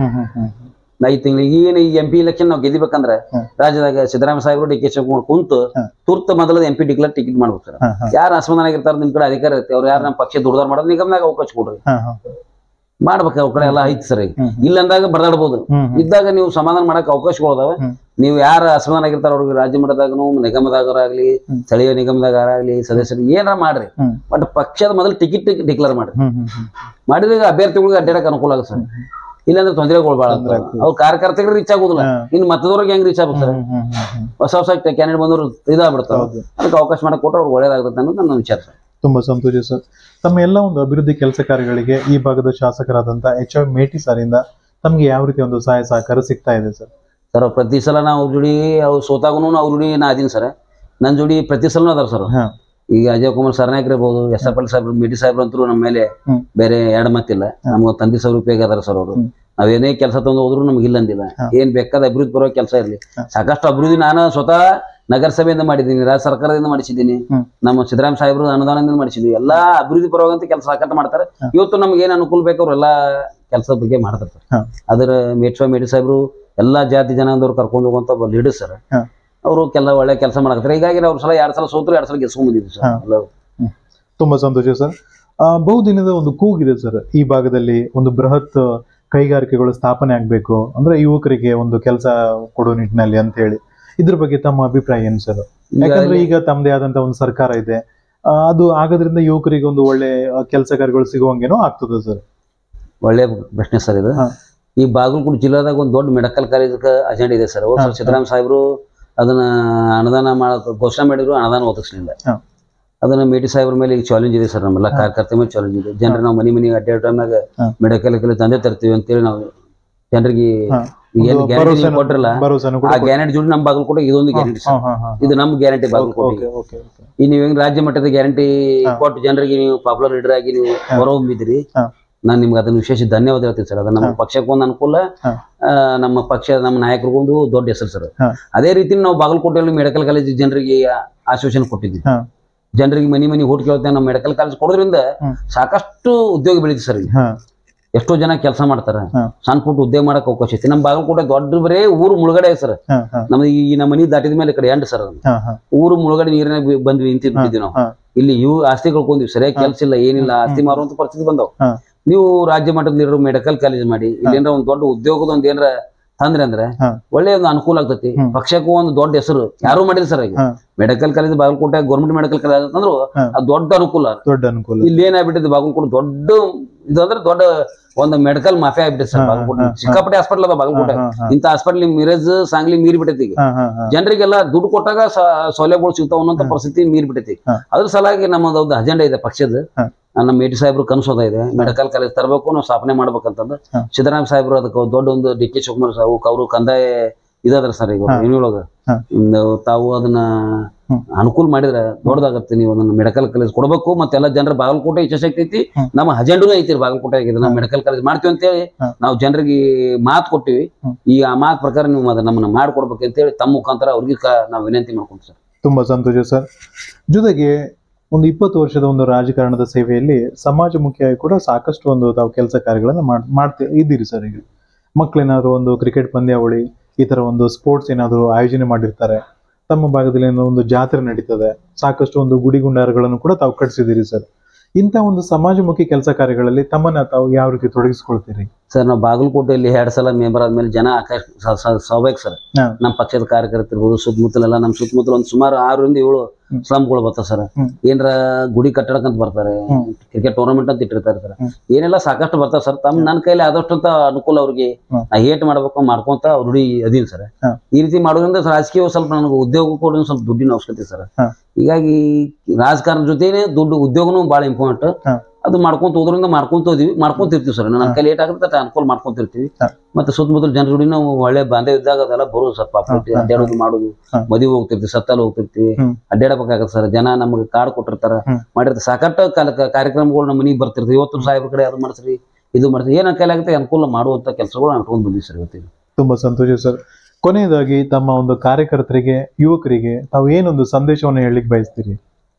ಐದು ತಿಂಗಳಿಗೆ ಏನ್ ಈ ಎಂ ಪಿ ಎಲೆಕ್ಷನ್ ನಾವು ಗೆದಿಬೇಕಂದ್ರೆ ರಾಜ್ಯದಾಗ ಸಿದ್ದರಾಮಯ್ಯ ಸಾಹೇಬರು ಡಿ ಕೆ ಶಿವಕುಮಾರ್ ಕುಂತು ತುರ್ತ ಮೊದಲ ಎಂ ಪಿ ಡಿಕ್ಲೇರ್ ಟಿಕೆಟ್ ಮಾಡ್ಬೇಕು ಸರ್. ಯಾರು ಅಸಮಾಧಾನ ಆಗಿರ್ತಾರೆ ನಿಮ್ ಕಡೆ ಅಧಿಕಾರ ಇರುತ್ತೆ, ಅವ್ರು ಯಾರು ನಮ್ಮ ಪಕ್ಷ ದುಡ್ದಾರ ಮಾಡೋದು ನಿಗಮದಾಗ ಅವಕಾಶ ಕೊಡ್ರಿ, ಮಾಡ್ಬೇಕು. ಅವ್ರ ಕಡೆ ಎಲ್ಲ ಐತಿ ಸರ್. ಇಲ್ಲ ಅಂದಾಗ ಬಡದಾಡ್ಬೋದು, ಇದ್ದಾಗ ನೀವು ಸಮಾಧಾನ ಮಾಡಕ್ ಅವಕಾಶಗಳದಾವ. ನೀವು ಯಾರು ಅಸಮಾಧಾನ ಆಗಿರ್ತಾರ ಅವ್ರಿಗೆ ರಾಜ್ಯ ಮಟ್ಟದಾಗನು ನಿಗಮದಾಗರಾಗ್ಲಿ ಸ್ಥಳೀಯ ನಿಗಮದಾಗರಾಗ್ಲಿ ಸದಸ್ಯರು ಏನಾರ ಮಾಡ್ರಿ. ಬಟ್ ಪಕ್ಷದ ಮೊದಲು ಟಿಕೆಟ್ ಡಿಕ್ಲೇರ್ ಮಾಡ್ರಿ. ಮಾಡಿದಾಗ ಅಭ್ಯರ್ಥಿಗಳಿಗೆ ಅಡ್ಡಾಡಕ್ ಅನುಕೂಲ ಆಗುತ್ತೆ ಸರ್. ಇಲ್ಲಾಂದ್ರೆ ತೊಂದರೆಗಳು ಬಾಳ ಅವ್ರು ಕಾರ್ಯಕರ್ತರಿಗೆ ರೀಚ್ ಆಗುದಿಲ್ಲ. ಇನ್ನು ಮತದವ್ರಿಗೆ ಹೆಂಗ್ ರೀಚ್ ಆಗ್ಬೇಕು ಸರ್? ಹೊಸ ಹೊಸ ಕ್ಯಾಂಡಿಡೇಟ್ ಬಂದವರು ಇದಾಗ್ಬಿಡ್ತಾರ. ಅದಕ್ಕೆ ಅವಕಾಶ ಮಾಡಕ್ ಕೊಟ್ಟರೆ ಅವ್ರು ಒಳ್ಳೇದಾಗುತ್ತೆ ಅನ್ನೋದು ನನ್ನ ವಿಚಾರ ಸರ್. ತುಂಬಾ ಸಂತೋಷ ಸರ್. ತಮ್ಮ ಎಲ್ಲ ಒಂದು ಅಭಿವೃದ್ಧಿ ಕೆಲಸ ಕಾರ್ಯಗಳಿಗೆ ಈ ಭಾಗದ ಶಾಸಕರಾದಂತ ಎಚ್ ಎಂ ಮೇಟಿ ಸರಿಂದ ತಮ್ಗೆ ಯಾವ ರೀತಿ ಒಂದು ಸಹಾಯ ಸಹಕಾರ ಸಿಗ್ತಾ ಇದೆ ಸರ್? ಸರ್ ಪ್ರತಿ ಸಲ ನಾವು ಜೋಡಿ ಅವ್ರು ಸೋತಾಗೂ ಅವ್ರ ಜೋಡಿ ನಾ ಅದೀನಿ ಸರ್. ನನ್ನ ಜೋಡಿ ಪ್ರತಿ ಸಲನೂ ಅದಾರ ಸರ್. ಈಗ ಅಜಯ್ ಕುಮಾರ್ ಸರ್ನಾಯಕ್ ಇರ್ಬೋದು, ಎಸ್ ಎಫ್ ಎಲ್ ಸಾಹೇಬ್ರು, ಮೇಟಿ ಸಾಹೇಬ್ರು ಅಂತೂ ನಮ್ಮ ಮೇಲೆ ಬೇರೆ ಎರಡು ಮತ್ತಿಲ್ಲ. ನಮ್ಗೆ ತಂದೆ ಸಾವಿರ ರೂಪಾಯಿ ಅದಾರ ಸರ್ ಅವರು. ನಾವೇನೇ ಕೆಲಸ ತಂದು ಹೋದ್ರು ನಮ್ಗೆ ಇಲ್ಲ ಅಂದಿಲ್ಲ. ಏನ್ ಬೇಕಾದ ಅಭಿವೃದ್ಧಿ ಬರೋ ಕೆಲಸ ಇರ್ಲಿ. ಸಾಕಷ್ಟು ಅಭಿವೃದ್ಧಿ ನಾನು ಸ್ವತಃ ನಗರಸಭೆಯಿಂದ ಮಾಡಿದ್ದೀನಿ, ರಾಜ್ಯ ಸರ್ಕಾರದಿಂದ ಮಾಡಿಸಿದ್ದೀನಿ, ನಮ್ಮ ಸಿದ್ದರಾಮಯ್ಯ ಸಾಹೇಬ್ರು ಅನುದಾನದಿಂದ ಮಾಡಿಸಿದ್ವಿ. ಎಲ್ಲಾ ಅಭಿವೃದ್ಧಿ ಪರವಾಗಂತ ಕೆಲಸ ಸಾಕಷ್ಟು ಮಾಡ್ತಾರೆ. ಇವತ್ತು ನಮ್ಗೆ ಏನ್ ಅನುಕೂಲ ಬೇಕು ಅವ್ರೆಲ್ಲಾ ಕೆಲಸದ ಬಗ್ಗೆ ಮಾಡ್ತಾರೆ ಸರ್. ಅದ್ರ ಮೇಟ್ವ ಮೇಟಿ ಸಾಹೇಬ್ರು ಎಲ್ಲಾ ಜಾತಿ ಜನಾಂಗದವ್ರು ಕರ್ಕೊಂಡು ಹೋಗುವಂತ ಲೀಡರ್ ಸರ್. ಅವರು ಕೆಲ ಒಳ್ಳೆ ಕೆಲಸ ಮಾಡಕತ್ತಾರೆ. ಹೀಗಾಗಿ ಅವ್ರ ಸಲ ಎರಡ್ ಸಲ ಸೋತ್ರು ಎರಡ್ ಸಲ ಗೆಲ್ಸ್ಕೊಂಡ್ ಬಂದಿದ್ವಿ ಸರ್. ತುಂಬಾ ಸಂತೋಷ ಸರ್. ಆ ಬಹುದಿನದ ಒಂದು ಕೂಗಿದೆ ಸರ್ ಈ ಭಾಗದಲ್ಲಿ, ಒಂದು ಬೃಹತ್ ಕೈಗಾರಿಕೆಗಳು ಸ್ಥಾಪನೆ ಆಗ್ಬೇಕು ಅಂದ್ರೆ ಯುವಕರಿಗೆ ಒಂದು ಕೆಲಸ ಕೊಡೋ ನಿಟ್ಟಿನಲ್ಲಿ ಅಂತ ಹೇಳಿ, ಇದ್ರ ಬಗ್ಗೆ ತಮ್ಮ ಅಭಿಪ್ರಾಯ ಏನು ಸರ್? ಯಾಕಂದ್ರೆ ಈಗ ತಮ್ಮದೇ ಆದಂತ ಒಂದು ಸರ್ಕಾರ ಇದೆ, ಅದು ಆಗೋದ್ರಿಂದ ಯುವಕರಿಗೆ ಒಂದು ಒಳ್ಳೆ ಕೆಲಸ ಕಾರ್ಯಗಳು ಸಿಗುವಂಗೇನೋ ಆಗ್ತದೆ ಸರ್? ಒಳ್ಳೆ ಪ್ರಶ್ನೆ ಸರ್ ಇದು. ಈ ಬಾಗಲಕೋಟೆ ಜಿಲ್ಲಾದಾಗ ಒಂದು ದೊಡ್ಡ ಮೆಡಿಕಲ್ ಕಾಲೇಜ್ ಅಜೆಂಡಾ ಇದೆ ಸರ್. ಸಿದ್ದರಾಮ ಸಾಹೇಬರು ಅದನ್ನ ಅನುದಾನ ಮಾಡಕ್ ಘೋಷಣೆ ಮಾಡಿದ್ರು, ಅನುದಾನ ಒದಗಿಸ್ಲಿಲ್ಲ. ಅದನ್ನ ಮೇಟಿ ಸಾಹೇಬ್ರ ಮೇಲೆ ಈಗ ಚಾಲೆಂಜ್ ಇದೆ ಸರ್, ನಮ್ಮೆಲ್ಲ ಕಾರ್ಯಕರ್ತರ ಮೇಲೆ ಚಾಲೆಂಜ್ ಇದೆ. ಜನರು ನಾವು ಮನಿ ಮನಿ ಅಡ್ಡಾಡ ಟೈಮ್ನಾಗ ಮೆಡಿಕಲ್ ಕಾಲೇಜ್ ತಂದೆ ತರ್ತೀವಿ ಅಂತೇಳಿ ನಾವು ಜನರಿಗೆ ಏನು ಗ್ಯಾರಂಟಿ ಕೊಟ್ಟಿರಲ್ಲ, ಆ ಗ್ಯಾರಂಟಿ ಜೋಡಿ ನಮ್ಮ ಬಾಗಲಕೋಟೆ ಇದೊಂದು ಗ್ಯಾರಂಟಿ ಸರ್. ಇದು ನಮ್ ಗ್ಯಾರಂಟಿ ಬಾಗಲಕೋಟೆ. ಈ ನೀವ್ ಹೆಂಗ್ ರಾಜ್ಯ ಮಟ್ಟದ ಗ್ಯಾರಂಟಿ ಕೊಟ್ಟು ಜನರಿಗೆ ನೀವು ಪಾಪ್ಯುಲರ್ ಲೀಡರ್ ಆಗಿ ನೀವು ಹೊರಹೊಮ್ಮಿದ್ರಿ, ನಾನು ನಿಮ್ಗೆ ಅದನ್ನ ವಿಶೇಷ ಧನ್ಯವಾದ ಹೇಳ್ತೀನಿ ಸರ್. ಅದು ನಮ್ಮ ಪಕ್ಷಕ್ಕೊಂದು ಅನುಕೂಲ, ನಮ್ಮ ಪಕ್ಷ ನಮ್ಮ ನಾಯಕರಿಗೊಂದು ದೊಡ್ಡ ಹೆಸರು ಸರ್. ಅದೇ ರೀತಿ ನಾವು ಬಾಗಲಕೋಟೆಯಲ್ಲಿ ಮೆಡಿಕಲ್ ಕಾಲೇಜ್ ಜನರಿಗೆ ಆಶ್ವಾಸನೆ ಕೊಟ್ಟಿದ್ವಿ. ಜನರಿಗೆ ಮನಿ ಮನಿ ಓಟ್ ಕೇಳ್ತೇವೆ. ನಮ್ಮ ಮೆಡಿಕಲ್ ಕಾಲೇಜ್ ಕೊಡೋದ್ರಿಂದ ಸಾಕಷ್ಟು ಉದ್ಯೋಗ ಬೆಳೀತಿ ಸರ್. ಎಷ್ಟೋ ಜನ ಕೆಲಸ ಮಾಡ್ತಾರ, ಸಣ್ಣ ಪುಟ್ಟ ಉದ್ಯೋಗ ಮಾಡಕ್ ಅವಕಾಶ ಐತಿ. ನಮ್ಮ ಬಾಗಲಕೋಟೆ ದೊಡ್ಡ ಬರೇ ಊರು ಮುಳುಗಡೆ ಸರ್. ನಮ್ದು ಈ ನಮ್ಮ ಮನಿ ದಾಟಿದ ಮೇಲೆ ಕಡೆ ಎಂಟು ಸರ್. ಊರು ಮುಳುಗಡೆ ನೀರಿನಾಗ ಬಂದ್ವಿ ನಿಂತಿದ್ವಿ ನಾವು. ಇಲ್ಲಿ ಇವು ಆಸ್ತಿ ಕಳ್ಕೊಂಡ್ವಿ, ಸರಿಯಾಗಿ ಕೆಲಸ ಇಲ್ಲ, ಏನಿಲ್ಲ, ಆಸ್ತಿ ಮಾರುವಂತ ಪರಿಸ್ಥಿತಿ ಬಂದವ್. ನೀವು ರಾಜ್ಯ ಮಟ್ಟದ ನೀರು ಮೆಡಿಕಲ್ ಕಾಲೇಜ್ ಮಾಡಿ ಇಲ್ಲಿ ಏನಾರ ಒಂದ್ ದೊಡ್ಡ ಉದ್ಯೋಗದ ಒಂದ್ ಏನಾರ ತಂದ್ರೆ ಅಂದ್ರೆ ಒಳ್ಳೆ ಒಂದು ಅನುಕೂಲ ಆಗ್ತೈತಿ. ಪಕ್ಷಕ್ಕೂ ಒಂದು ದೊಡ್ಡ ಹೆಸರು ಯಾರು ಮಾಡಿಲ್ಲ ಸರ್. ಈಗ medical college Bagalkote government medical college ಅಂತಂದ್ರು ಅದು ದೊಡ್ಡ ಅನುಕೂಲ. ದೊಡ್ಡ ಅನುಕೂಲ ಇಲ್ಲಿ ಏನಾಗ್ಬಿಟ್ಟಿದೆ ಬಾಗಲಕೋಟೆ ದೊಡ್ಡ ಇದು ಅಂದ್ರೆ ದೊಡ್ಡ ಒಂದು ಮೆಡಿಕಲ್ ಮಾಫಿಯಾ ಆಗ್ಬಿಟ್ಟಿದೆ ಸರ್. ಬಾಗಲಕೋಟೆ ಸಿಕ್ಕಾಪಟ್ಟೆ ಹಾಸ್ಪಿಟಲ್ ಅದ ಬಾಗಲಕೋಟೆ. ಇಂತ ಹಾಸ್ಪಿಟಲ್ ಮಿರಜ್ ಸಾಂಗ್ಲಿ ಮೀರಿ ಬಿಟ್ಟೈತಿ. ಈಗ ಜನರಿಗೆಲ್ಲ ದುಡ್ಡು ಕೊಟ್ಟಾಗ ಸೌಲಭ್ಯಗಳು ಸಿಗ್ತಾವ ಅನ್ನೋ ಪರಿಸ್ಥಿತಿ ಮೀರಿ ಬಿಟ್ಟೈತಿ. ಅದ್ರ ಸಲಾಗಿ ನಮ್ಮದೊಂದು ಅಜೆಂಡಾ ಇದೆ ಪಕ್ಷದ. ನಮ್ಮ ಮೇಟಿ ಸಾಹೇಬ್ರು ಕನಸೋದ ಇದೆ, ಮೆಡಿಕಲ್ ಕಾಲೇಜ್ ತರಬೇಕು, ನಾವು ಸ್ಥಾಪನೆ ಮಾಡ್ಬೇಕಂತಂದ್ರೆ ಸಿದ್ದರಾಮ ಸಾಹೇಬ್ರು ಅದಕ್ಕೆ ದೊಡ್ಡ ಒಂದು ಡಿ ಕೆ ಶಿವಕುಮಾರ್ ಸಾವು ಅವರು ಕಂದಾಯ ಇದಾದ್ರ ಸರ್. ಈಗ ಏನಿಳೋಗ ತಾವು ಅದನ್ನ ಅನುಕೂಲ ಮಾಡಿದ್ರೆ ದೊಡ್ಡದಾಗತ್ತೆ. ನೀವು ಅದನ್ನ ಮೆಡಿಕಲ್ ಕಾಲೇಜ್ ಕೊಡ್ಬೇಕು. ಮತ್ತೆಲ್ಲ ಜನರ ಬಾಗಲಕೋಟೆ ಇಚ್ಛಾಶಕ್ತಿ ಐತಿ, ನಮ್ಮ ಅಜೆಂಡೂ ಐತಿ ಬಾಗಲಕೋಟೆ ಆಗಿದೆ. ನಾವು ಮೆಡಿಕಲ್ ಕಾಲೇಜ್ ಮಾಡ್ತೀವಿ ಅಂತೇಳಿ ನಾವು ಜನರಿಗೆ ಮಾತು ಕೊಟ್ಟಿವಿ. ಈಗ ಆ ಮಾತು ಪ್ರಕಾರ ನೀವು ಅದನ್ನ ನಮ್ಮನ್ನ ಮಾಡ್ಕೊಡ್ಬೇಕು ಅಂತೇಳಿ ತಮ್ಮ ಮುಖಾಂತರ ಅವ್ರಿಗೆ ನಾವು ವಿನಂತಿ ಮಾಡ್ಕೊಂತೀವಿ ಸರ್. ತುಂಬಾ ಸಂತೋಷ ಸರ್. ಜೊತೆಗೆ ಒಂದು ಇಪ್ಪತ್ತು ವರ್ಷದ ಒಂದು ರಾಜಕಾರಣದ ಸೇವೆಯಲ್ಲಿ ಸಮಾಜಮುಖಿಯಾಗಿ ಕೂಡ ಸಾಕಷ್ಟು ಒಂದು ತಾವು ಕೆಲಸ ಕಾರ್ಯಗಳನ್ನ ಮಾಡ್ ಮಾಡ್ತಾ ಇದ್ದೀರಿ ಸರ್. ಈಗ ಮಕ್ಕಳೇನಾದ್ರು ಒಂದು ಕ್ರಿಕೆಟ್ ಪಂದ್ಯಾವಳಿ ಈ ತರ ಒಂದು ಸ್ಪೋರ್ಟ್ಸ್ ಏನಾದ್ರು ಆಯೋಜನೆ ಮಾಡಿರ್ತಾರೆ, ತಮ್ಮ ಭಾಗದಲ್ಲಿ ಏನೋ ಒಂದು ಜಾತ್ರೆ ನಡೀತದೆ, ಸಾಕಷ್ಟು ಒಂದು ಗುಡಿ ಗುಂಡಾರಗಳನ್ನು ಕೂಡ ತಾವು ಕಟ್ಟಿಸಿದ್ದೀರಿ ಸರ್. ಇಂಥ ಒಂದು ಸಮಾಜಮುಖಿ ಕೆಲಸ ಕಾರ್ಯಗಳಲ್ಲಿ ತಮ್ಮನ್ನ ತಾವು ಯಾವ ರೀತಿ ತೊಡಗಿಸ್ಕೊಳ್ತೀರಿ ಸರ್? ನಾವು ಬಾಗಲಕೋಟೆಯಲ್ಲಿ ಎರಡ್ ಸಲ ಮೆಂಬರ್ ಆದ್ಮೇಲೆ ಜನ ಆಕಾಶ ಸ್ವಾಭಾವಿಕ ಸರ್. ನಮ್ಮ ಪಕ್ಷದ ಕಾರ್ಯಕರ್ತರಿರ್ಬೋದು, ಸುತ್ತಮುತ್ತಲೆಲ್ಲ ನಮ್ಮ ಸುತ್ತಮುತ್ತಲ ಒಂದು ಸುಮಾರು ಆರರಿಂದ ಏಳು ಸ್ಲಮ್ಗಳು ಬರ್ತಾವ ಸರ್. ಏನ್ರ ಗುಡಿ ಕಟ್ಟಡಕ್ಕಂತ ಬರ್ತಾರೆ, ಕ್ರಿಕೆಟ್ ಟೂರ್ನಮೆಂಟ್ ಅಂತ ಇಟ್ಟಿರ್ತಾರೆ ಸರ್. ಏನೆಲ್ಲ ಸಾಕಷ್ಟು ಬರ್ತಾವ ಸರ್. ತಮ್ಮ ನನ್ನ ಕೈಲಿ ಆದಷ್ಟು ಅಂತ ಅನುಕೂಲ ಅವ್ರಿಗೆ ನಾ ಹೇಟ್ ಮಾಡ್ಬೇಕು ಮಾಡ್ಕೊಂತ ಅವ್ರ ರೂಢಿ ಅದೀನಿ ಸರ್. ಈ ರೀತಿ ಮಾಡೋದ್ರಿಂದ ರಾಜಕೀಯ ಸ್ವಲ್ಪ ನನಗೆ ಉದ್ಯೋಗ ಕೂಡ ಸ್ವಲ್ಪ ದುಡ್ಡಿನ ಅವಶ್ಯಕತೆ ಸರ್. ಹೀಗಾಗಿ ರಾಜಕಾರಣ ಜೊತೆನೆ ದುಡ್ಡು ಉದ್ಯೋಗನೂ ಬಹಳ ಇಂಪಾರ್ಟೆಂಟ್. ಅದು ಮಾಡ್ಕೊಂತ ಹೋದ್ರಿಂದ ಮಾಡ್ಕೊಂತ ಹೋದಿವಿ ಮಾಡ್ಕೊಂತಿರ್ತೀವಿ ಸರ್. ನನ್ನ ಕೈ ಲೇಟ್ ಆಗುತ್ತೆ ಅನುಕೂಲ ಮಾಡ್ಕೊಂತಿರ್ತೀವಿ. ಮತ್ತೆ ಸುತ್ತಮುತ್ತಲ ಜನರ ಜೋಡಿ ನಾವು ಒಳ್ಳೆ ಬಾಂಧವ್ಯ ಇದ್ದಾಗ ಅದೆಲ್ಲ ಬರೋದು ಸರ್. ಪಾಪ ಅಡ್ಡಾಡೋದು ಮಾಡೋದು, ಮದುವೆ ಹೋಗ್ತಿರ್ತೀವಿ, ಸತ್ತಲ್ಲಿ ಹೋಗ್ತಿರ್ತೀವಿ, ಅಡ್ಡಾಡಬೇಕಾಗತ್ತೆ ಸರ್. ಜನ ನಮ್ಗೆ ಕಾರ್ಡ್ ಕೊಟ್ಟಿರ್ತಾರ, ಮಾಡಿರ್ತಾರೆ. ಸಾಕಷ್ಟು ಕಾಲ ಕಾರ್ಯಕ್ರಮಗಳು ನಮ್ಮ ಮನೆಗೆ ಬರ್ತಿರ್ತೀವಿ. ಇವತ್ತು ಸಾಹೇಬ್ರ ಕಡೆ ಅದು ಮಾಡಿಸ್ರಿ, ಇದು ಮಾಡಿಸ್ರಿ, ಏನ ಕೈಲಿ ಆಗುತ್ತೆ ಅನುಕೂಲ ಮಾಡುವಂತ ಕೆಲಸಗಳು ಇಟ್ಕೊಂಡು ಬಂದಿವಿ ಸರ್ ಇವತ್ತಿಗೆ. ತುಂಬಾ ಸಂತೋಷ ಸರ್. ಕೊನೆಯದಾಗಿ ತಮ್ಮ ಒಂದು ಕಾರ್ಯಕರ್ತರಿಗೆ, ಯುವಕರಿಗೆ ತಾವು ಏನೊಂದು ಸಂದೇಶವನ್ನು ಹೇಳಲಿಕ್ಕೆ ಬಯಸ್ತೀರಿ?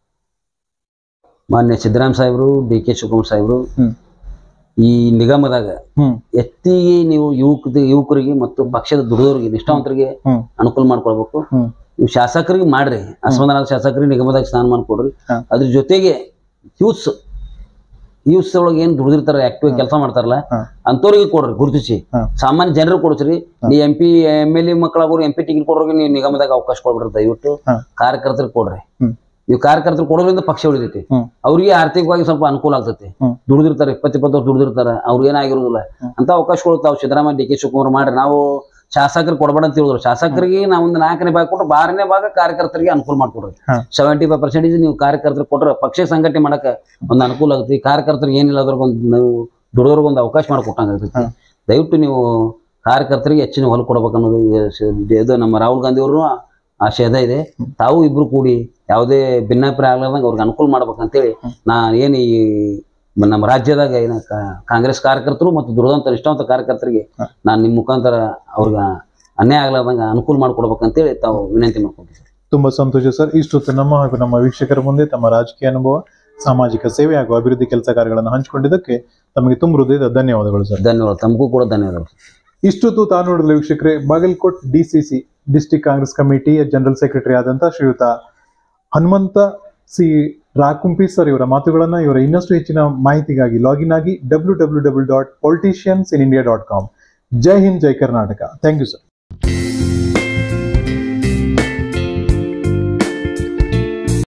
ಮಾನ್ಯ ಸಿದ್ದರಾಮ ಸಾಹೇಬ್ರು, ಡಿ ಕೆ ಶಿವಕುಮಾರ್ ಸಾಹೇಬ್ರು ಈ ನಿಗಮದಾಗ ಹೆಚ್ಚಿಗೆ ನೀವು ಯುವಕ ಯುವಕರಿಗೆ ಮತ್ತು ಪಕ್ಷದ ದುಡಿದವರಿಗೆ ನಿಷ್ಠಾವಂತರಿಗೆ ಅನುಕೂಲ ಮಾಡ್ಕೊಳ್ಬೇಕು. ನೀವು ಶಾಸಕರಿಗೆ ಮಾಡ್ರಿ, ಅಸಮಾಧಾನ ಶಾಸಕರಿಗೆ ನಿಗಮದಾಗ ಸ್ಥಾನ ಮಾಡ್ಕೊಡ್ರಿ. ಅದ್ರ ಜೊತೆಗೆ ಯೂತ್ಸ್ ಯೂತ್ಸ್ ಒಳಗೆ ಏನ್ ದುಡಿದಿರ್ತಾರ, ಆಕ್ಟಿವ್ ಕೆಲಸ ಮಾಡ್ತಾರಲ್ಲ ಅಂತವ್ರಿಗೆ ಕೊಡ್ರಿ, ಗುರುತಿಸಿ. ಸಾಮಾನ್ಯ ಜನರು ಕೊಡ್ಸ್ರಿ. ನೀ M P M L A ಮಕ್ಕಳಾಗೋರು ಎಂ ಪಿ ಟಿಕೆಟ್ ಕೊಡೋರಿಗೆ ನೀವು ನಿಗಮದಾಗ ಅವಕಾಶ ಕೊಡ್ಬಿಡ್ರಿ. ದಯವಿಟ್ಟು ಕಾರ್ಯಕರ್ತರಿಗೆ ಕೊಡ್ರಿ. ನೀವು ಕಾರ್ಯಕರ್ತರು ಕೊಡೋದ್ರಿಂದ ಪಕ್ಷ ಉಳಿತೈತಿ. ಅವ್ರಿಗೆ ಆರ್ಥಿಕವಾಗಿ ಸ್ವಲ್ಪ ಅನುಕೂಲ ಆಗ್ತೈತಿ. ದುಡಿದಿರ್ತಾರೆ, ಇಪ್ಪತ್ ಇಪ್ಪತ್ತು ವರ್ಷ ದುಡಿದಿರ್ತಾರ, ಅವ್ರಿಗೆ ಏನಾಗಿರೋದಿಲ್ಲ ಅಂತ ಅವಕಾಶಗಳು ತಾವು ಸಿದ್ದರಾಮಯ್ಯ, ಡಿ ಕೆ ಶಿವಕುಮಾರ್ ಮಾಡ್ರಿ. ನಾವು ಶಾಸಕರು ಕೊಡಬೇಡ ಅಂತ ಹೇಳಿದ್ರು. ಶಾಸಕರಿಗೆ ನಾವು ಒಂದು ನಾಲ್ಕನೇ ಭಾಗ ಕೊಟ್ಟು ಬಾರನೇ ಭಾಗ ಕಾರ್ಯಕರ್ತರಿಗೆ ಅನುಕೂಲ ಮಾಡ್ಕೊಡ್ರಿ. ಸೆವೆಂಟಿ ಫೈವ್ ಪರ್ಸೆಂಟೇಜ್ ನೀವು ಕಾರ್ಯಕರ್ತರಿಗೆ ಕೊಟ್ರೆ ಪಕ್ಷ ಸಂಘಟನೆ ಮಾಡಕ ಒಂದು ಅನುಕೂಲ ಆಗುತ್ತೆ. ಕಾರ್ಯಕರ್ತರಿಗೆ ಏನಿಲ್ಲ ಅದ್ರಗೊಂದು ನಾವು ದುಡಿದವ್ರಿಗೊಂದು ಅವಕಾಶ ಮಾಡಿಕೊಟ್ಟಂಗಾಗ್ತೈತಿ. ದಯವಿಟ್ಟು ನೀವು ಕಾರ್ಯಕರ್ತರಿಗೆ ಹೆಚ್ಚಿನ ಹೊಲ ಕೊಡ್ಬೇಕು ಅನ್ನೋದು ಇದು ನಮ್ಮ ರಾಹುಲ್ ಗಾಂಧಿ ಅವರು ಆಶಯದ ಇದೆ. ತಾವು ಇಬ್ರು ಕೂಡಿ ಯಾವುದೇ ಭಿನ್ನಾಭಿಪ್ರಾಯ ಆಗ್ಲಾರ್ದಂಗ ಅವ್ರಿಗೆ ಅನುಕೂಲ ಮಾಡ್ಬೇಕಂತೇಳಿ ನಾ ಏನು ಈ ನಮ್ಮ ರಾಜ್ಯದಾಗ ಏನ ಕಾಂಗ್ರೆಸ್ ಕಾರ್ಯಕರ್ತರು ಮತ್ತು ದುರದಂತ ನಿಷ್ಠಾವಂತ ಕಾರ್ಯಕರ್ತರಿಗೆ ನಾನು ನಿಮ್ಮ ಮುಖಾಂತರ ಅವ್ರಿಗೆ ಅನ್ಯಾಯ ಆಗ್ಲಾರ್ದಂಗ ಅನುಕೂಲ ಮಾಡ್ಕೊಡ್ಬೇಕಂತೇಳಿ ತಾವು ವಿನಂತಿ ಮಾಡ್ಕೊತೀವಿ. ತುಂಬಾ ಸಂತೋಷ ಸರ್. ಇಷ್ಟೊತ್ತು ನಮ್ಮ ಹಾಗೂ ನಮ್ಮ ವೀಕ್ಷಕರ ಮುಂದೆ ತಮ್ಮ ರಾಜಕೀಯ ಅನುಭವ, ಸಾಮಾಜಿಕ ಸೇವೆ ಹಾಗೂ ಅಭಿವೃದ್ಧಿ ಕೆಲಸ ಕಾರ್ಯಗಳನ್ನು ಹಂಚಿಕೊಂಡಿದ್ದಕ್ಕೆ ತಮಗೆ ತುಂಬ ಹೃದಯದ ಧನ್ಯವಾದಗಳು ಸರ್. ಧನ್ಯವಾದ. ತಮಗೂ ಕೂಡ ಧನ್ಯವಾದಗಳು. ಇಷ್ಟೊತ್ತು ತಾನು ನೋಡಿದ ವೀಕ್ಷಕರೇ, Bagalkot D C C district Congress ಕಮಿಟಿಯ ಜನರಲ್ ಸೆಕ್ರೆಟರಿ ಆದಂತಹ ಶ್ರೀಯುತ ಹನುಮಂತ ಸಿ ರಾಕುಂಪಿ ಸರ್ ಇವರ ಮಾತುಗಳನ್ನ, ಇವರ ಇನ್ನಷ್ಟು ಹೆಚ್ಚಿನ ಮಾಹಿತಿಗಾಗಿ ಲಾಗಿನ್ ಆಗಿ W W W dot politicians in India dot com. ಜೈ ಹಿಂದ್, ಜೈ ಕರ್ನಾಟಕ. Thank you sir.